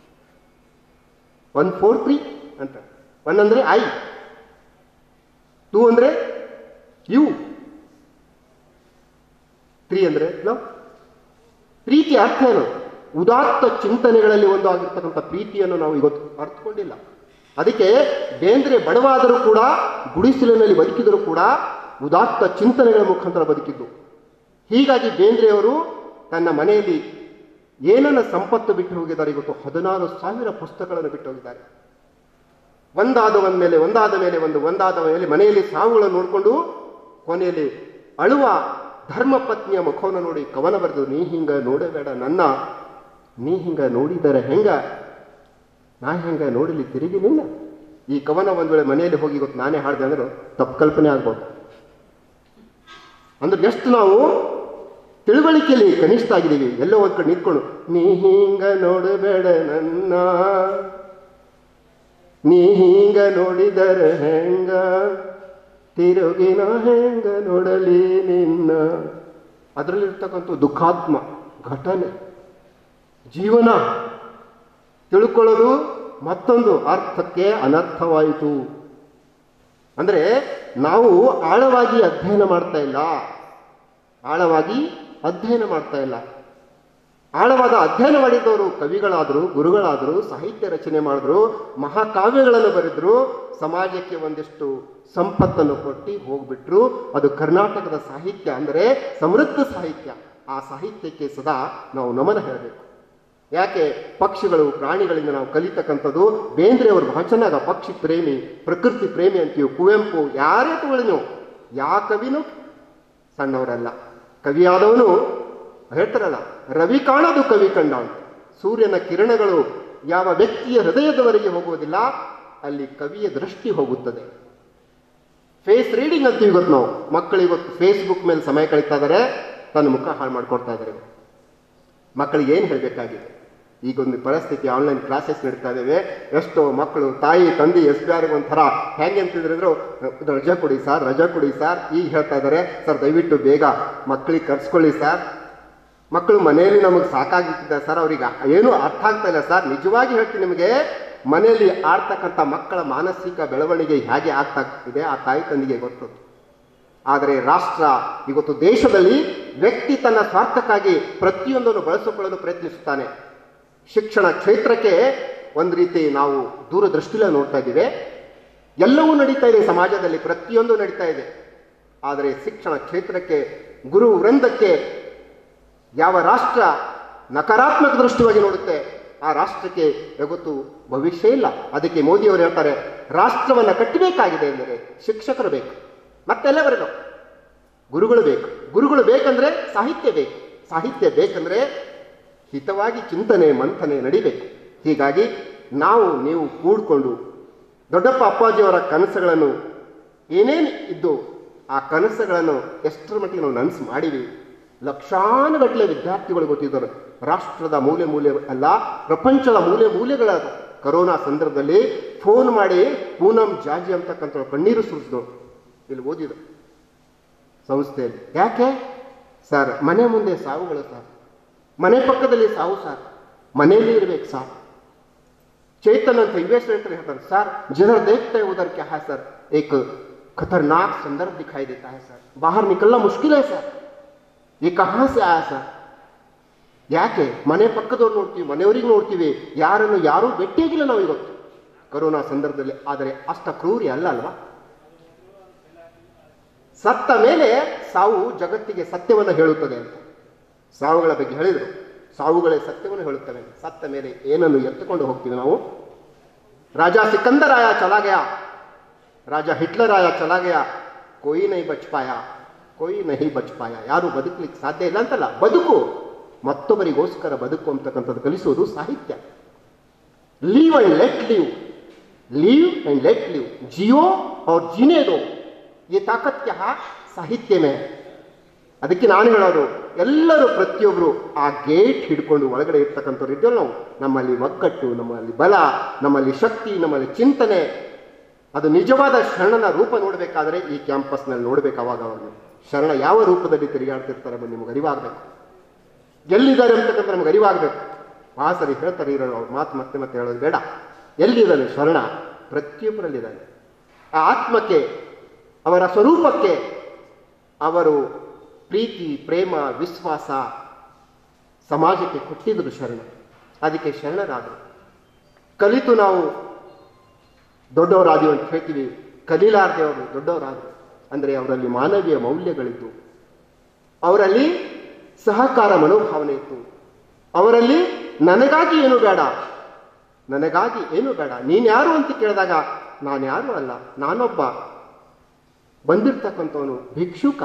143 ಅಂತ. 1 ಅಂದರೆ ಐ, 2 ಅಂದರೆ ಯು, 3 ಅಂದರೆ ಲವ್. ಪ್ರೀತಿ ಅರ್ಥ ಏನು? ಉದಾತ್ತ ಚಿಂತನೆಗಳಲ್ಲಿ ಒಂದು ಆಗಿರ್ತಕ್ಕಂಥ ಪ್ರೀತಿಯನ್ನು ನಾವು ಇವತ್ತು ಅರ್ಥಕೊಂಡಿಲ್ಲ. ಅದಕ್ಕೆ ಬೇಂದ್ರೆ ಬಡವಾದರೂ ಕೂಡ, ಗುಡಿಸಲಿನಲ್ಲಿ ಬದುಕಿದರೂ ಕೂಡ ಉದಾತ್ತ ಚಿಂತನೆಗಳ ಮುಖಾಂತರ ಬದುಕಿದ್ದು. ಹೀಗಾಗಿ ಬೇಂದ್ರೆಯವರು ತನ್ನ ಮನೆಯಲ್ಲಿ ಏನನ್ನ ಸಂಪತ್ತು ಬಿಟ್ಟು ಹೋಗಿದ್ದಾರೆ? ಇವತ್ತು 16,000 ಪುಸ್ತಕಗಳನ್ನು ಬಿಟ್ಟು ಹೋಗಿದ್ದಾರೆ. ಒಂದಾದ ಮೇಲೆ ಮನೆಯಲ್ಲಿ ಸಾವುಗಳನ್ನು ನೋಡಿಕೊಂಡು ಕೊನೆಯಲ್ಲಿ ಅಳುವ ಧರ್ಮ ಪತ್ನಿಯ ಮುಖವನ್ನು ನೋಡಿ ಕವನ ಬರೆದು, ನೀ ಹಿಂಗ ನೋಡಬೇಡ ನನ್ನ, ನೀ ಹಿಂಗ ನೋಡಿದರೆ ಹೆಂಗ, ನಾ ಹೆಂಗ ನೋಡಲಿ ತಿರುಗಿ ನಿನ್ನ. ಈ ಕವನ ಒಂದ್ ವೇಳೆ ಮನೆಯಲ್ಲಿ ಹೋಗಿ ಇವತ್ತು ನಾನೇ ಹಾಡಿದೆ ಅಂದ್ರೆ ತಪ್ಪು ಕಲ್ಪನೆ ಆಗ್ಬೋದು. ಅಂದ್ರೆ ಎಷ್ಟು ನಾವು ತಿಳುವಳಿಕೆಯಲ್ಲಿ ಕನಿಷ್ಠ ಆಗಿದ್ದೀವಿ. ಎಲ್ಲೋ ಒಂದ್ ಕಡೆ ನಿಂತ್ಕೊಂಡು, ನೀ ಹಿಂಗ ನೋಡಬೇಡ ನನ್ನ, ನೀ ಹಿಂಗ ನೋಡಿದರೆ ಹೆಂಗ, ತಿರುಗಿನ ಹೆಂಗ ನೋಡಲಿ ನಿನ್ನ. ಅದರಲ್ಲಿರ್ತಕ್ಕಂಥ ದುಃಖಾತ್ಮ ಘಟನೆ, ಜೀವನ ತಿಳ್ಕೊಳ್ಳೋದು ಮತ್ತೊಂದು ಅರ್ಥಕ್ಕೆ ಅನರ್ಥವಾಯಿತು. ಅಂದ್ರೆ ನಾವು ಆಳವಾಗಿ ಅಧ್ಯಯನ ಮಾಡ್ತಾ ಇಲ್ಲ, ಆಳವಾದ ಅಧ್ಯಯನ ಮಾಡಿದವರು ಕವಿಗಳಾದರು, ಗುರುಗಳಾದರು, ಸಾಹಿತ್ಯ ರಚನೆ ಮಾಡಿದ್ರು, ಮಹಾಕಾವ್ಯಗಳನ್ನು ಬರೆದ್ರು, ಸಮಾಜಕ್ಕೆ ಒಂದಿಷ್ಟು ಸಂಪತ್ತನ್ನು ಕೊಟ್ಟು ಹೋಗ್ಬಿಟ್ರು. ಅದು ಕರ್ನಾಟಕದ ಸಾಹಿತ್ಯ ಅಂದರೆ ಸಮೃದ್ಧ ಸಾಹಿತ್ಯ. ಆ ಸಾಹಿತ್ಯಕ್ಕೆ ಸದಾ ನಾವು ನಮನ ಹೇಳಬೇಕು. ಯಾಕೆ? ಪಕ್ಷಿಗಳು, ಪ್ರಾಣಿಗಳಿಂದ ನಾವು ಕಲಿತಕ್ಕಂಥದ್ದು. ಬೇಂದ್ರೆ ಅವರು ಬಹಳ ಚೆನ್ನಾಗ ಪಕ್ಷಿ ಪ್ರೇಮಿ, ಪ್ರಕೃತಿ ಪ್ರೇಮಿ ಅಂತೀವಿ. ಕುವೆಂಪು, ಯಾರೇ ತಗೊಳ್ಳಿ ನೀವು, ಯಾವ ಕವಿನೂ ಸಣ್ಣವರಲ್ಲ. ಕವಿಯಾದವನು ಹೇಳ್ತಾರಲ್ಲ, ರವಿ ಕಾಣದು ಕವಿ ಕಂಡ ಅಂತ. ಸೂರ್ಯನ ಕಿರಣಗಳು ಯಾವ ವ್ಯಕ್ತಿಯ ಹೃದಯದವರೆಗೆ ಹೋಗುವುದಿಲ್ಲ, ಅಲ್ಲಿ ಕವಿಯ ದೃಷ್ಟಿ ಹೋಗುತ್ತದೆ. ಫೇಸ್ ರೀಡಿಂಗ್ ಅಂತೀವಿ ಇವತ್ತು ನಾವು. ಮಕ್ಕಳು ಇವತ್ತು ಫೇಸ್ಬುಕ್ ಮೇಲೆ ಸಮಯ ಕಳೀತಾ ಇದ್ದಾರೆ, ತನ್ನ ಮುಖ ಹಾಳು ಮಾಡ್ಕೊಡ್ತಾ ಇದ್ದಾರೆ. ಮಕ್ಕಳಿಗೆ ಏನು ಹೇಳಬೇಕಾಗಿದೆ? ಈಗೊಂದು ಪರಿಸ್ಥಿತಿ, ಆನ್ಲೈನ್ ಕ್ಲಾಸಸ್ ನಡೀತಾ ಇದ್ದೇವೆ. ಎಷ್ಟೋ ಮಕ್ಕಳು ತಾಯಿ ತಂದೆ SBR ಒಂಥರ ಹೆಂಗೆ ಅಂತಿದ್ರು, ರಜಾ ಕೊಡಿ ಸರ್, ಈಗ ಹೇಳ್ತಾ ಇದ್ದಾರೆ, ಸರ್ ದಯವಿಟ್ಟು ಬೇಗ ಮಕ್ಕಳಿಗೆ ಕರ್ಸ್ಕೊಳ್ಳಿ ಸರ್, ಮಕ್ಕಳು ಮನೆಯಲ್ಲಿ ನಮಗೆ ಸಾಕಾಗಿದ್ದಾರೆ ಸರ್, ಅವ್ರಿಗೆ ಏನೂ ಅರ್ಥ ಆಗ್ತಾ ಇಲ್ಲ ಸರ್. ನಿಜವಾಗಿ ಹೇಳ್ತೀನಿ ನಿಮಗೆ, ಮನೆಯಲ್ಲಿ ಆಡ್ತಕ್ಕಂಥ ಮಕ್ಕಳ ಮಾನಸಿಕ ಬೆಳವಣಿಗೆ ಹೇಗೆ ಆಗ್ತಾ ಇದೆ ಆ ತಾಯಿ ತಂದೆಗೆ ಗೊತ್ತು. ಆದರೆ ರಾಷ್ಟ್ರ ಇವತ್ತು ದೇಶದಲ್ಲಿ ವ್ಯಕ್ತಿ ತನ್ನ ಸ್ವಾರ್ಥಕ್ಕಾಗಿ ಪ್ರತಿಯೊಂದನ್ನು ಬಳಸಿಕೊಳ್ಳಲು ಪ್ರಯತ್ನಿಸುತ್ತಾನೆ. ಶಿಕ್ಷಣ ಕ್ಷೇತ್ರಕ್ಕೆ ಒಂದು ರೀತಿ ನಾವು ದೂರದೃಷ್ಟಿಯಲ್ಲಿ ನೋಡ್ತಾ ಇದ್ದೀವಿ. ಎಲ್ಲವೂ ನಡೀತಾ ಇದೆ ಸಮಾಜದಲ್ಲಿ, ಪ್ರತಿಯೊಂದು ನಡೀತಾ ಇದೆ. ಆದರೆ ಶಿಕ್ಷಣ ಕ್ಷೇತ್ರಕ್ಕೆ, ಗುರು ವೃಂದಕ್ಕೆ ಯಾವ ರಾಷ್ಟ್ರ ನಕಾರಾತ್ಮಕ ದೃಷ್ಟಿಯಾಗಿ ನೋಡುತ್ತೆ, ಆ ರಾಷ್ಟ್ರಕ್ಕೆ ಯಾವತ್ತೂ ಭವಿಷ್ಯ ಇಲ್ಲ. ಅದಕ್ಕೆ ಮೋದಿಯವರು ಹೇಳ್ತಾರೆ, ರಾಷ್ಟ್ರವನ್ನು ಕಟ್ಟಬೇಕಾಗಿದೆ ಎಂದರೆ ಶಿಕ್ಷಕರು ಬೇಕು, ಮತ್ತೆಲ್ಲ ಬರಬೇಕು, ಗುರುಗಳು ಬೇಕಂದ್ರೆ ಸಾಹಿತ್ಯ ಬೇಕಂದ್ರೆ ಹಿತವಾಗಿ ಚಿಂತನೆ ಮಂಥನೆ ನಡಿಬೇಕು. ಹೀಗಾಗಿ ನೀವು ಕೂಡ್ಕೊಂಡು ದೊಡ್ಡಪ್ಪ ಅಪ್ಪಾಜಿಯವರ ಕನಸುಗಳನ್ನು ಏನೇನು ಇದ್ದು ಆ ಕನಸುಗಳನ್ನು ಎಷ್ಟರ ಮಟ್ಟಿಗೆ ನಾವು ನನಸು ಮಾಡಿವಿ, ಲಕ್ಷಾನುಗಟ್ಟಲೆ ವಿದ್ಯಾರ್ಥಿಗಳು ಗೊತ್ತಿದ್ದಾರೆ. ರಾಷ್ಟ್ರದ ಮೂಲೆ ಮೂಲೆ ಅಲ್ಲ, ಪ್ರಪಂಚದ ಮೂಲೆ ಮೂಲೆಗಳ ಕರೋನಾ ಸಂದರ್ಭದಲ್ಲಿ ಫೋನ್ ಮಾಡಿ ಪೂನಂ ಜಾಜಿ ಅಂತಕ್ಕಂಥ ಕಣ್ಣೀರು ಸುರಿಸಿದ್ರು. ಇಲ್ಲಿ ಓದಿದ್ರು ಸಂಸ್ಥೆಯಲ್ಲಿ. ಯಾಕೆ ಸರ್? ಮನೆ ಮುಂದೆ ಸಾವುಗಳು ಸರ್, ಮನೆ ಪಕ್ಕದಲ್ಲಿ ಸಾವು ಸರ್, ಮನೆಯಲ್ಲಿ ಇರ್ಬೇಕು ಸರ್. चेतन ಅಂತ इन्वेस्टर ಹೇಳ್ತಾರೆ सर जनर देखते हैं उधर क्या है सर, एक खतरनाक संदर्भ दिखाई देता है सर, बाहर निकलना मुश्किल है सर, ये कहां से आया सर? ಯಾಕೆ ಮನೆ ಪಕ್ಕದವ್ರು ನೋಡ್ತೀವಿ, ಮನೆಯವರಿಗೆ ನೋಡ್ತೀವಿ, ಯಾರನ್ನು ಯಾರೂ ಭೇಟಿಯಾಗಿಲ್ಲ ನಾವು ಇವತ್ತು ಕರೋನಾ ಸಂದರ್ಭದಲ್ಲಿ. ಆದರೆ ಅಷ್ಟ ಕ್ರೂರಿ ಅಲ್ಲ ಅಲ್ವಾ? ಸತ್ತ ಮೇಲೆ ಸಾವು ಜಗತ್ತಿಗೆ ಸತ್ಯವನ್ನು ಹೇಳುತ್ತದೆ ಅಂತ ಸಾವುಗಳ ಬಗ್ಗೆ ಹೇಳಿದರು. ಸಾವುಗಳೇ ಸತ್ಯವನ್ನು ಹೇಳುತ್ತವೆ. ಸತ್ತ ಮೇಲೆ ಏನನ್ನು ಎತ್ತುಕೊಂಡು ಹೋಗ್ತೀವಿ ನಾವು? ರಾಜ ಸಿಕಂದರ್ ಆಯ ಚಲಾ ಗಯಾ, ರಾಜ ಹಿಟ್ಲರ್ ಆಯ ಚಲಾ ಗಯಾ, ಕೋಯಿ ನಹಿ ಬಚ್ ಪಾಯಾ, ಕೋಯಿ ನಹಿ ಬಚ್ ಪಾಯಾ. ಯಾರು ಬದುಕಲಿಕ್ಕೆ ಸಾಧ್ಯ ಇಲ್ಲ ಅಂತಲ್ಲ, ಬದುಕು, ಮತ್ತೊಬ್ಬರಿಗೋಸ್ಕರ ಬದುಕು ಅಂತಕ್ಕಂಥದ್ದು ಕಲಿಸುವುದು ಸಾಹಿತ್ಯ. Live and let live, live and let live, ಜಿಯೋ और जीने दो, ये ताकत क्या है ಸಾಹಿತ್ಯ ಮೇ. ಅದಕ್ಕೆ ನಾನು ಹೇಳೋದು, ಎಲ್ಲರೂ ಪ್ರತಿಯೊಬ್ಬರು ಆ ಗೇಟ್ ಹಿಡ್ಕೊಂಡು ಒಳಗಡೆ ಇರ್ತಕ್ಕಂಥವ್ರು ಇದ್ದೇವೆ ನಾವು. ನಮ್ಮಲ್ಲಿ ಒಗ್ಗಟ್ಟು, ನಮ್ಮಲ್ಲಿ ಬಲ, ನಮ್ಮಲ್ಲಿ ಶಕ್ತಿ, ನಮ್ಮಲ್ಲಿ ಚಿಂತನೆ, ಅದು ನಿಜವಾದ ಶರಣನ ರೂಪ ನೋಡಬೇಕಾದ್ರೆ ಈ ಕ್ಯಾಂಪಸ್ನಲ್ಲಿ ನೋಡ್ಬೇಕು. ಅವಾಗ ಶರಣ ಯಾವ ರೂಪದಲ್ಲಿ ತಿರುಗಾಡ್ತಿರ್ತಾರೆ ಅಂತ ನಿಮ್ಗೆ ಅರಿವಾಗಬೇಕು. ಎಲ್ಲಿದ್ದಾರೆ ಅಂತಕ್ಕಂಥ ನಮ್ಗೆ ಅರಿವಾಗಬೇಕು. ಆ ಸರಿ ಹೇಳ್ತಾರೆ ಇರೋ ಅವ್ರ ಮಾತು ಮತ್ತೆ ಮತ್ತೆ ಹೇಳೋದು ಬೇಡ. ಎಲ್ಲಿದ್ದಾನೆ ಶರಣ? ಪ್ರತಿಯೊಬ್ಬರಲ್ಲಿದ್ದಾನೆ. ಆ ಆತ್ಮಕ್ಕೆ, ಅವರ ಸ್ವರೂಪಕ್ಕೆ ಅವರು ಪ್ರೀತಿ, ಪ್ರೇಮ, ವಿಶ್ವಾಸ ಸಮಾಜಕ್ಕೆ ಕೊಟ್ಟಿದ್ರು ಶರಣ. ಅದಕ್ಕೆ ಶರಣರಾದರು. ಕಲಿತು ನಾವು ದೊಡ್ಡವರಾದೀವಿ ಅಂತ ಹೇಳ್ತೀವಿ, ಕಲೀಲಾರ್ದೆ ಅವರು ದೊಡ್ಡವರಾದರು. ಅಂದರೆ ಅವರಲ್ಲಿ ಮಾನವೀಯ ಮೌಲ್ಯಗಳಿತ್ತು, ಅವರಲ್ಲಿ ಸಹಕಾರ ಮನೋಭಾವನೆ ಇತ್ತು, ಅವರಲ್ಲಿ ನನಗಾಗಿ ಏನು ಬೇಡ, ನನಗಾಗಿ ಏನು ಬೇಡ, ನೀನ್ಯಾರು ಅಂತ ಕೇಳಿದಾಗ ನಾನು ಯಾರು ಅಲ್ಲ, ನಾನೊಬ್ಬ ಬಂದಿರ್ತಕ್ಕಂಥವನು ಭಿಕ್ಷುಕ.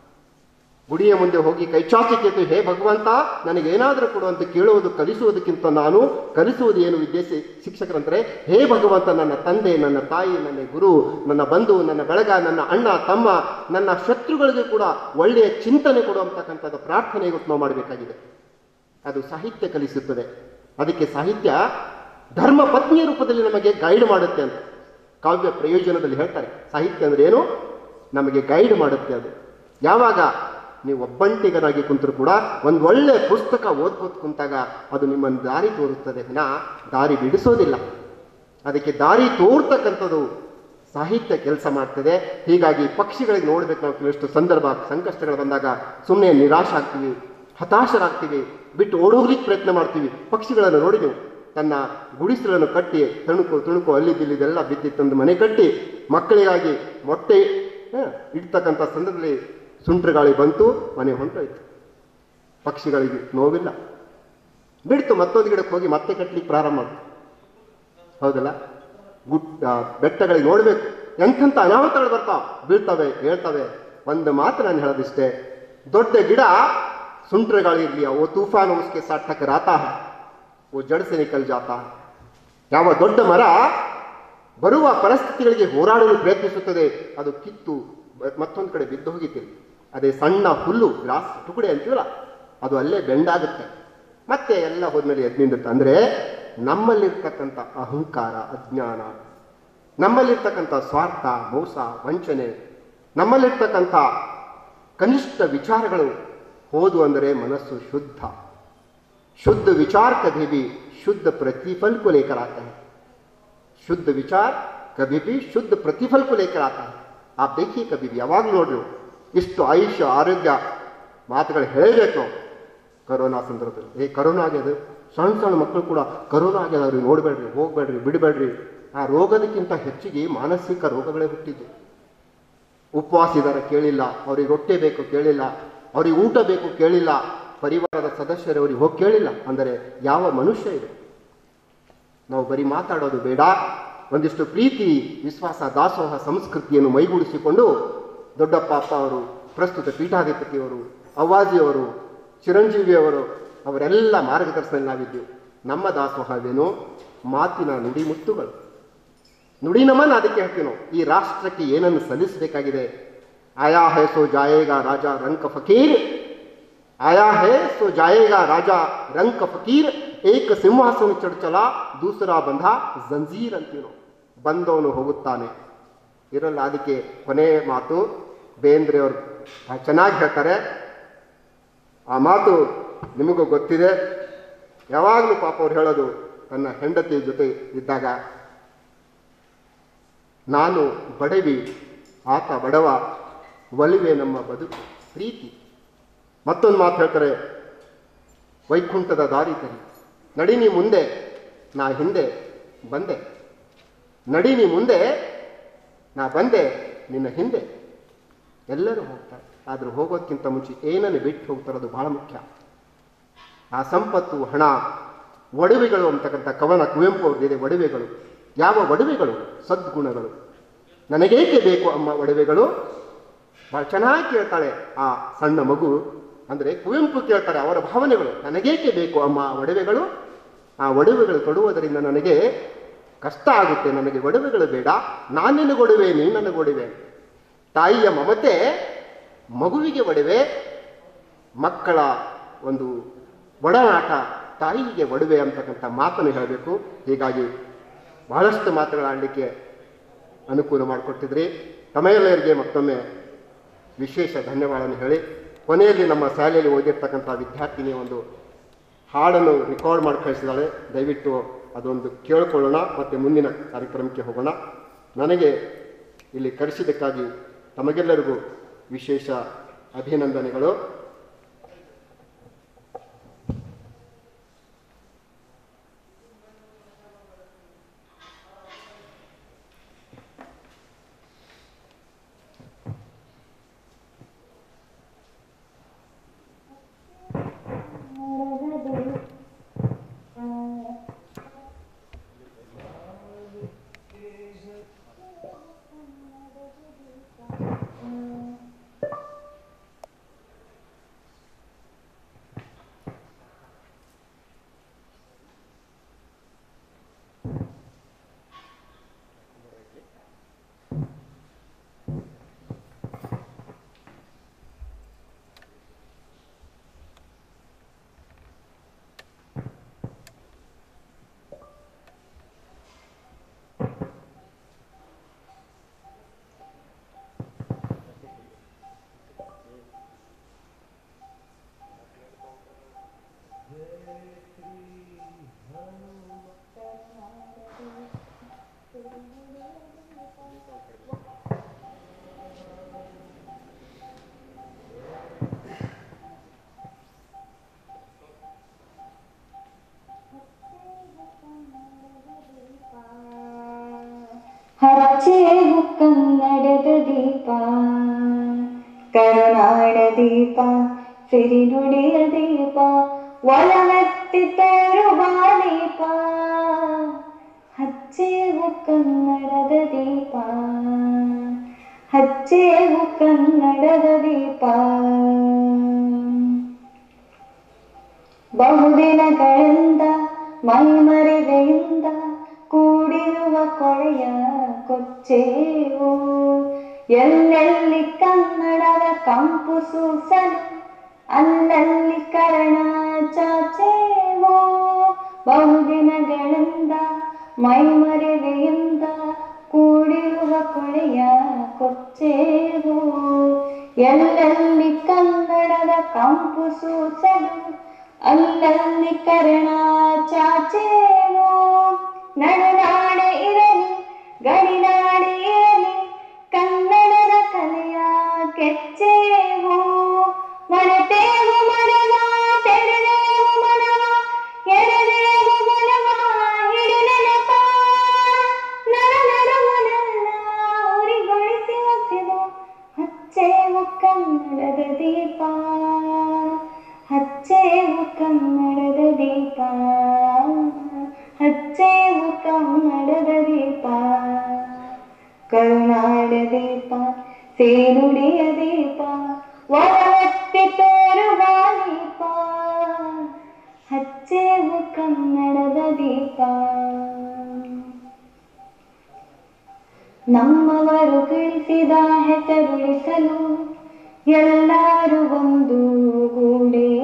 ಗುಡಿಯ ಮುಂದೆ ಹೋಗಿ ಕೈಚಾಚಿ ಕೇತು, ಹೇ ಭಗವಂತ ನನಗೇನಾದರೂ ಕೊಡು ಅಂತ ಕೇಳುವುದು ಕಲಿಸುವುದಕ್ಕಿಂತ ನಾನು ಕಲಿಸುವುದು ಏನು ವಿದ್ಯೆ ಶಿಕ್ಷಕರಂತಾರೆ, ಹೇ ಭಗವಂತ ನನ್ನ ತಂದೆ, ನನ್ನ ತಾಯಿ, ನನ್ನ ಗುರು, ನನ್ನ ಬಂಧು, ನನ್ನ ಬೆಳಗ, ನನ್ನ ಅಣ್ಣ ತಮ್ಮ, ನನ್ನ ಶತ್ರುಗಳಿಗೆ ಕೂಡ ಒಳ್ಳೆಯ ಚಿಂತನೆ ಕೊಡುವಂತಕ್ಕಂಥದ್ದು ಪ್ರಾರ್ಥನೆ ಇವತ್ತು ನಾವು ಮಾಡಬೇಕಾಗಿದೆ. ಅದು ಸಾಹಿತ್ಯ ಕಲಿಸುತ್ತದೆ. ಅದಕ್ಕೆ ಸಾಹಿತ್ಯ ಧರ್ಮ ಪತ್ನಿಯ ರೂಪದಲ್ಲಿ ನಮಗೆ ಗೈಡ್ ಮಾಡುತ್ತೆ ಅಂತ ಕಾವ್ಯ ಪ್ರಯೋಜನದಲ್ಲಿ ಹೇಳ್ತಾರೆ. ಸಾಹಿತ್ಯ ಅಂದ್ರೆ ಏನು? ನಮಗೆ ಗೈಡ್ ಮಾಡುತ್ತೆ. ಅದು ಯಾವಾಗ ನೀವು ಒಬ್ಬಂಟಿಗರಾಗಿ ಕುಂತರೂ ಕೂಡ ಒಂದು ಒಳ್ಳೆ ಪುಸ್ತಕ ಓದ್ಬೋದು ಕುಂತಾಗ ಅದು ನಿಮ್ಮನ್ನು ದಾರಿ ತೋರುತ್ತದೆ, ದಾರಿ ಬಿಡಿಸೋದಿಲ್ಲ. ಅದಕ್ಕೆ ದಾರಿ ತೋರ್ತಕ್ಕಂಥದ್ದು ಸಾಹಿತ್ಯ ಕೆಲಸ ಮಾಡ್ತದೆ. ಹೀಗಾಗಿ ಪಕ್ಷಿಗಳಿಗೆ ನೋಡ್ಬೇಕು ನಾವು. ಕೆಲವಷ್ಟು ಸಂದರ್ಭ ಸಂಕಷ್ಟಗಳು ಬಂದಾಗ ಸುಮ್ಮನೆ ನಿರಾಶೆ ಆಗ್ತೀವಿ, ಹತಾಶರಾಗ್ತೀವಿ, ಬಿಟ್ಟು ಓಡೋಗ್ಲಿಕ್ಕೆ ಪ್ರಯತ್ನ ಮಾಡ್ತೀವಿ. ಪಕ್ಷಿಗಳನ್ನು ನೋಡಿ ನೀವು, ತನ್ನ ಗುಡಿಸಲನ್ನು ಕಟ್ಟಿ ತುಣುಕು ಅಲ್ಲಿದ್ದೆಲ್ಲ ಬಿದ್ದಿತ್ತಂದು ಮನೆ ಕಟ್ಟಿ ಮಕ್ಕಳಿಗಾಗಿ ಮೊಟ್ಟೆ ಇಡ್ತಕ್ಕಂಥ ಸಂದರ್ಭದಲ್ಲಿ ಸುಂಟ್ರ ಗಾಳಿ ಬಂತು, ಮನೆ ಹೊಂಟೋಯ್ತು. ಪಕ್ಷಿಗಳಿಗೆ ನೋವಿಲ್ಲ, ಬಿಡ್ತು, ಮತ್ತೊಂದು ಗಿಡಕ್ಕೆ ಹೋಗಿ ಮತ್ತೆ ಕಟ್ಟಲಿಕ್ಕೆ ಪ್ರಾರಂಭ ಮಾಡ್ತು. ಹೌದಲ್ಲ? ಬೆಟ್ಟಗಳಿಗೆ ನೋಡ್ಬೇಕು, ಎಂಥಂಥ ಅನಾಹುತಗಳು ಬರ್ತಾವ, ಬೀಳ್ತವೆ, ಹೇಳ್ತವೆ. ಒಂದು ಮಾತು ನಾನು ಹೇಳೋದಿಷ್ಟೇ, ದೊಡ್ಡ ಗಿಡ ಸುಂಟ್ರ ಗಾಳಿ ಇರಲಿ, ಓ ತೂಫಾನ್ ಉಸ್ಕೆ ಸಾಥ್ ಟಕರಾತಾ ಹೈ, ಓ ಜಡ್ ಸೆ ನಿಕಲ್ ಜಾತಾ ಹೈ. ಯಾವ ದೊಡ್ಡ ಮರ ಬರುವ ಪರಿಸ್ಥಿತಿಗಳಿಗೆ ಹೋರಾಡಲು ಪ್ರಯತ್ನಿಸುತ್ತದೆ, ಅದು ಕಿತ್ತು ಮತ್ತೊಂದು ಕಡೆ ಬಿದ್ದು ಹೋಗಿತ್ತು. ಅದೇ ಸಣ್ಣ ಹುಲ್ಲು, ಗ್ರಾಸ್ ಟುಕಡೆ ಅಂತೀವಲ್ಲ, ಅದು ಅಲ್ಲೇ ಬೆಂಡಾಗುತ್ತೆ, ಮತ್ತೆ ಎಲ್ಲ ಹೋದ್ಮೇಲೆ ಎದ್ದು ನಿಂದುತ್ತೆ. ಅಂದರೆ ನಮ್ಮಲ್ಲಿರ್ತಕ್ಕಂಥ ಅಹಂಕಾರ, ಅಜ್ಞಾನ, ನಮ್ಮಲ್ಲಿರ್ತಕ್ಕಂಥ ಸ್ವಾರ್ಥ, ಮೋಸ, ವಂಚನೆ, ನಮ್ಮಲ್ಲಿರ್ತಕ್ಕಂಥ ಕನಿಷ್ಠ ವಿಚಾರಗಳು ಹೋದು ಅಂದರೆ ಮನಸ್ಸು ಶುದ್ಧ. शुद्ध विचार कभी भी शुद्ध प्रतिफल को लेकर आता है. शुद्ध विचार कभी भी शुद्ध प्रतिफल को लेकर आता है. आप देखिए कभी भी, ಯಾವಾಗ ನೋಡ್ರಿ ಇಷ್ಟು ಆಯುಷ್ಯ ಆರೋಗ್ಯ ಮಾತುಗಳು ಹೇಳಬೇಕು ನಾವು ಕರೋನಾ ಸಂದರ್ಭದಲ್ಲಿ. ಕರೋನಾ ಆಗ್ಯದ, ಸಣ್ಣ ಸಣ್ಣ ಮಕ್ಕಳು ಕೂಡ ಕರೋನಾ ಆಗ್ಯದ, ಅವ್ರಿಗೆ ನೋಡಬೇಡ್ರಿ, ಹೋಗ್ಬೇಡ್ರಿ, ಬಿಡಬೇಡ್ರಿ. ಆ ರೋಗದಕ್ಕಿಂತ ಹೆಚ್ಚಿಗೆ ಮಾನಸಿಕ ರೋಗಗಳೇ ಹುಟ್ಟಿದ್ದು. ಉಪವಾಸ ಇದ್ದಾರೆ ಕೇಳಿಲ್ಲ, ಅವ್ರಿಗೆ ರೊಟ್ಟೆ ಬೇಕು ಕೇಳಿಲ್ಲ, ಅವ್ರಿಗೆ ಊಟ ಬೇಕು ಕೇಳಿಲ್ಲ, ಪರಿವಾರದ ಸದಸ್ಯರು ಅವರಿಗೆ ಹೋಗಿ ಕೇಳಿಲ್ಲ. ಅಂದರೆ ಯಾವ ಮನುಷ್ಯ ಇದೆ? ನಾವು ಬರೀ ಮಾತಾಡೋದು ಬೇಡ, ಒಂದಿಷ್ಟು ಪ್ರೀತಿ, ವಿಶ್ವಾಸ, ದಾಸೋಹ ಸಂಸ್ಕೃತಿಯನ್ನು ಮೈಗೂಡಿಸಿಕೊಂಡು ದೊಡ್ಡಪ್ಪ ಅಪ್ಪ ಅವರು, ಪ್ರಸ್ತುತ ಪೀಠಾಧಿಪತಿಯವರು, ಅವ್ವಾಜಿಯವರು, ಚಿರಂಜೀವಿಯವರು, ಅವರೆಲ್ಲ ಮಾರ್ಗದರ್ಶನದಲ್ಲಿ ನಾವಿದ್ದೀವಿ. ನಮ್ಮ ದಾಸೋಹವೇನು? ಮಾತಿನ ನುಡಿಮುತ್ತುಗಳು, ನುಡಿ ನಮನ. ಅದಕ್ಕೆ ಹೇಳ್ತೀವಿ ನಾವು, ಈ ರಾಷ್ಟ್ರಕ್ಕೆ ಏನನ್ನು ಸಲ್ಲಿಸಬೇಕಾಗಿದೆ. ಆಯಾ ಹೈಸೋ ಜಾಯೇಗ ರಾಜ ರಂಕ ಫಕೀರ್, आया है सो जाएगा राजा रंग का फकीर एक ಸಿಂಹಾಸನ ಚढ़ चला दूसरा बंधा जंजीर ಅಂತೀನೋ ಬಂದವನು ಹೋಗುತ್ತಾನೆ ಇರಲ್ಲ. ಅದಕ್ಕೆ ಕೊನೆ ಮಾತು ಬೇಂದ್ರೆ ಅವರು ಚೆನ್ನಾಗಿ ಹೇಳ್ತಾರೆ. ಆ ಮಾತು ನಿಮಗೂ ಗೊತ್ತಿದೆ. ಯಾವಾಗಲೂ ಪಾಪ ಅವ್ರು ಹೇಳೋದು ತನ್ನ ಹೆಂಡತಿ ಜೊತೆ ಇದ್ದಾಗ, ನಾನು ಬಡವಿ ಆತ ಬಡವ, ಒಲಿವೆ ನಮ್ಮ ಬದುಕು ಪ್ರೀತಿ. ಮತ್ತೊಂದು ಮಾತು ಹೇಳ್ತಾರೆ, ವೈಕುಂಠದ ದಾರಿ ತರಿ, ನಡಿ ನೀ ಮುಂದೆ ನಾ ಹಿಂದೆ ಬಂದೆ, ನಡಿ ನೀ ಮುಂದೆ ನಾ ಬಂದೆ ನಿನ್ನ ಹಿಂದೆ. ಎಲ್ಲರೂ ಹೋಗ್ತಾರೆ, ಆದರೂ ಹೋಗೋದಕ್ಕಿಂತ ಮುಂಚೆ ಏನನ್ನು ಬಿಟ್ಟು ಹೋಗ್ತಾರೆ ಅದು ಬಹಳ ಮುಖ್ಯ. ಆ ಸಂಪತ್ತು, ಹಣ, ಒಡವೆಗಳು ಅಂತಕ್ಕಂಥ ಕವನ ಕುವೆಂಪು ಅವ್ರದ್ದಿದೆ. ಒಡವೆಗಳು, ಯಾವ ಒಡವೆಗಳು? ಸದ್ಗುಣಗಳು. ನನಗೇಕೆ ಬೇಕು ಅಮ್ಮ ಒಡವೆಗಳು? ಬಹಳ ಚೆನ್ನಾಗಿ ಕೇಳ್ತಾಳೆ ಆ ಸಣ್ಣ ಮಗು. ಅಂದರೆ ಕುವೆಂಪು ಕೇಳ್ತಾರೆ ಅವರ ಭಾವನೆಗಳು. ನನಗೇಕೆ ಬೇಕು ಅಮ್ಮ ಒಡವೆಗಳು? ಆ ಒಡವೆಗಳು ತೊಡುವುದರಿಂದ ನನಗೆ ಕಷ್ಟ ಆಗುತ್ತೆ, ನನಗೆ ಒಡವೆಗಳು ಬೇಡ, ನಾನು ನಿನಗೊಡವೆ, ನೀನು ನನಗೊಡವೆ. ತಾಯಿಯ ಮಮತೆ ಮಗುವಿಗೆ ಒಡವೆ, ಮಕ್ಕಳ ಒಂದು ಒಡನಾಟ ತಾಯಿಗೆ ಒಡವೆ ಅಂತಕ್ಕಂಥ ಮಾತನ್ನು ಹೇಳಬೇಕು. ಹೀಗಾಗಿ ಬಹಳಷ್ಟು ಮಾತುಗಳಾಡಲಿಕ್ಕೆ ಅನುಕೂಲ ಮಾಡಿಕೊಟ್ಟಿದ್ರಿ. ತಮ್ಮೆಲ್ಲರಿಗೆ ಮತ್ತೊಮ್ಮೆ ವಿಶೇಷ ಧನ್ಯವಾದವನ್ನು ಹೇಳಿ, ಕೊನೆಯಲ್ಲಿ ನಮ್ಮ ಶಾಲೆಯಲ್ಲಿ ಓದಿರ್ತಕ್ಕಂಥ ವಿದ್ಯಾರ್ಥಿನಿ ಒಂದು ಹಾಡನ್ನು ರೆಕಾರ್ಡ್ ಮಾಡಿ ಕಳಿಸಿದಾಳೆ. ದಯವಿಟ್ಟು ಅದೊಂದು ಕೇಳಿಕೊಳ್ಳೋಣ, ಮತ್ತು ಮುಂದಿನ ಕಾರ್ಯಕ್ರಮಕ್ಕೆ ಹೋಗೋಣ. ನನಗೆ ಇಲ್ಲಿ ಕರೆಸಿದ್ದಕ್ಕಾಗಿ ತಮಗೆಲ್ಲರಿಗೂ ವಿಶೇಷ ಅಭಿನಂದನೆಗಳು.
ಹಚ್ಚೇವು ಕನ್ನಡದ ದೀಪ, ಕರುನಾಡ ದೀಪ, ಸಿರಿನುಡಿಯ ದೀಪ, ಒಲವೆತ್ತಿ ತೋರುವ ದೀಪ. ಹಚ್ಚೇವು ಕನ್ನಡದ ದೀಪ, ಹಚ್ಚೇವು ಕನ್ನಡದ ದೀಪ. ಬಹುದಿನಗಳಿಂದ ಮೈಮರೆವೆಯಿಂದ ಕೂಡಿರುವ ಕೊಳೆಯ ಕೊಚ್ಚೇವು, ಎಲ್ಲೆಲ್ಲಿ ಕನ್ನಡದ ಕಂಪು ಸೂಸಲು ಅಲ್ಲಲ್ಲಿ ಕರ್ಣ ಚಾಚೇವು. ಬಹುದಿನಗಳಿಂದ ಮೈಮರೆವೆಯಿಂದ ಕೂಡಿರುವ ಕೊಳೆಯ ಕೊಚ್ಚೇವು, ಎಲ್ಲೆಲ್ಲಿ ಕನ್ನಡದ ಕಂಪು ಸೂಸಲು ಅಲ್ಲಲ್ಲಿ ಕರ್ಣ ಚಾಚೇವು. ನಡುನಾಡೆ ಇರಲಿ ಗಡಿನಾಡೆ ಇರಲಿ ಕನ್ನಡದ ಕಲೆಯ ಕೆಚ್ಚೇವು. ಮರೆತೇವು ಮನವ ತೆರೆದೇವು ಮನವ ಎರೆದೇವು ಮನವ ಹಿಡಿ ನೆನಪ. ನರನರವನೆಲ್ಲ ಉರಿಗೊಳಿಸಿ ಒಸೆದು ಹಚ್ಚೇವು ಕನ್ನಡದ ದೀಪ, ಹಚ್ಚೇವು ಕನ್ನಡದ ದೀಪ, ಹಚ್ಚೇವು ಕನ್ನಡದ ದೀಪ. ಕರುನಾಡ ದೀಪ, ಸಿರಿನುಡಿಯ ದೀಪ, ಒಲವೆತ್ತಿ ತೋರುವ ದೀಪ. ಹಚ್ಚೇವು ಕನ್ನಡದ ದೀಪ. ನಮ್ಮವರು ಗಳಿಸಿದ ಹೆಸರುಳಿಸಲು ಎಲ್ಲರೂ ಒಂದು ಗೂಡೇ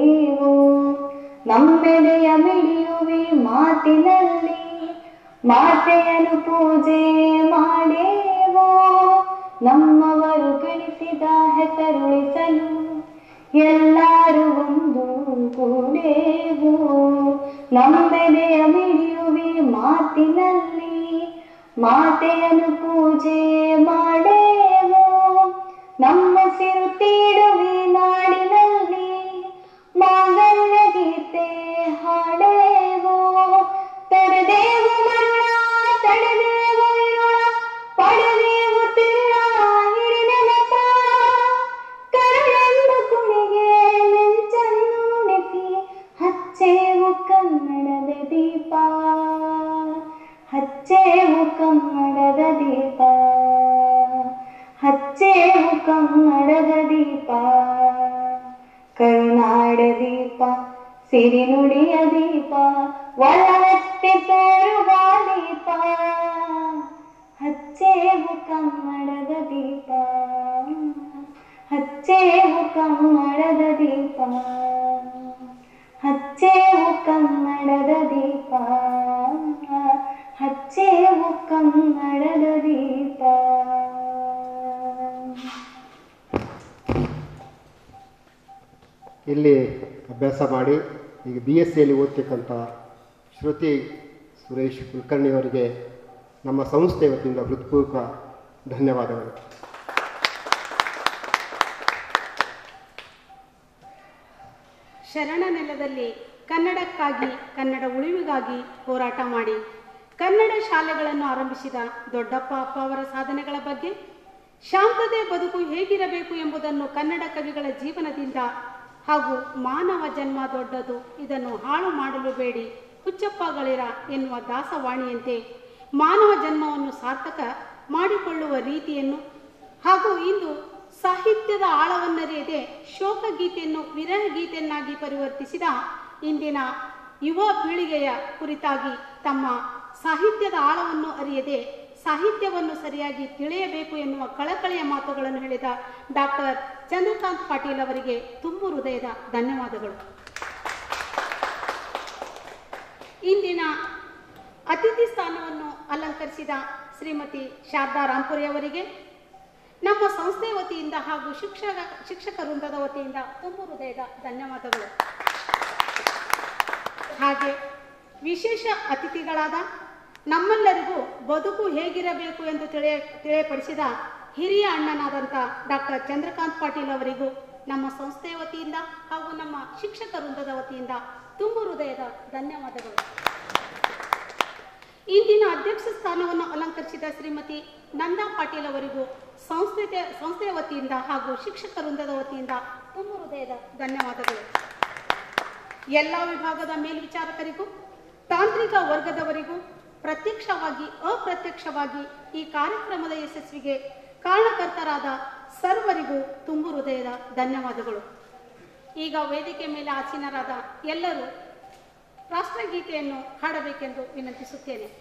ನಮ್ಮೆದೆಯ ಮಿಡಿಯುವೆ ಮಾತಿನಲ್ಲಿ ಮಾತೆಯನ್ನು ಪೂಜೆ ಮಾಡೇವೋ ನಮ್ಮವರು ಗಳಿಸಿದ ಹೆಸರುಳಿಸಲು ಎಲ್ಲರೂ ಒಂದು ಕೂಡೇವೋ ನಮ್ಮೆದೆಯ ಮಿಡಿಯುವೆ ಮಾತಿನಲ್ಲಿ ಮಾತೆಯನ್ನು ಪೂಜೆ ಮಾಡೇವೋ ನಮ್ಮ ಸಿರು ತೀಡುವೆ ನಾಡಿನಲ್ಲಿ ಮಾಂಗಲ್ಯ ಗೀತೆ ಹಾಡೇವೋ ತಡೆದೇವು ಮರಣ ತಡೆದೇವು ಇರುಳ ಪಡೆದೇವು ತಿರುಳ ಹಿರಿನೆನಪ ಕರಳೆಂಬ ಕುಣಿಗೆ ಮಿಂಚನ್ನು ನೆಸಿ ಹಚ್ಚೇವು ಕನ್ನಡದ ದೀಪ ಹಚ್ಚೇವು ಕನ್ನಡದ ದೀಪ ಹಚ್ಚೇವು ಕನ್ನಡದ ದೀಪ ಕರುನಾಡ ದೀಪ ಸಿರಿನುಡಿಯ ದೀಪ ಒಳವತ್ತೆ ತೋರುವ ದೀಪ ಹಚ್ಚೇವು ಕನ್ನಡದ ದೀಪ ಹಚ್ಚೇವು ಕನ್ನಡದ ದೀಪ ಹಚ್ಚೇವು ಕನ್ನಡದ ದೀಪ ಹಚ್ಚೇವು ಕನ್ನಡದ ದೀಪ.
ಇಲ್ಲಿ ಅಭ್ಯಾಸ ಮಾಡಿ ಈಗ BSc ಓದ್ತಕ್ಕಂಥ ಶ್ರುತಿ ಸುರೇಶ್ ಕುಲಕರ್ಣಿಯವರಿಗೆ ನಮ್ಮ ಸಂಸ್ಥೆ ವತಿಯಿಂದ ಹೃತ್ಪೂರ್ವಕ ಧನ್ಯವಾದಗಳು.
ಶರಣ ನೆಲದಲ್ಲಿ ಕನ್ನಡಕ್ಕಾಗಿ ಕನ್ನಡ ಉಳಿವಿಗಾಗಿ ಹೋರಾಟ ಮಾಡಿ ಕನ್ನಡ ಶಾಲೆಗಳನ್ನು ಆರಂಭಿಸಿದ ದೊಡ್ಡಪ್ಪ ಅಪ್ಪ ಅವರ ಸಾಧನೆಗಳ ಬಗ್ಗೆ ಶಾಂತತೆ ಬದುಕು ಹೇಗಿರಬೇಕು ಎಂಬುದನ್ನು ಕನ್ನಡ ಕವಿಗಳ ಜೀವನದಿಂದ ಹಾಗೂ ಮಾನವ ಜನ್ಮ ದೊಡ್ಡದು ಇದನ್ನು ಹಾಳು ಮಾಡಲು ಬೇಡಿ ಹುಚ್ಚಪ್ಪಗಳಿರ ಎನ್ನುವ ದಾಸವಾಣಿಯಂತೆ ಮಾನವ ಜನ್ಮವನ್ನು ಸಾರ್ಥಕ ಮಾಡಿಕೊಳ್ಳುವ ರೀತಿಯನ್ನು ಹಾಗೂ ಇಂದು ಸಾಹಿತ್ಯದ ಆಳವನ್ನರಿಯದೆ ಶೋಕಗೀತೆಯನ್ನು ವಿರಹ ಗೀತೆಯನ್ನಾಗಿ ಪರಿವರ್ತಿಸಿದ ಇಂದಿನ ಯುವ ಪೀಳಿಗೆಯ ಕುರಿತಾಗಿ ತಮ್ಮ ಸಾಹಿತ್ಯದ ಆಳವನ್ನು ಅರಿಯದೆ ಸಾಹಿತ್ಯವನ್ನು ಸರಿಯಾಗಿ ತಿಳಿಯಬೇಕು ಎನ್ನುವ ಕಳಕಳಿಯ ಮಾತುಗಳನ್ನು ಹೇಳಿದ ಡಾಕ್ಟರ್ ಚಂದ್ರಕಾಂತ್ ಪಾಟೀಲ್ ಅವರಿಗೆ ತುಂಬು ಹೃದಯದ ಧನ್ಯವಾದಗಳು. ಇಂದಿನ ಅತಿಥಿ ಸ್ಥಾನವನ್ನು ಅಲಂಕರಿಸಿದ ಶ್ರೀಮತಿ ಶಾರದಾ ರಾಂಪುರಿ ಅವರಿಗೆ ನಮ್ಮ ಸಂಸ್ಥೆ ವತಿಯಿಂದ ಹಾಗೂ ಶಿಕ್ಷಕ ವೃಂದದ ವತಿಯಿಂದ ತುಂಬು ಹೃದಯದ ಧನ್ಯವಾದಗಳು. ಹಾಗೆ ವಿಶೇಷ ಅತಿಥಿಗಳಾದ ನಮ್ಮೆಲ್ಲರಿಗೂ ಬದುಕು ಹೇಗಿರಬೇಕು ಎಂದು ತಿಳಿಯಪಡಿಸಿದ ಹಿರಿಯ ಅಣ್ಣನಾದಂಥ ಡಾಕ್ಟರ್ ಚಂದ್ರಕಾಂತ್ ಪಾಟೀಲ್ ಅವರಿಗೂ ನಮ್ಮ ಸಂಸ್ಥೆಯ ವತಿಯಿಂದ ಹಾಗೂ ನಮ್ಮ ಶಿಕ್ಷಕ ವೃಂದದ ವತಿಯಿಂದ ತುಂಬು ಹೃದಯದ ಧನ್ಯವಾದಗಳು. ಇಂದಿನ ಅಧ್ಯಕ್ಷ ಸ್ಥಾನವನ್ನು ಅಲಂಕರಿಸಿದ ಶ್ರೀಮತಿ ನಂದಾ ಪಾಟೀಲ್ ಅವರಿಗೂ ಸಂಸ್ಥೆಯ ವತಿಯಿಂದ ಹಾಗೂ ಶಿಕ್ಷಕ ವೃಂದದ ವತಿಯಿಂದ ತುಂಬು ಹೃದಯದ ಧನ್ಯವಾದಗಳು. ಎಲ್ಲ ವಿಭಾಗದ ಮೇಲ್ವಿಚಾರಕರಿಗೂ ತಾಂತ್ರಿಕ ವರ್ಗದವರಿಗೂ ಪ್ರತ್ಯಕ್ಷವಾಗಿ ಅಪ್ರತ್ಯಕ್ಷವಾಗಿ ಈ ಕಾರ್ಯಕ್ರಮದ ಯಶಸ್ವಿಗೆ ಕಾರಣಕರ್ತರಾದ ಸರ್ವರಿಗೂ ತುಂಬು ಹೃದಯದ ಧನ್ಯವಾದಗಳು. ಈಗ ವೇದಿಕೆ ಮೇಲೆ ಆಸೀನರಾದ ಎಲ್ಲರೂ ರಾಷ್ಟ್ರಗೀತೆಯನ್ನು ಹಾಡಬೇಕೆಂದು ವಿನಂತಿಸುತ್ತೇನೆ.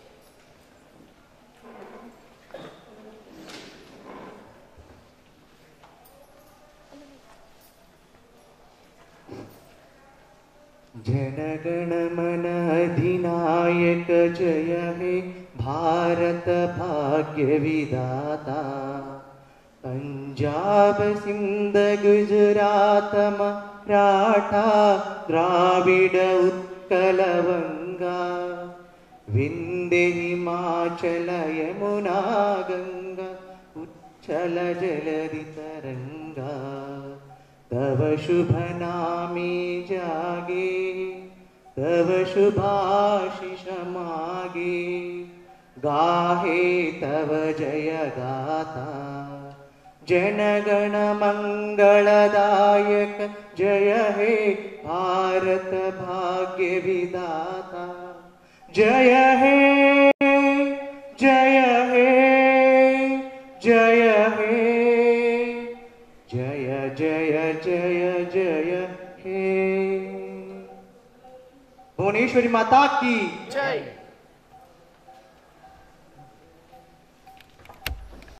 जनगण मन अधिनायक जय हे भारत भाग्य विधाता पंजाब सिंध गुजरात मराठा द्राविड उत्कल वंगा विंध्य हिमाचल यमुना गंगा उच्चल जलधि तरंगा तव शुभ नामे जागे तव शुभाशिष मागे गाहे तव जय गाथा जनगण मंगलदायक जय हे भारत भाग्य विधाता जय हे जय हे जय हे जय जय जय जय हे भुवनेश्वरी माता की जय।